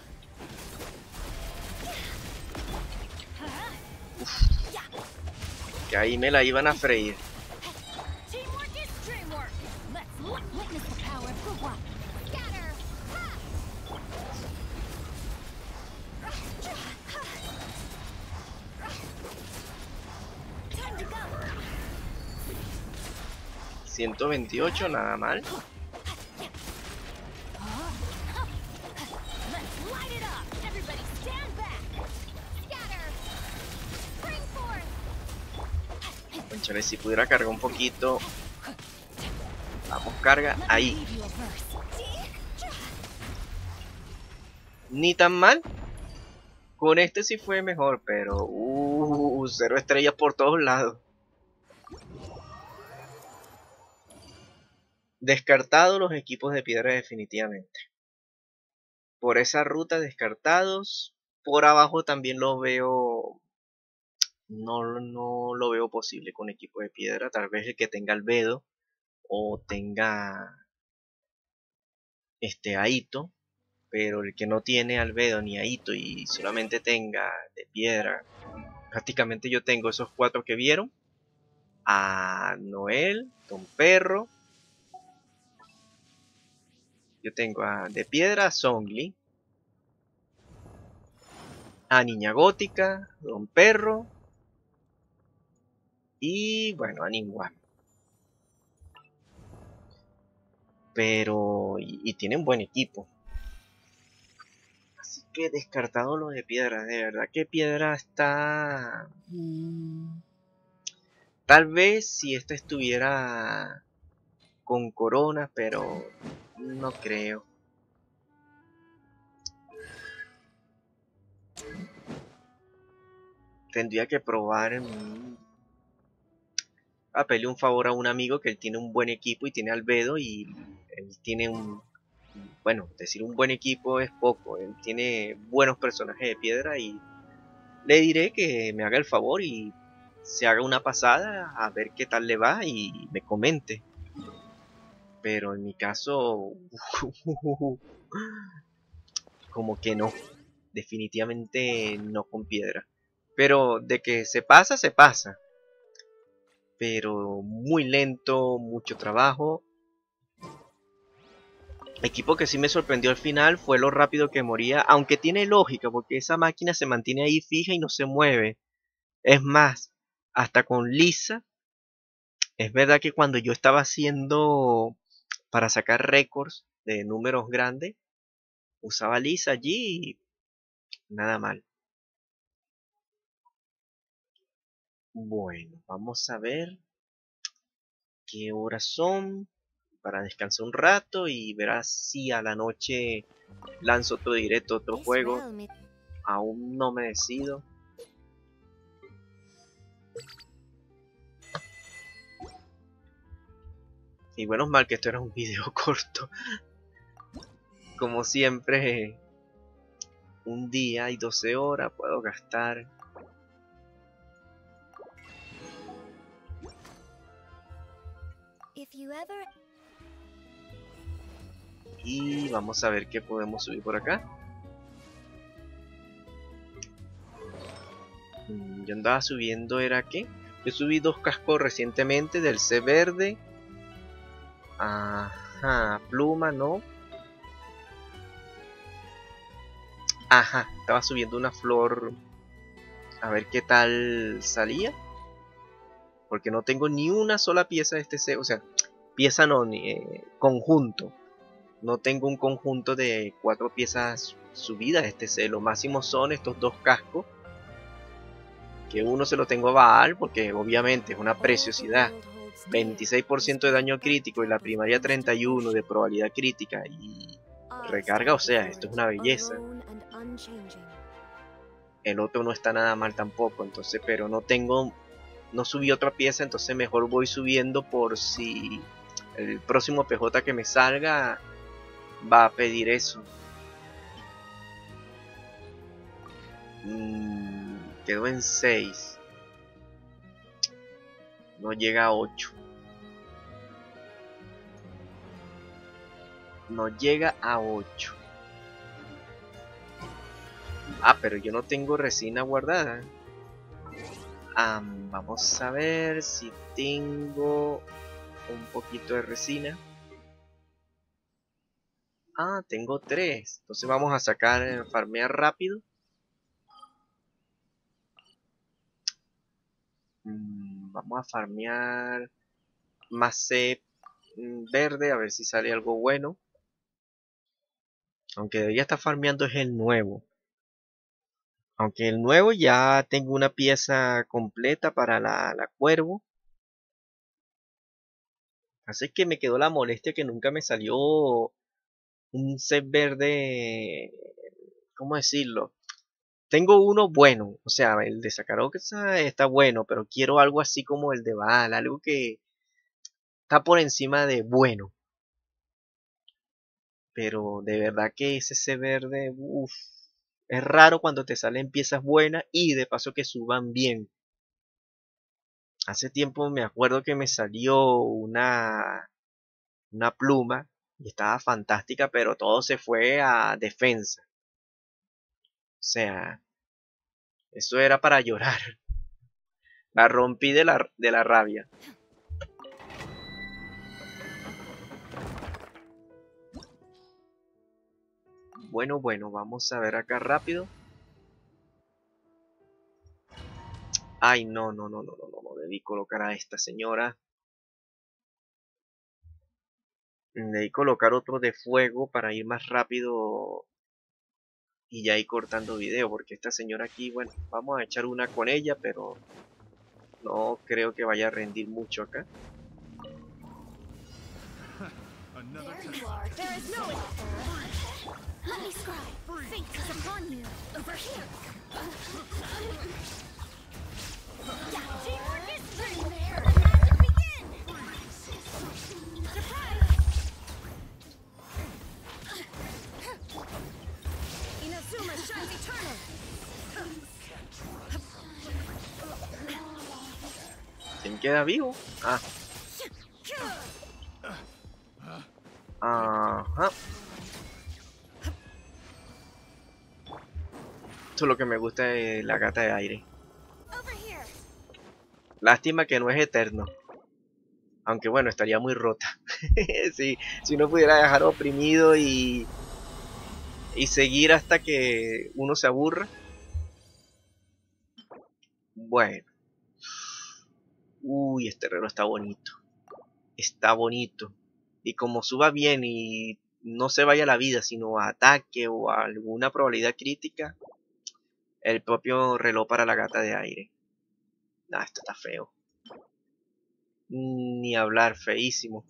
Que ahí me la iban a freír. Teamwork is dreamwork. Let's witness the power of Gugwa. Scatter. Time to go. 128, nada mal. Let's light it up. Everybody stand back. Scatter. Spring forth. Cónchale, si pudiera cargar un poquito. Vamos, carga. Let me Ahí. weave you a verse. Ni tan mal. Con este sí fue mejor, pero 0 estrellas por todos lados. Descartados los equipos de piedra definitivamente. Por esa ruta descartados. Por abajo también los veo no lo veo posible con equipo de piedra. Tal vez el que tenga Albedo o tenga Aito, pero el que no tiene Albedo ni Aito y solamente tenga de piedra, prácticamente yo tengo esos 4 que vieron: a Noel, Don Perro, yo tengo de piedra a Zhongli, a Niña Gótica, Don Perro y bueno, a Ningguang. Pero y tienen buen equipo. Así que descartado lo de piedra. De verdad que piedra está... Tal vez si esta estuviera con corona, pero no creo. Tendría que probar a pedirle un favor a un amigo que él tiene un buen equipo y tiene Albedo y él tiene bueno, decir un buen equipo es poco, él tiene buenos personajes de piedra y le diré que me haga el favor y se haga una pasada a ver qué tal le va y me comente. Pero en mi caso, como que no, definitivamente no con piedra. Pero de que se pasa, se pasa. Pero muy lento, mucho trabajo. Equipo que sí me sorprendió al final fue lo rápido que moría, aunque tiene lógica, porque esa máquina se mantiene ahí fija y no se mueve. Es más, hasta con Lisa, es verdad que cuando yo estaba haciendo para sacar récords de números grandes, usaba Lisa allí y nada mal. Bueno, vamos a ver qué horas son para descansar un rato y verás si a la noche lanzo otro directo, otro juego. Aún no me decido. Y menos mal que esto era un video corto. Como siempre, un día y 12 horas puedo gastar. Y vamos a ver qué podemos subir por acá. Yo andaba subiendo, ¿era qué? Yo subí 2 cascos recientemente del C verde. Ajá, pluma, ¿no? Ajá, estaba subiendo una flor. A ver qué tal salía. Porque no tengo ni una sola pieza de este C. O sea, pieza no, ni conjunto. No tengo un conjunto de 4 piezas subidas de este C. Lo máximo son estos 2 cascos. Que uno se lo tengo a Baal porque obviamente es una preciosidad. 26% de daño crítico y la primaria 31 de probabilidad crítica y recarga, o sea, esto es una belleza. El otro no está nada mal tampoco, entonces, pero no subí otra pieza, entonces mejor voy subiendo por si el próximo PJ que me salga va a pedir eso. Quedó en 6. No llega a 8. No llega a 8. Ah, pero yo no tengo resina guardada. Vamos a ver si tengo un poquito de resina. Tengo 3. Entonces vamos a sacar, farmear rápido. Vamos a farmear más C verde, a ver si sale algo bueno. Aunque debería estar farmeando es el nuevo. Aunque el nuevo ya tengo una pieza completa para la cuervo. Así que me quedó la molestia que nunca me salió un set verde. ¿Cómo decirlo? Tengo uno bueno, o sea, el de Sakaroxa está bueno, pero quiero algo así como el de Baal, algo que está por encima de bueno. Pero de verdad que ese verde, es raro cuando te salen piezas buenas y de paso que suban bien. Hace tiempo me acuerdo que me salió una pluma y estaba fantástica, pero todo se fue a defensa. O sea, eso era para llorar. La rompí de la rabia. Bueno, vamos a ver acá rápido. Ay, no, debí colocar a esta señora. Debí colocar otro de fuego para ir más rápido y ya ir cortando video, porque esta señora aquí, bueno, vamos a echar una con ella, pero no creo que vaya a rendir mucho acá. There you are. There is no Let me scry. Fate is upon you. Over here. Teamwork is strength. Let the magic begin. Surprise! Inazuma shines eternal. ¿Quién queda vivo? Ah. Ajá. Esto es lo que me gusta de la gata de aire. Lástima que no es eterno. Aunque bueno, estaría muy rota. si uno pudiera dejar oprimido y seguir hasta que uno se aburra. Bueno. Uy, este reloj está bonito. Está bonito. Y como suba bien y no se vaya a la vida, sino a ataque o a alguna probabilidad crítica, el propio reloj para la gata de aire. Nah, esto está feo. Ni hablar, feísimo.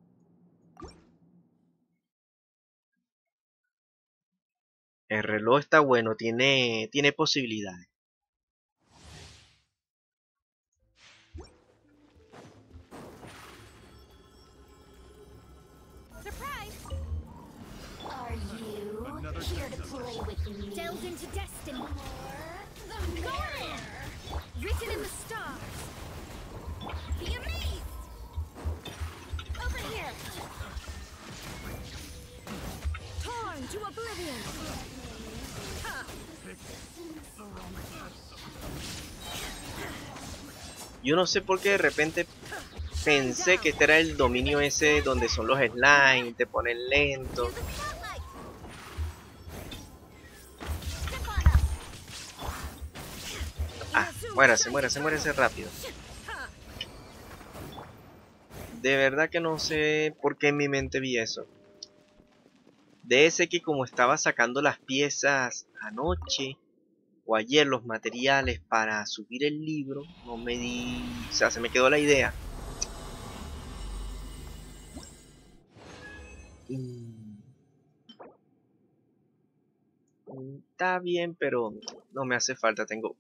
El reloj está bueno, tiene posibilidades. Here to play with me. Delve into destiny. Go on! Written in the stars. Be amazed! Over here. Torn to oblivion. Yo no sé por qué de repente pensé que este era el dominio ese donde son los slime, te ponen lento. Ah, muérase rápido. De verdad que no sé por qué en mi mente vi eso. De ese que como estaba sacando las piezas anoche o ayer, los materiales para subir el libro, no me di... O sea, se me quedó la idea. Está bien, pero no me hace falta. Tengo...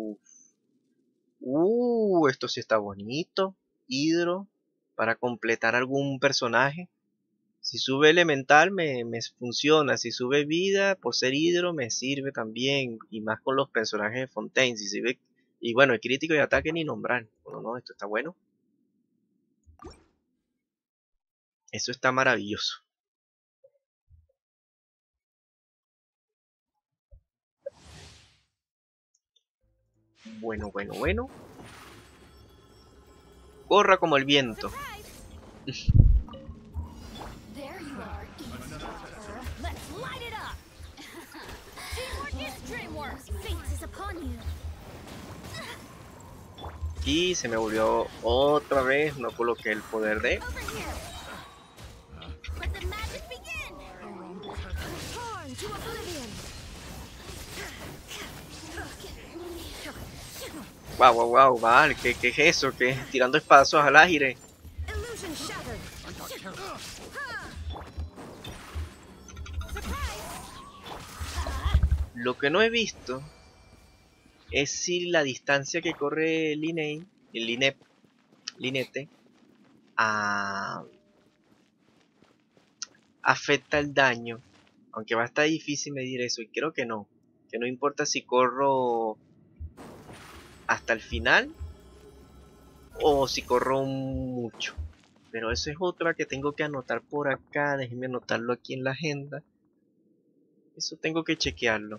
esto sí está bonito. Hidro. Para completar algún personaje. Si sube elemental me funciona. Si sube vida, por ser hidro, me sirve también. Y más con los personajes de Fontaine. Si sirve... Y bueno, el crítico y ataque ni nombrar. Bueno, no, esto está bueno. Eso está maravilloso. Bueno. Corra como el viento. Y se me volvió otra vez. No coloqué el poder de... Wow, vale, ¿qué es eso? ¿Qué? Tirando espadazos al aire. Lo que no he visto es si la distancia que corre Linette afecta el daño. Aunque va a estar difícil medir eso, y creo que no. Que no importa si corro hasta el final o si corro mucho. Pero eso es otra que tengo que anotar por acá. Déjenme anotarlo aquí en la agenda. Eso tengo que chequearlo.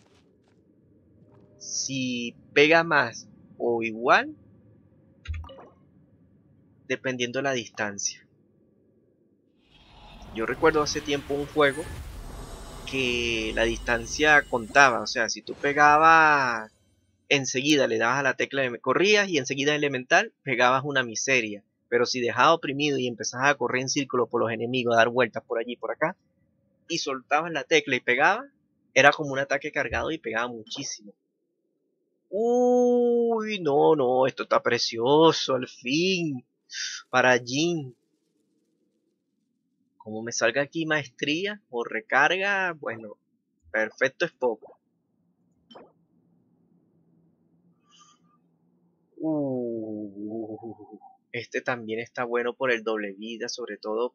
Si pega más o igual, dependiendo de la distancia. Yo recuerdo hace tiempo un juego que la distancia contaba. O sea, si tú pegabas enseguida, le dabas a la tecla de corrías y enseguida elemental, pegabas una miseria. Pero si dejabas oprimido y empezabas a correr en círculo por los enemigos, a dar vueltas por allí y por acá, y soltabas la tecla y pegabas, era como un ataque cargado y pegaba muchísimo. Uy, no, no, esto está precioso, al fin. Para Jin. Como me salga aquí maestría o recarga, bueno, perfecto es poco. Este también está bueno por el doble vida, sobre todo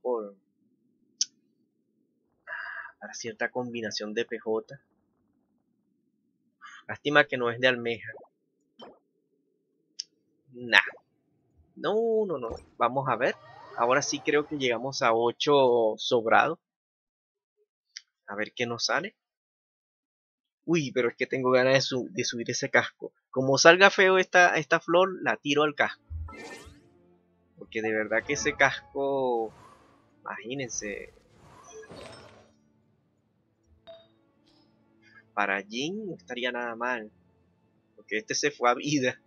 para cierta combinación de PJ. Lástima que no es de almeja. Nah. No, no, no. Vamos a ver. Ahora sí creo que llegamos a 8 sobrado. A ver qué nos sale. Uy, pero es que tengo ganas de subir ese casco. Como salga feo esta flor, la tiro al casco. Porque de verdad que ese casco... Imagínense. Para Jin no estaría nada mal. Porque este se fue a vida.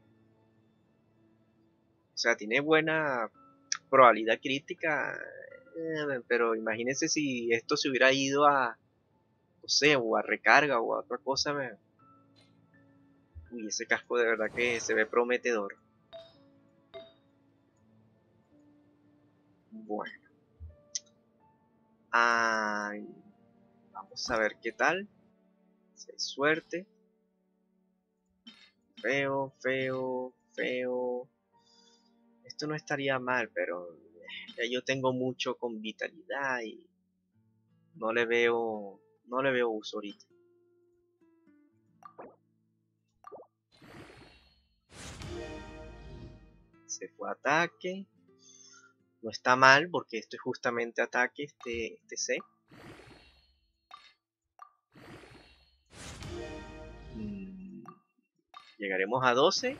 O sea, tiene buena probabilidad crítica. Pero imagínense si esto se hubiera ido a... No sé, o a recarga o a otra cosa. Uy, ese casco de verdad que se ve prometedor. Bueno. Ay, vamos a ver qué tal. Si hay suerte. Feo, feo, feo. Esto no estaría mal, pero ya yo tengo mucho con vitalidad y no le veo uso ahorita. Se fue ataque. No está mal porque esto es justamente ataque, este C. Llegaremos a 12.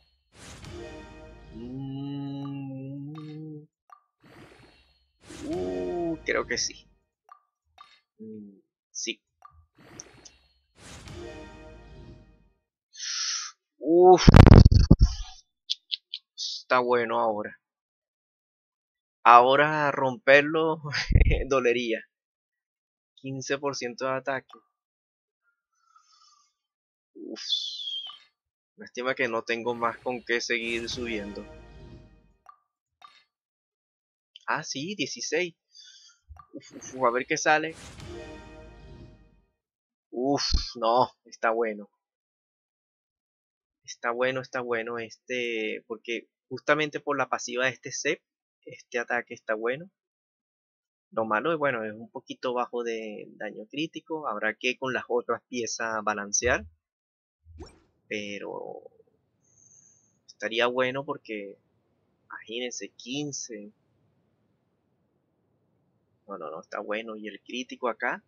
Creo que sí. Sí. Está bueno ahora. Ahora romperlo dolería. 15% de ataque. Lástima que no tengo más con qué seguir subiendo. Ah, sí, 16. A ver qué sale. No, está bueno. Está bueno porque justamente por la pasiva de este set, este ataque está bueno. Lo malo es, bueno, es un poquito bajo de daño crítico. Habrá que con las otras piezas balancear. Pero estaría bueno porque, imagínense, 15. No, está bueno. Y el crítico acá.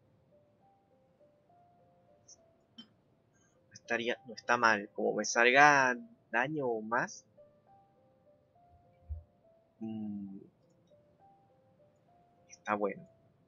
No está mal. Como me salga daño o más. Está bueno.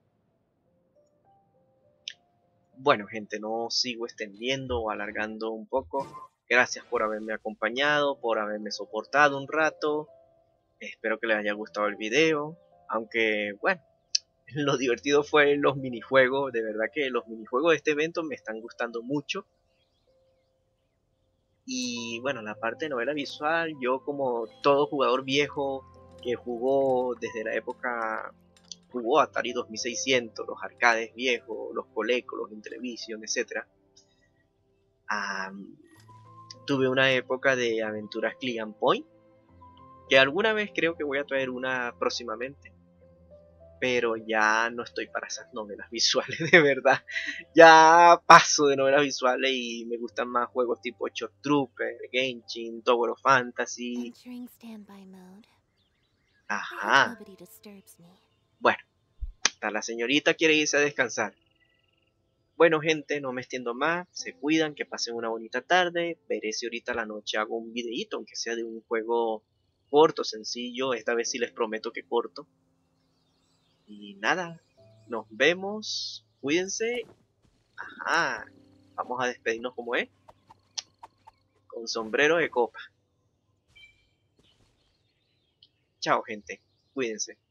Bueno, gente, no sigo extendiendo o alargando un poco. Gracias por haberme acompañado, por haberme soportado un rato. Espero que les haya gustado el video. Aunque, bueno, lo divertido fue los minijuegos. De verdad que los minijuegos de este evento me están gustando mucho. Y bueno, la parte de novela visual, yo como todo jugador viejo que jugó desde la época, jugó Atari 2600, los arcades viejos, los Coleco, los Intellivision, etc. Tuve una época de aventuras Click and Point, que alguna vez creo que voy a traer una próximamente. pero ya no estoy para esas novelas visuales, de verdad. Ya paso de novelas visuales y me gustan más juegos tipo Shot Trooper, Genshin, Tower of Fantasy. Entering standby mode. Ajá. Nobody disturbs me. Bueno, hasta la señorita quiere irse a descansar. Bueno, gente, no me extiendo más. Se cuidan, que pasen una bonita tarde. Veré si ahorita a la noche hago un videíto, aunque sea de un juego corto, sencillo. Esta vez sí les prometo que corto. Y nada, nos vemos. Cuídense. Ajá. Vamos a despedirnos como es. Con sombrero de copa. Chao, gente. Cuídense.